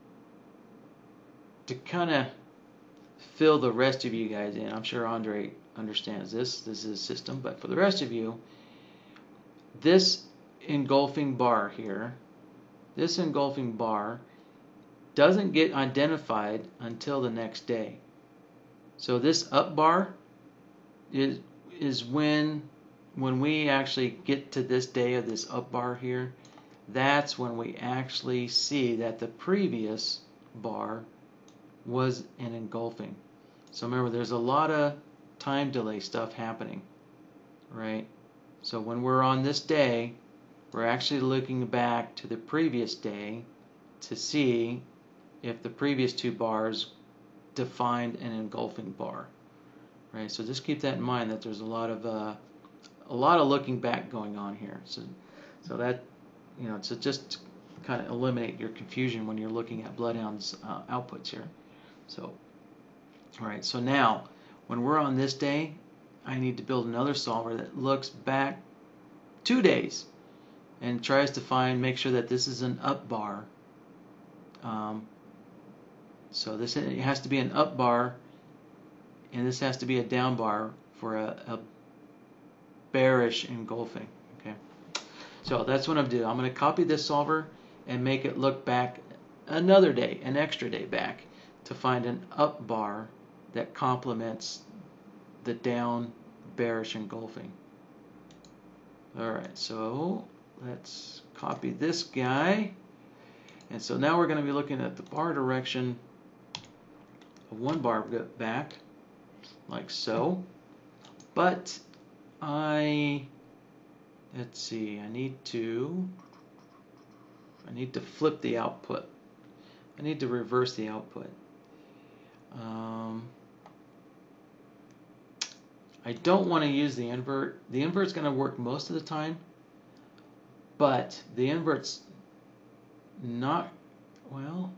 to kind of fill the rest of you guys in, I'm sure Andre understands this. This is a system, but for the rest of you, this engulfing bar here, this engulfing bar doesn't get identified until the next day. So this up bar is when we actually get to this day of this up bar here, that's when we actually see that the previous bar was an engulfing. So remember, there's a lot of time delay stuff happening, right? So when we're on this day, we're actually looking back to the previous day to see if the previous two bars defined an engulfing bar, right? So just keep that in mind, that there's a lot of looking back going on here. So that, you know, so just kind of eliminate your confusion when you're looking at BloodHound's outputs here. So, all right. So now, when we're on this day, I need to build another solver that looks back 2 days and tries to make sure that this is an up bar. So this, it has to be an up bar, and this has to be a down bar for a bearish engulfing. Okay. So that's what I'm doing. I'm going to copy this solver and make it look back another day, an extra day back, to find an up bar that complements the down bearish engulfing. Alright, so let's copy this guy. And so now we're going to be looking at the bar direction of one bar back, like so. But let's see, I need to flip the output. I need to reverse the output. I don't want to use the invert. The invert's going to work most of the time, but the invert's not, well,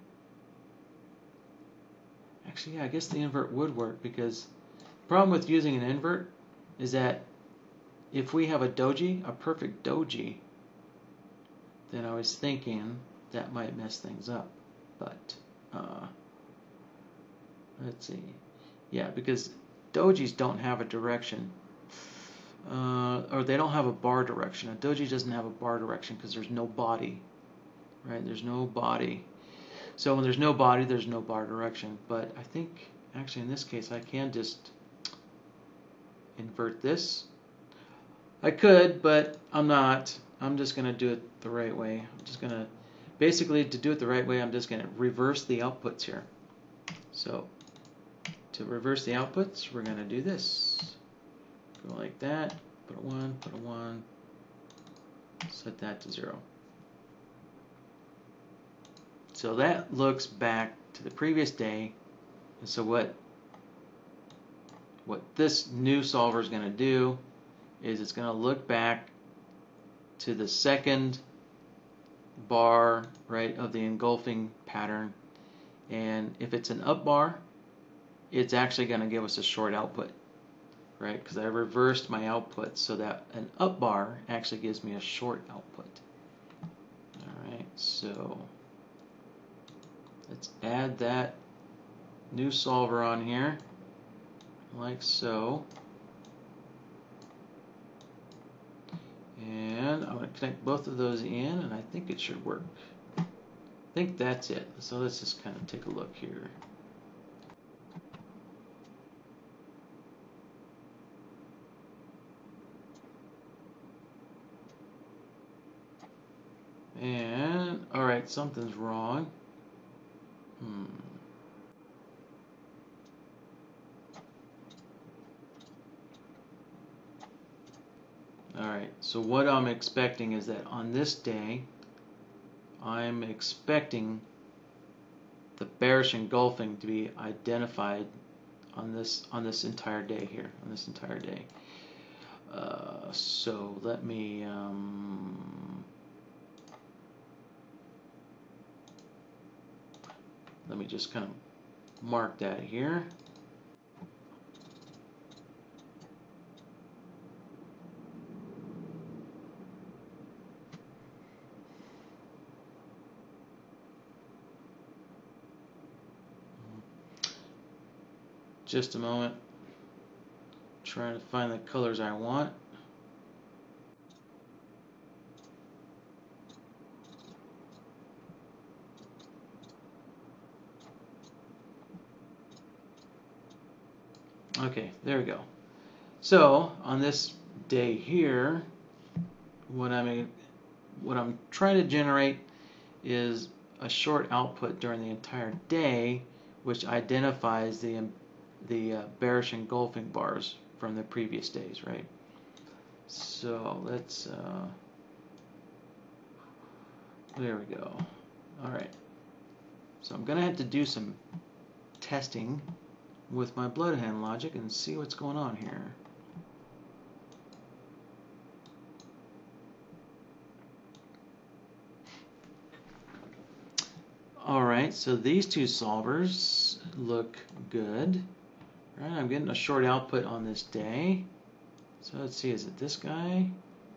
actually, yeah, I guess the invert would work, because the problem with using an invert is that if we have a doji, a perfect doji, then I was thinking that might mess things up. But let's see. Yeah, because dojis don't have a direction, or they don't have a bar direction. A doji doesn't have a bar direction because there's no body, right? There's no body. So when there's no body, there's no bar direction. But I think, actually, in this case, I can just invert this. I could, but I'm not. I'm just going to do it the right way. I'm just going to, basically, to do it the right way, I'm just going to reverse the outputs here. So to reverse the outputs, we're going to do this. Go like that, put a 1, put a 1, set that to 0. So that looks back to the previous day. And so what this new solver is going to do is it's going to look back to the second bar, right, of the engulfing pattern. And if it's an up bar, it's actually going to give us a short output, right? Because I reversed my output so that an up bar actually gives me a short output. All right, so let's add that new solver on here, like so. And I'm going to connect both of those in, and I think it should work. I think that's it. So let's just kind of take a look here. And, alright, something's wrong. Alright, so what I'm expecting is that on this day, I'm expecting the bearish engulfing to be identified on this entire day here, on this entire day. So let me just kind of mark that here. Just a moment. Trying to find the colors I want. Okay, there we go. So on this day here, what I'm trying to generate is a short output during the entire day, which identifies the bearish engulfing bars from the previous days, right? So let's there we go. All right. So I'm gonna have to do some testing with my BloodHound logic and see what's going on here. Alright, so these two solvers look good. Right, I'm getting a short output on this day. So let's see, is it this guy?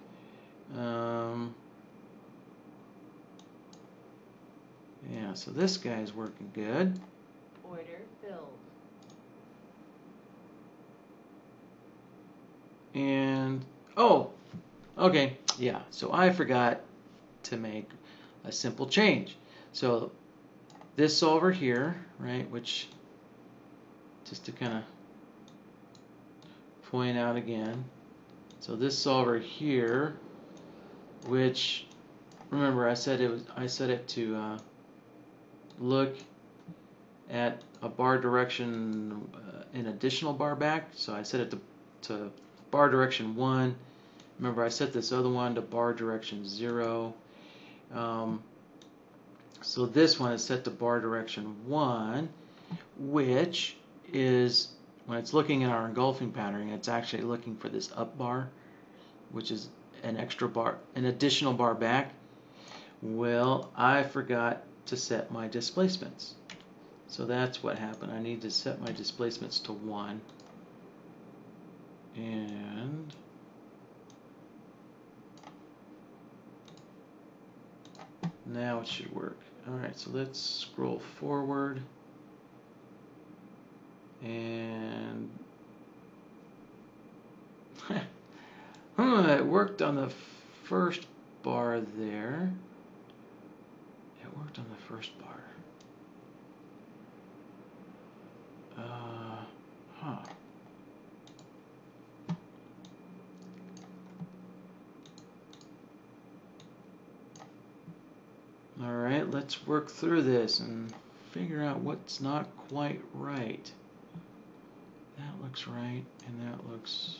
Yeah, so this guy's working good. Order filled. And, oh, okay, yeah, so I forgot to make a simple change. So this solver here, right, which, just to kind of point out again, so this solver here which, remember, I set it to look at a bar direction an additional bar back. So I set it to bar direction 1. Remember, I set this other one to bar direction 0. So this one is set to bar direction 1, which is, when it's looking at our engulfing pattern, it's actually looking for this up bar, which is an extra bar, an additional bar back. Well, I forgot to set my displacements. So that's what happened. I need to set my displacements to 1. And now it should work. Alright, so let's scroll forward. And it worked on the first bar there. It worked on the first bar. Alright, let's work through this and figure out what's not quite right. That looks right, and that looks...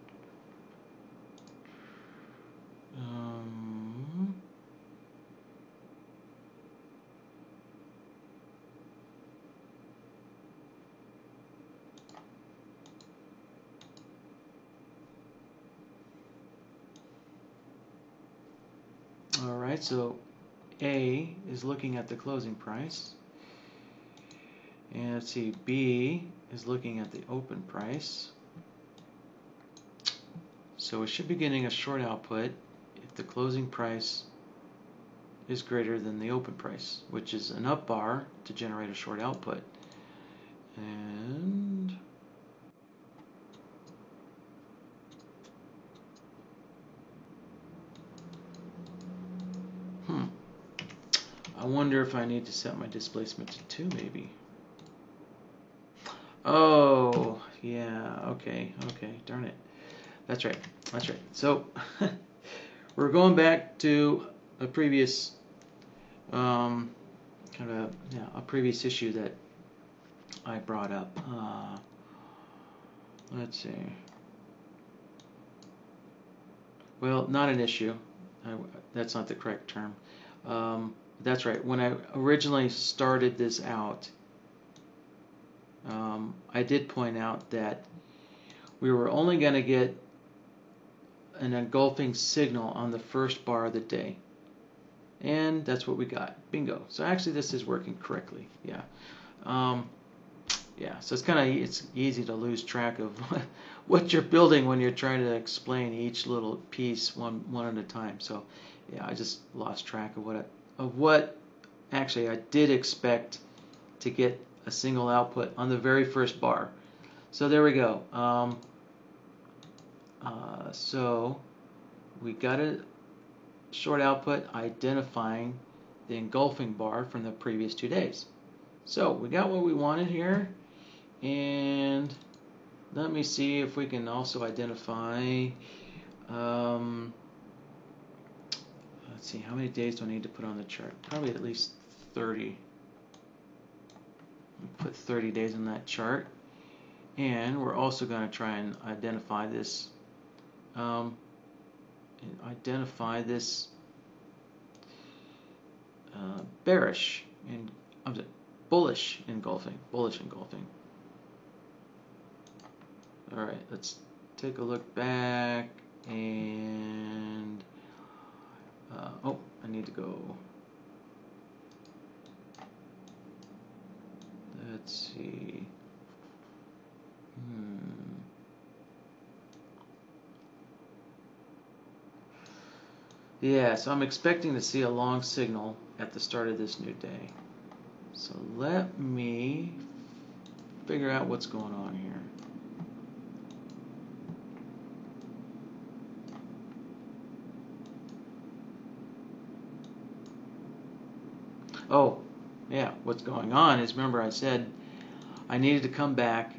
Alright, so A is looking at the closing price. And let's see, B is looking at the open price. So we should be getting a short output if the closing price is greater than the open price, which is an up bar to generate a short output. And I wonder if I need to set my displacement to 2 maybe. Oh, yeah, okay, darn it. That's right. So, we're going back to a previous, a previous issue that I brought up. Let's see. Well, not an issue. That's not the correct term. That's right. When I originally started this out, I did point out that we were only going to get an engulfing signal on the first bar of the day. And that's what we got. Bingo. So actually this is working correctly. Yeah. Yeah, so it's easy to lose track of what you're building when you're trying to explain each little piece one at a time. So yeah, I just lost track of what actually I did expect to get a single output on the very first bar. So there we go. So we got a short output identifying the engulfing bar from the previous 2 days. So we got what we wanted here, and let me see if we can also identify, let's see, how many days do I need to put on the chart? Probably at least 30. Put 30 days on that chart. And we're also going to try and identify this bearish and bullish engulfing. All right, let's take a look back, and oh, I need to go. Let's see. Yeah, so I'm expecting to see a long signal at the start of this new day. So let me figure out what's going on here. Oh, yeah, what's going on is, remember I said I needed to come back,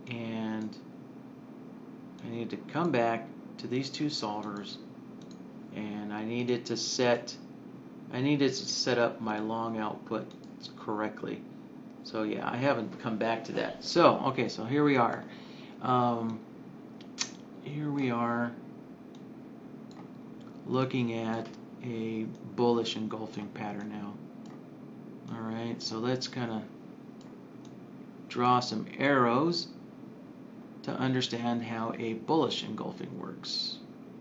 and I needed to come back to these two solvers and I needed to set up my long output correctly. So yeah, I haven't come back to that. So okay, so here we are. Here we are looking at a bullish engulfing pattern now. All right, so let's kind of draw some arrows to understand how a bullish engulfing works.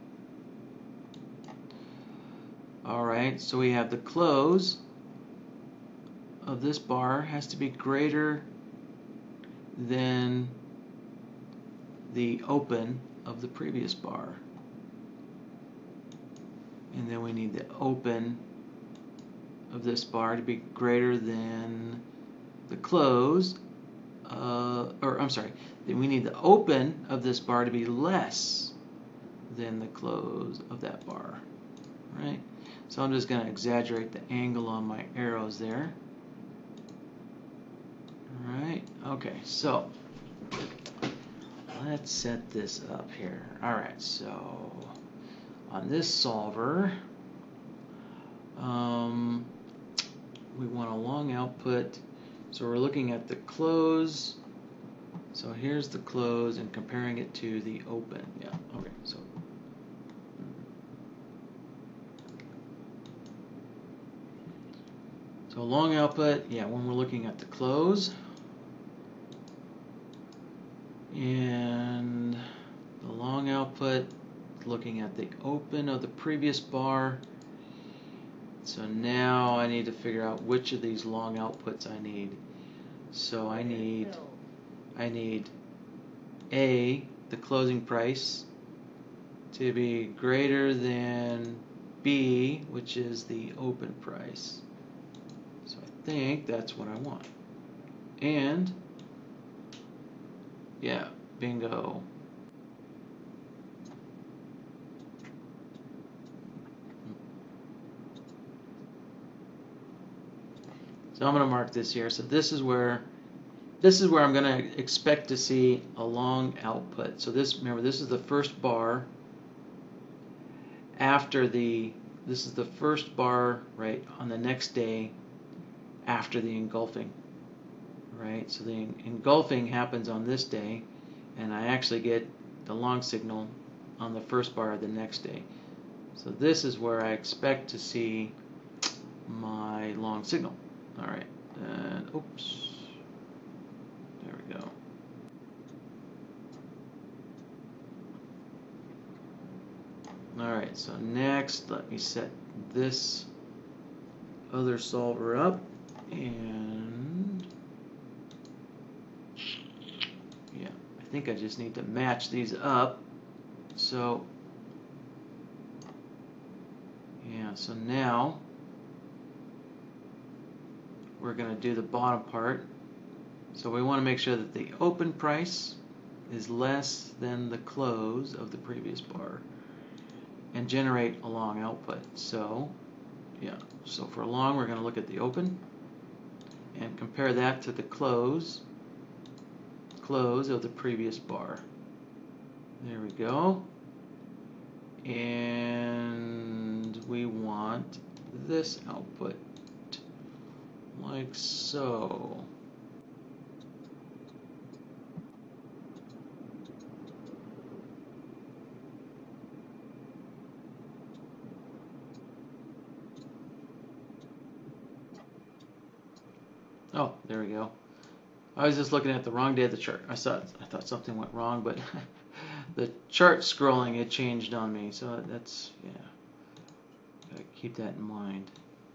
All right, so we have the close of this bar has to be greater than the open of the previous bar. And then we need the open of this bar to be greater than the close, we need the open of this bar to be less than the close of that bar, right? So I'm just going to exaggerate the angle on my arrows there. All right, okay, so let's set this up here. All right, so on this solver, we want a long output, so we're looking at the close. So here's the close and comparing it to the open. Yeah, okay, so long output, yeah, when we're looking at the close, and the long output looking at the open of the previous bar. So now I need to figure out which of these long outputs I need. So I need A, the closing price, to be greater than B, which is the open price. So I think that's what I want. And yeah, bingo. So I'm going to mark this here. So this is where I'm going to expect to see a long output. So remember, this is the first bar after this is the first bar right on the next day after the engulfing. Right? So the engulfing happens on this day, and I actually get the long signal on the first bar of the next day. So this is where I expect to see my long signal. All right, and oops, there we go. All right, so next, let me set this other solver up, and yeah, I think I just need to match these up. So yeah, so now we're going to do the bottom part. So we want to make sure that the open price is less than the close of the previous bar and generate a long output. So yeah, so for long we're going to look at the open and compare that to the close of the previous bar. There we go. And we want this output like so. Oh, there we go. I was just looking at the wrong day of the chart. I thought something went wrong, but the chart scrolling had changed on me. So that's, yeah, gotta keep that in mind.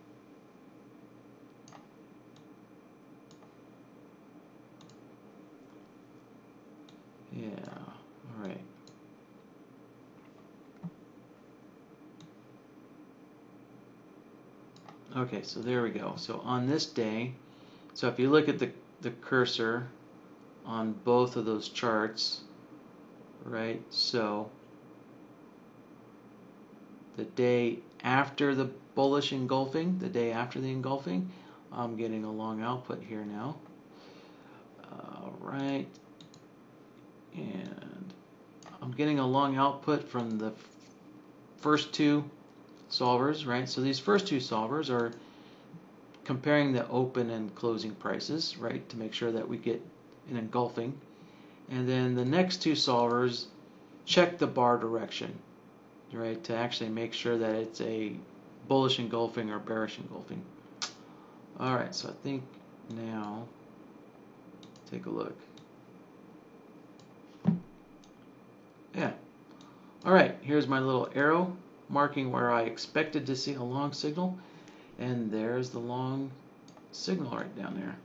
Yeah, all right. Okay, so there we go. So on this day, so if you look at the cursor on both of those charts, right? So the day after the bullish engulfing, the day after the engulfing, I'm getting a long output here now. All right. And I'm getting a long output from the first two solvers, right? So these first two solvers are comparing the open and closing prices, right, to make sure that we get an engulfing. And then the next two solvers check the bar direction, right, to actually make sure that it's a bullish engulfing or bearish engulfing. All right, so I think now, take a look. Yeah. All right, here's my little arrow marking where I expected to see a long signal, and there's the long signal right down there.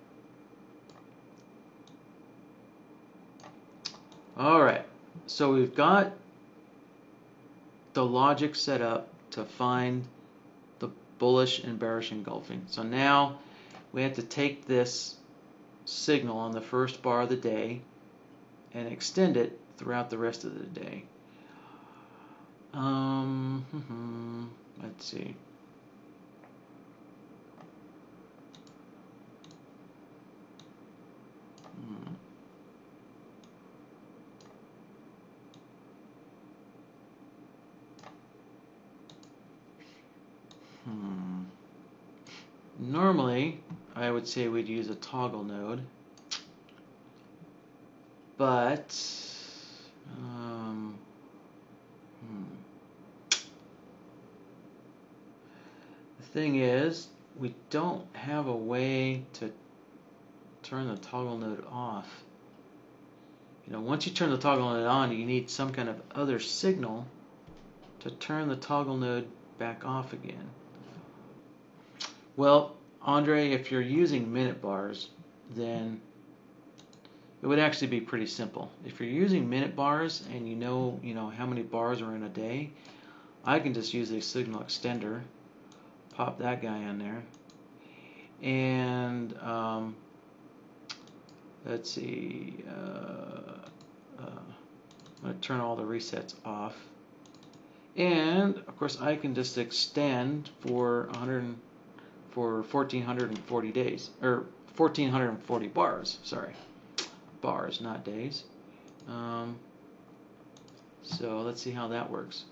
All right, so we've got the logic set up to find the bullish and bearish engulfing. So now we have to take this signal on the first bar of the day and extend it throughout the rest of the day. Let's see. Normally, I would say we'd use a toggle node, but the thing is, we don't have a way to turn the toggle node off. You know, once you turn the toggle node on, you need some kind of other signal to turn the toggle node back off again. Well, Andre, if you're using minute bars, then it would actually be pretty simple. If you're using minute bars and you know how many bars are in a day, I can just use a signal extender, pop that guy in there, and let's see, I'm going to turn all the resets off, and of course I can just extend for 1440 days, or 1440 bars, sorry, bars, not days. So let's see how that works.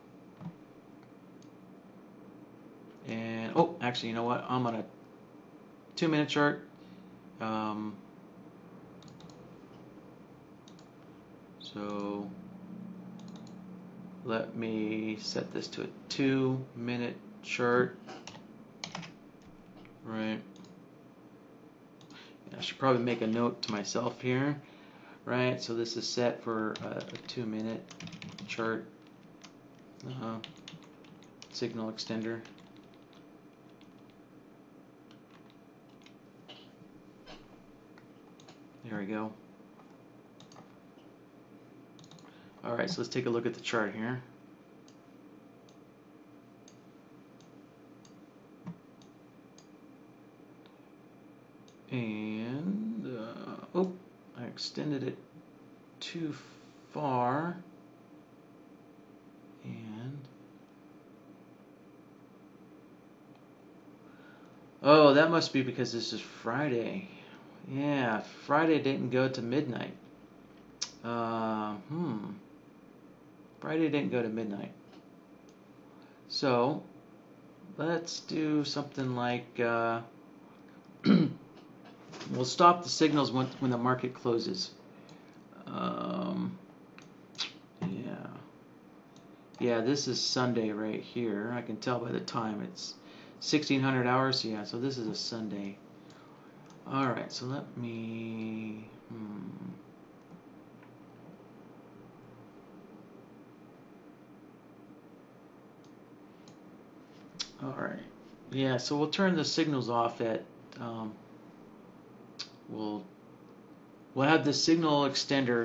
And oh, actually, you know what? I'm on a 2-minute chart. So let me set this to a 2-minute chart. Right. I should probably make a note to myself here. Right. So this is set for a 2-minute chart. Signal extender. There we go. All right, so let's take a look at the chart here. And, oh, I extended it too far. And, oh, that must be because this is Friday. Yeah, Friday didn't go to midnight. Friday didn't go to midnight. So, let's do something like, we'll stop the signals when the market closes. Yeah, this is Sunday right here. I can tell by the time. It's 1600 hours. Yeah, so this is a Sunday. All right, so let me... All right. Yeah, so we'll turn the signals off at... We'll have the signal extender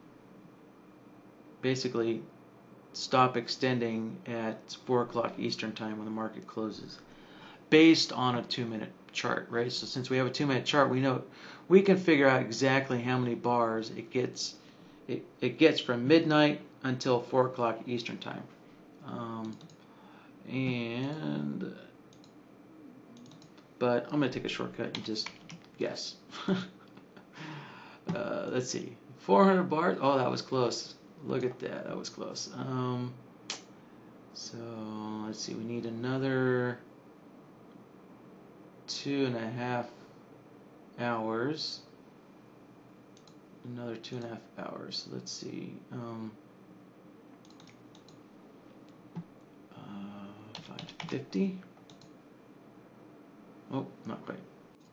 basically stop extending at 4 o'clock Eastern time when the market closes, based on a 2-minute chart, right? So since we have a 2-minute chart, we know we can figure out exactly how many bars it gets. It gets from midnight until 4 o'clock Eastern time, but I'm gonna take a shortcut and just guess. Let's see, 400 bars. Oh, that was close. Look at that. That was close. So let's see, we need another 2.5 hours. Another 2.5 hours. Let's see. 550. Oh, not quite.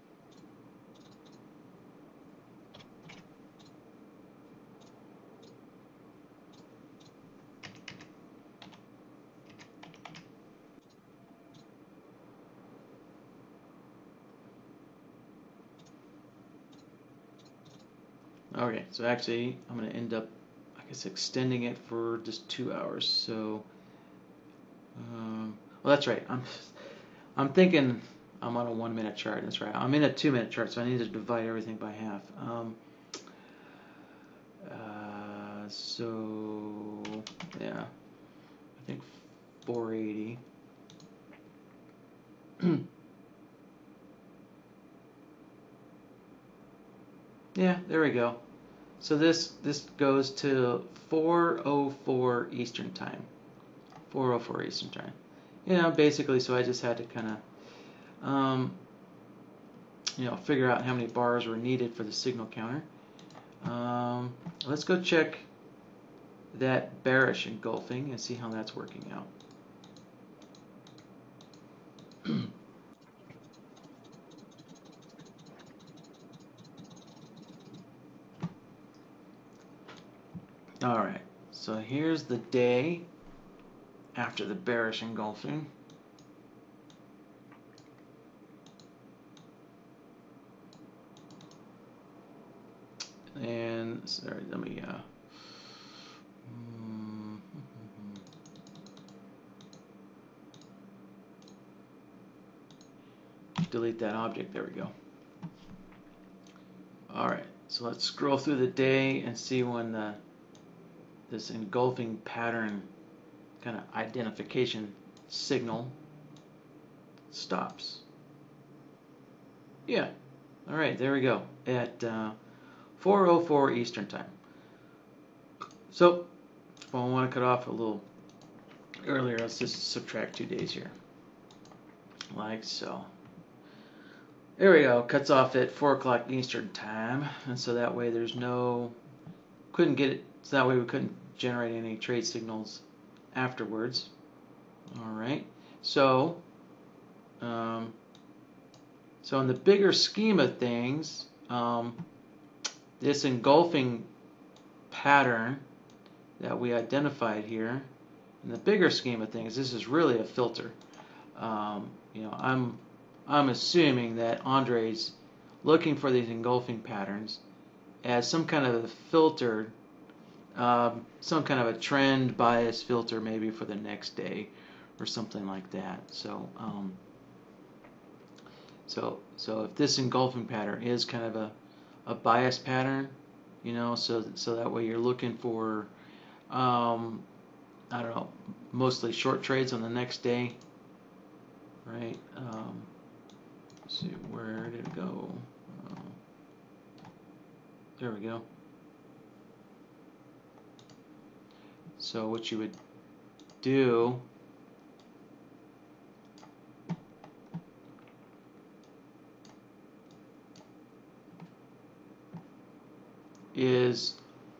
Okay, so actually I'm going to end up, I guess, extending it for just 2 hours. So, well, that's right. I'm thinking I'm on a 1-minute chart. That's right. I'm in a 2-minute chart, so I need to divide everything by half. So yeah, I think 480. Yeah, there we go. So this goes to 4:04 Eastern Time. 4:04 Eastern Time. Yeah, basically. So I just had to kind of, figure out how many bars were needed for the signal counter. Let's go check that bearish engulfing and see how that's working out. All right, so here's the day after the bearish engulfing. And sorry, let me delete that object. There we go. All right, so let's scroll through the day and see when this engulfing pattern kind of identification signal stops. Yeah, all right, there we go at 4:04 Eastern Time. So if I want to cut off a little earlier, let's just subtract 2 days here, like so. There we go, cuts off at 4 o'clock Eastern Time, and so that way there's no, couldn't get it, so that way we couldn't generate any trade signals afterwards. All right, so so in the bigger scheme of things, this engulfing pattern that we identified here, in the bigger scheme of things, this is really a filter. I'm assuming that Andre's looking for these engulfing patterns as some kind of a filter, some kind of a trend bias filter maybe for the next day or something like that. So so if this engulfing pattern is kind of a bias pattern, so that way you're looking for I don't know, mostly short trades on the next day, right? Let's see, where did it go? There we go. So what you would do is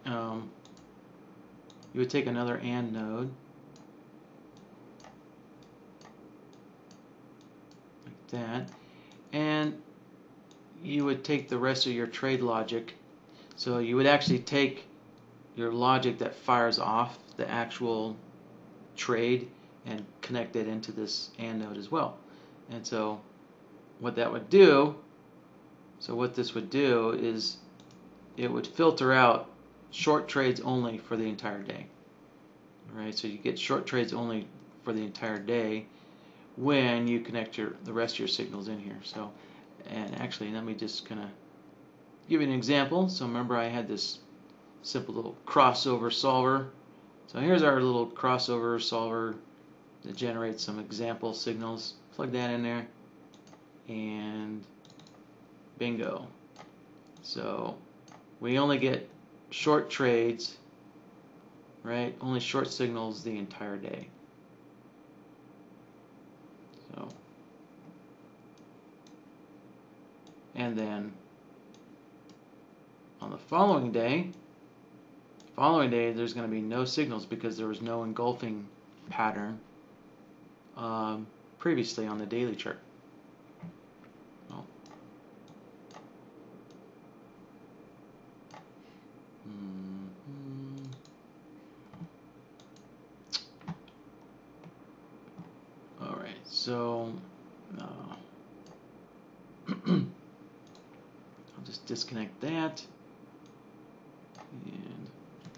you would take another AND node like that, and you would take the rest of your trade logic. So you would actually take your logic that fires off the actual trade and connect it into this AND node as well. And so what that would do, so what this would do is it would filter out short trades only for the entire day. All right, so you get short trades only for the entire day when you connect the rest of your signals in here. So, and actually, let me just kind of give you an example. So remember, I had this simple little crossover solver. So here's our little crossover solver that generates some example signals. Plug that in there, and bingo. So we only get short trades, right? Only short signals the entire day. So, and then on the following day, there's going to be no signals because there was no engulfing pattern previously on the daily chart. Oh. All right, so I'll just disconnect that. And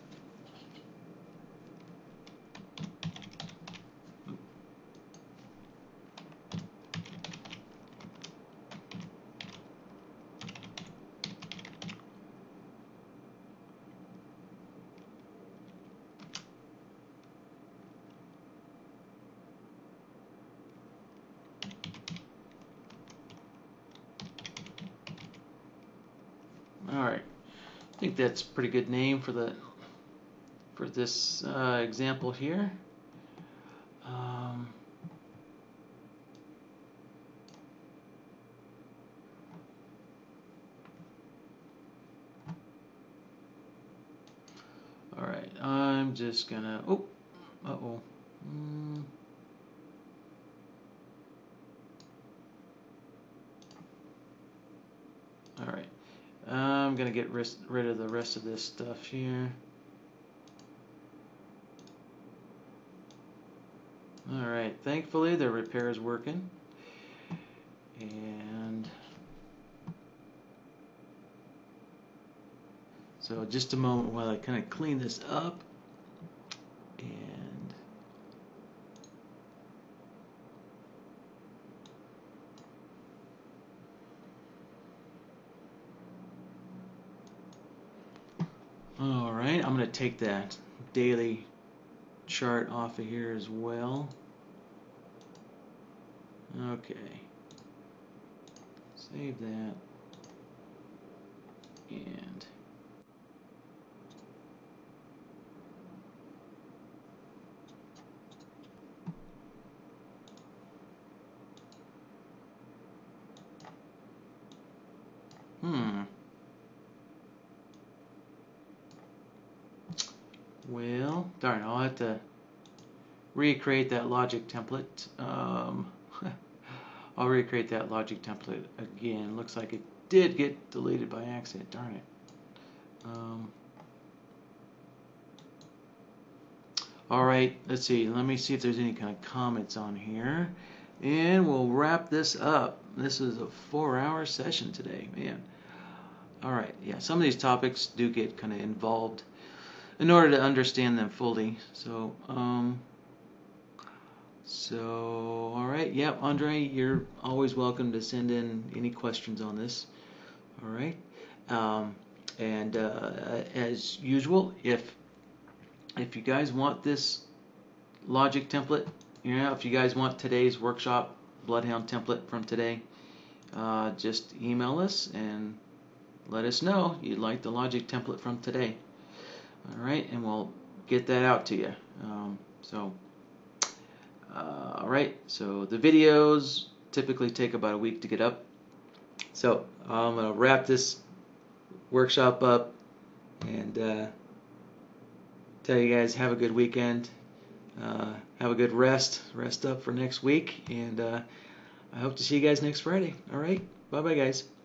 all right, I think that's a pretty good name for this example here. All right, I'm just gonna. Oh, uh-oh. All right, I'm gonna get rid of the rest of this stuff here. All right, thankfully the repair is working, and so just a moment while I kind of clean this up. And all right, I'm going to take that daily chart off of here as well. Okay, save that, and well, darn, I'll have to recreate that logic template. I'll recreate that logic template again. Looks like it did get deleted by accident. Darn it. All right, let's see. Let me see if there's any kind of comments on here, and we'll wrap this up. This is a 4-hour session today, man. All right, yeah. Some of these topics do get kind of involved in order to understand them fully. So, all right, yeah, Andre, you're always welcome to send in any questions on this. All right, and as usual, if you guys want this logic template, if you guys want today's workshop BloodHound template from today, just email us and let us know you'd like the logic template from today. All right, and we'll get that out to you. All right, so the videos typically take about a week to get up. So I'm going to wrap this workshop up and tell you guys have a good weekend. Have a good rest up for next week, and I hope to see you guys next Friday. All right, bye-bye, guys.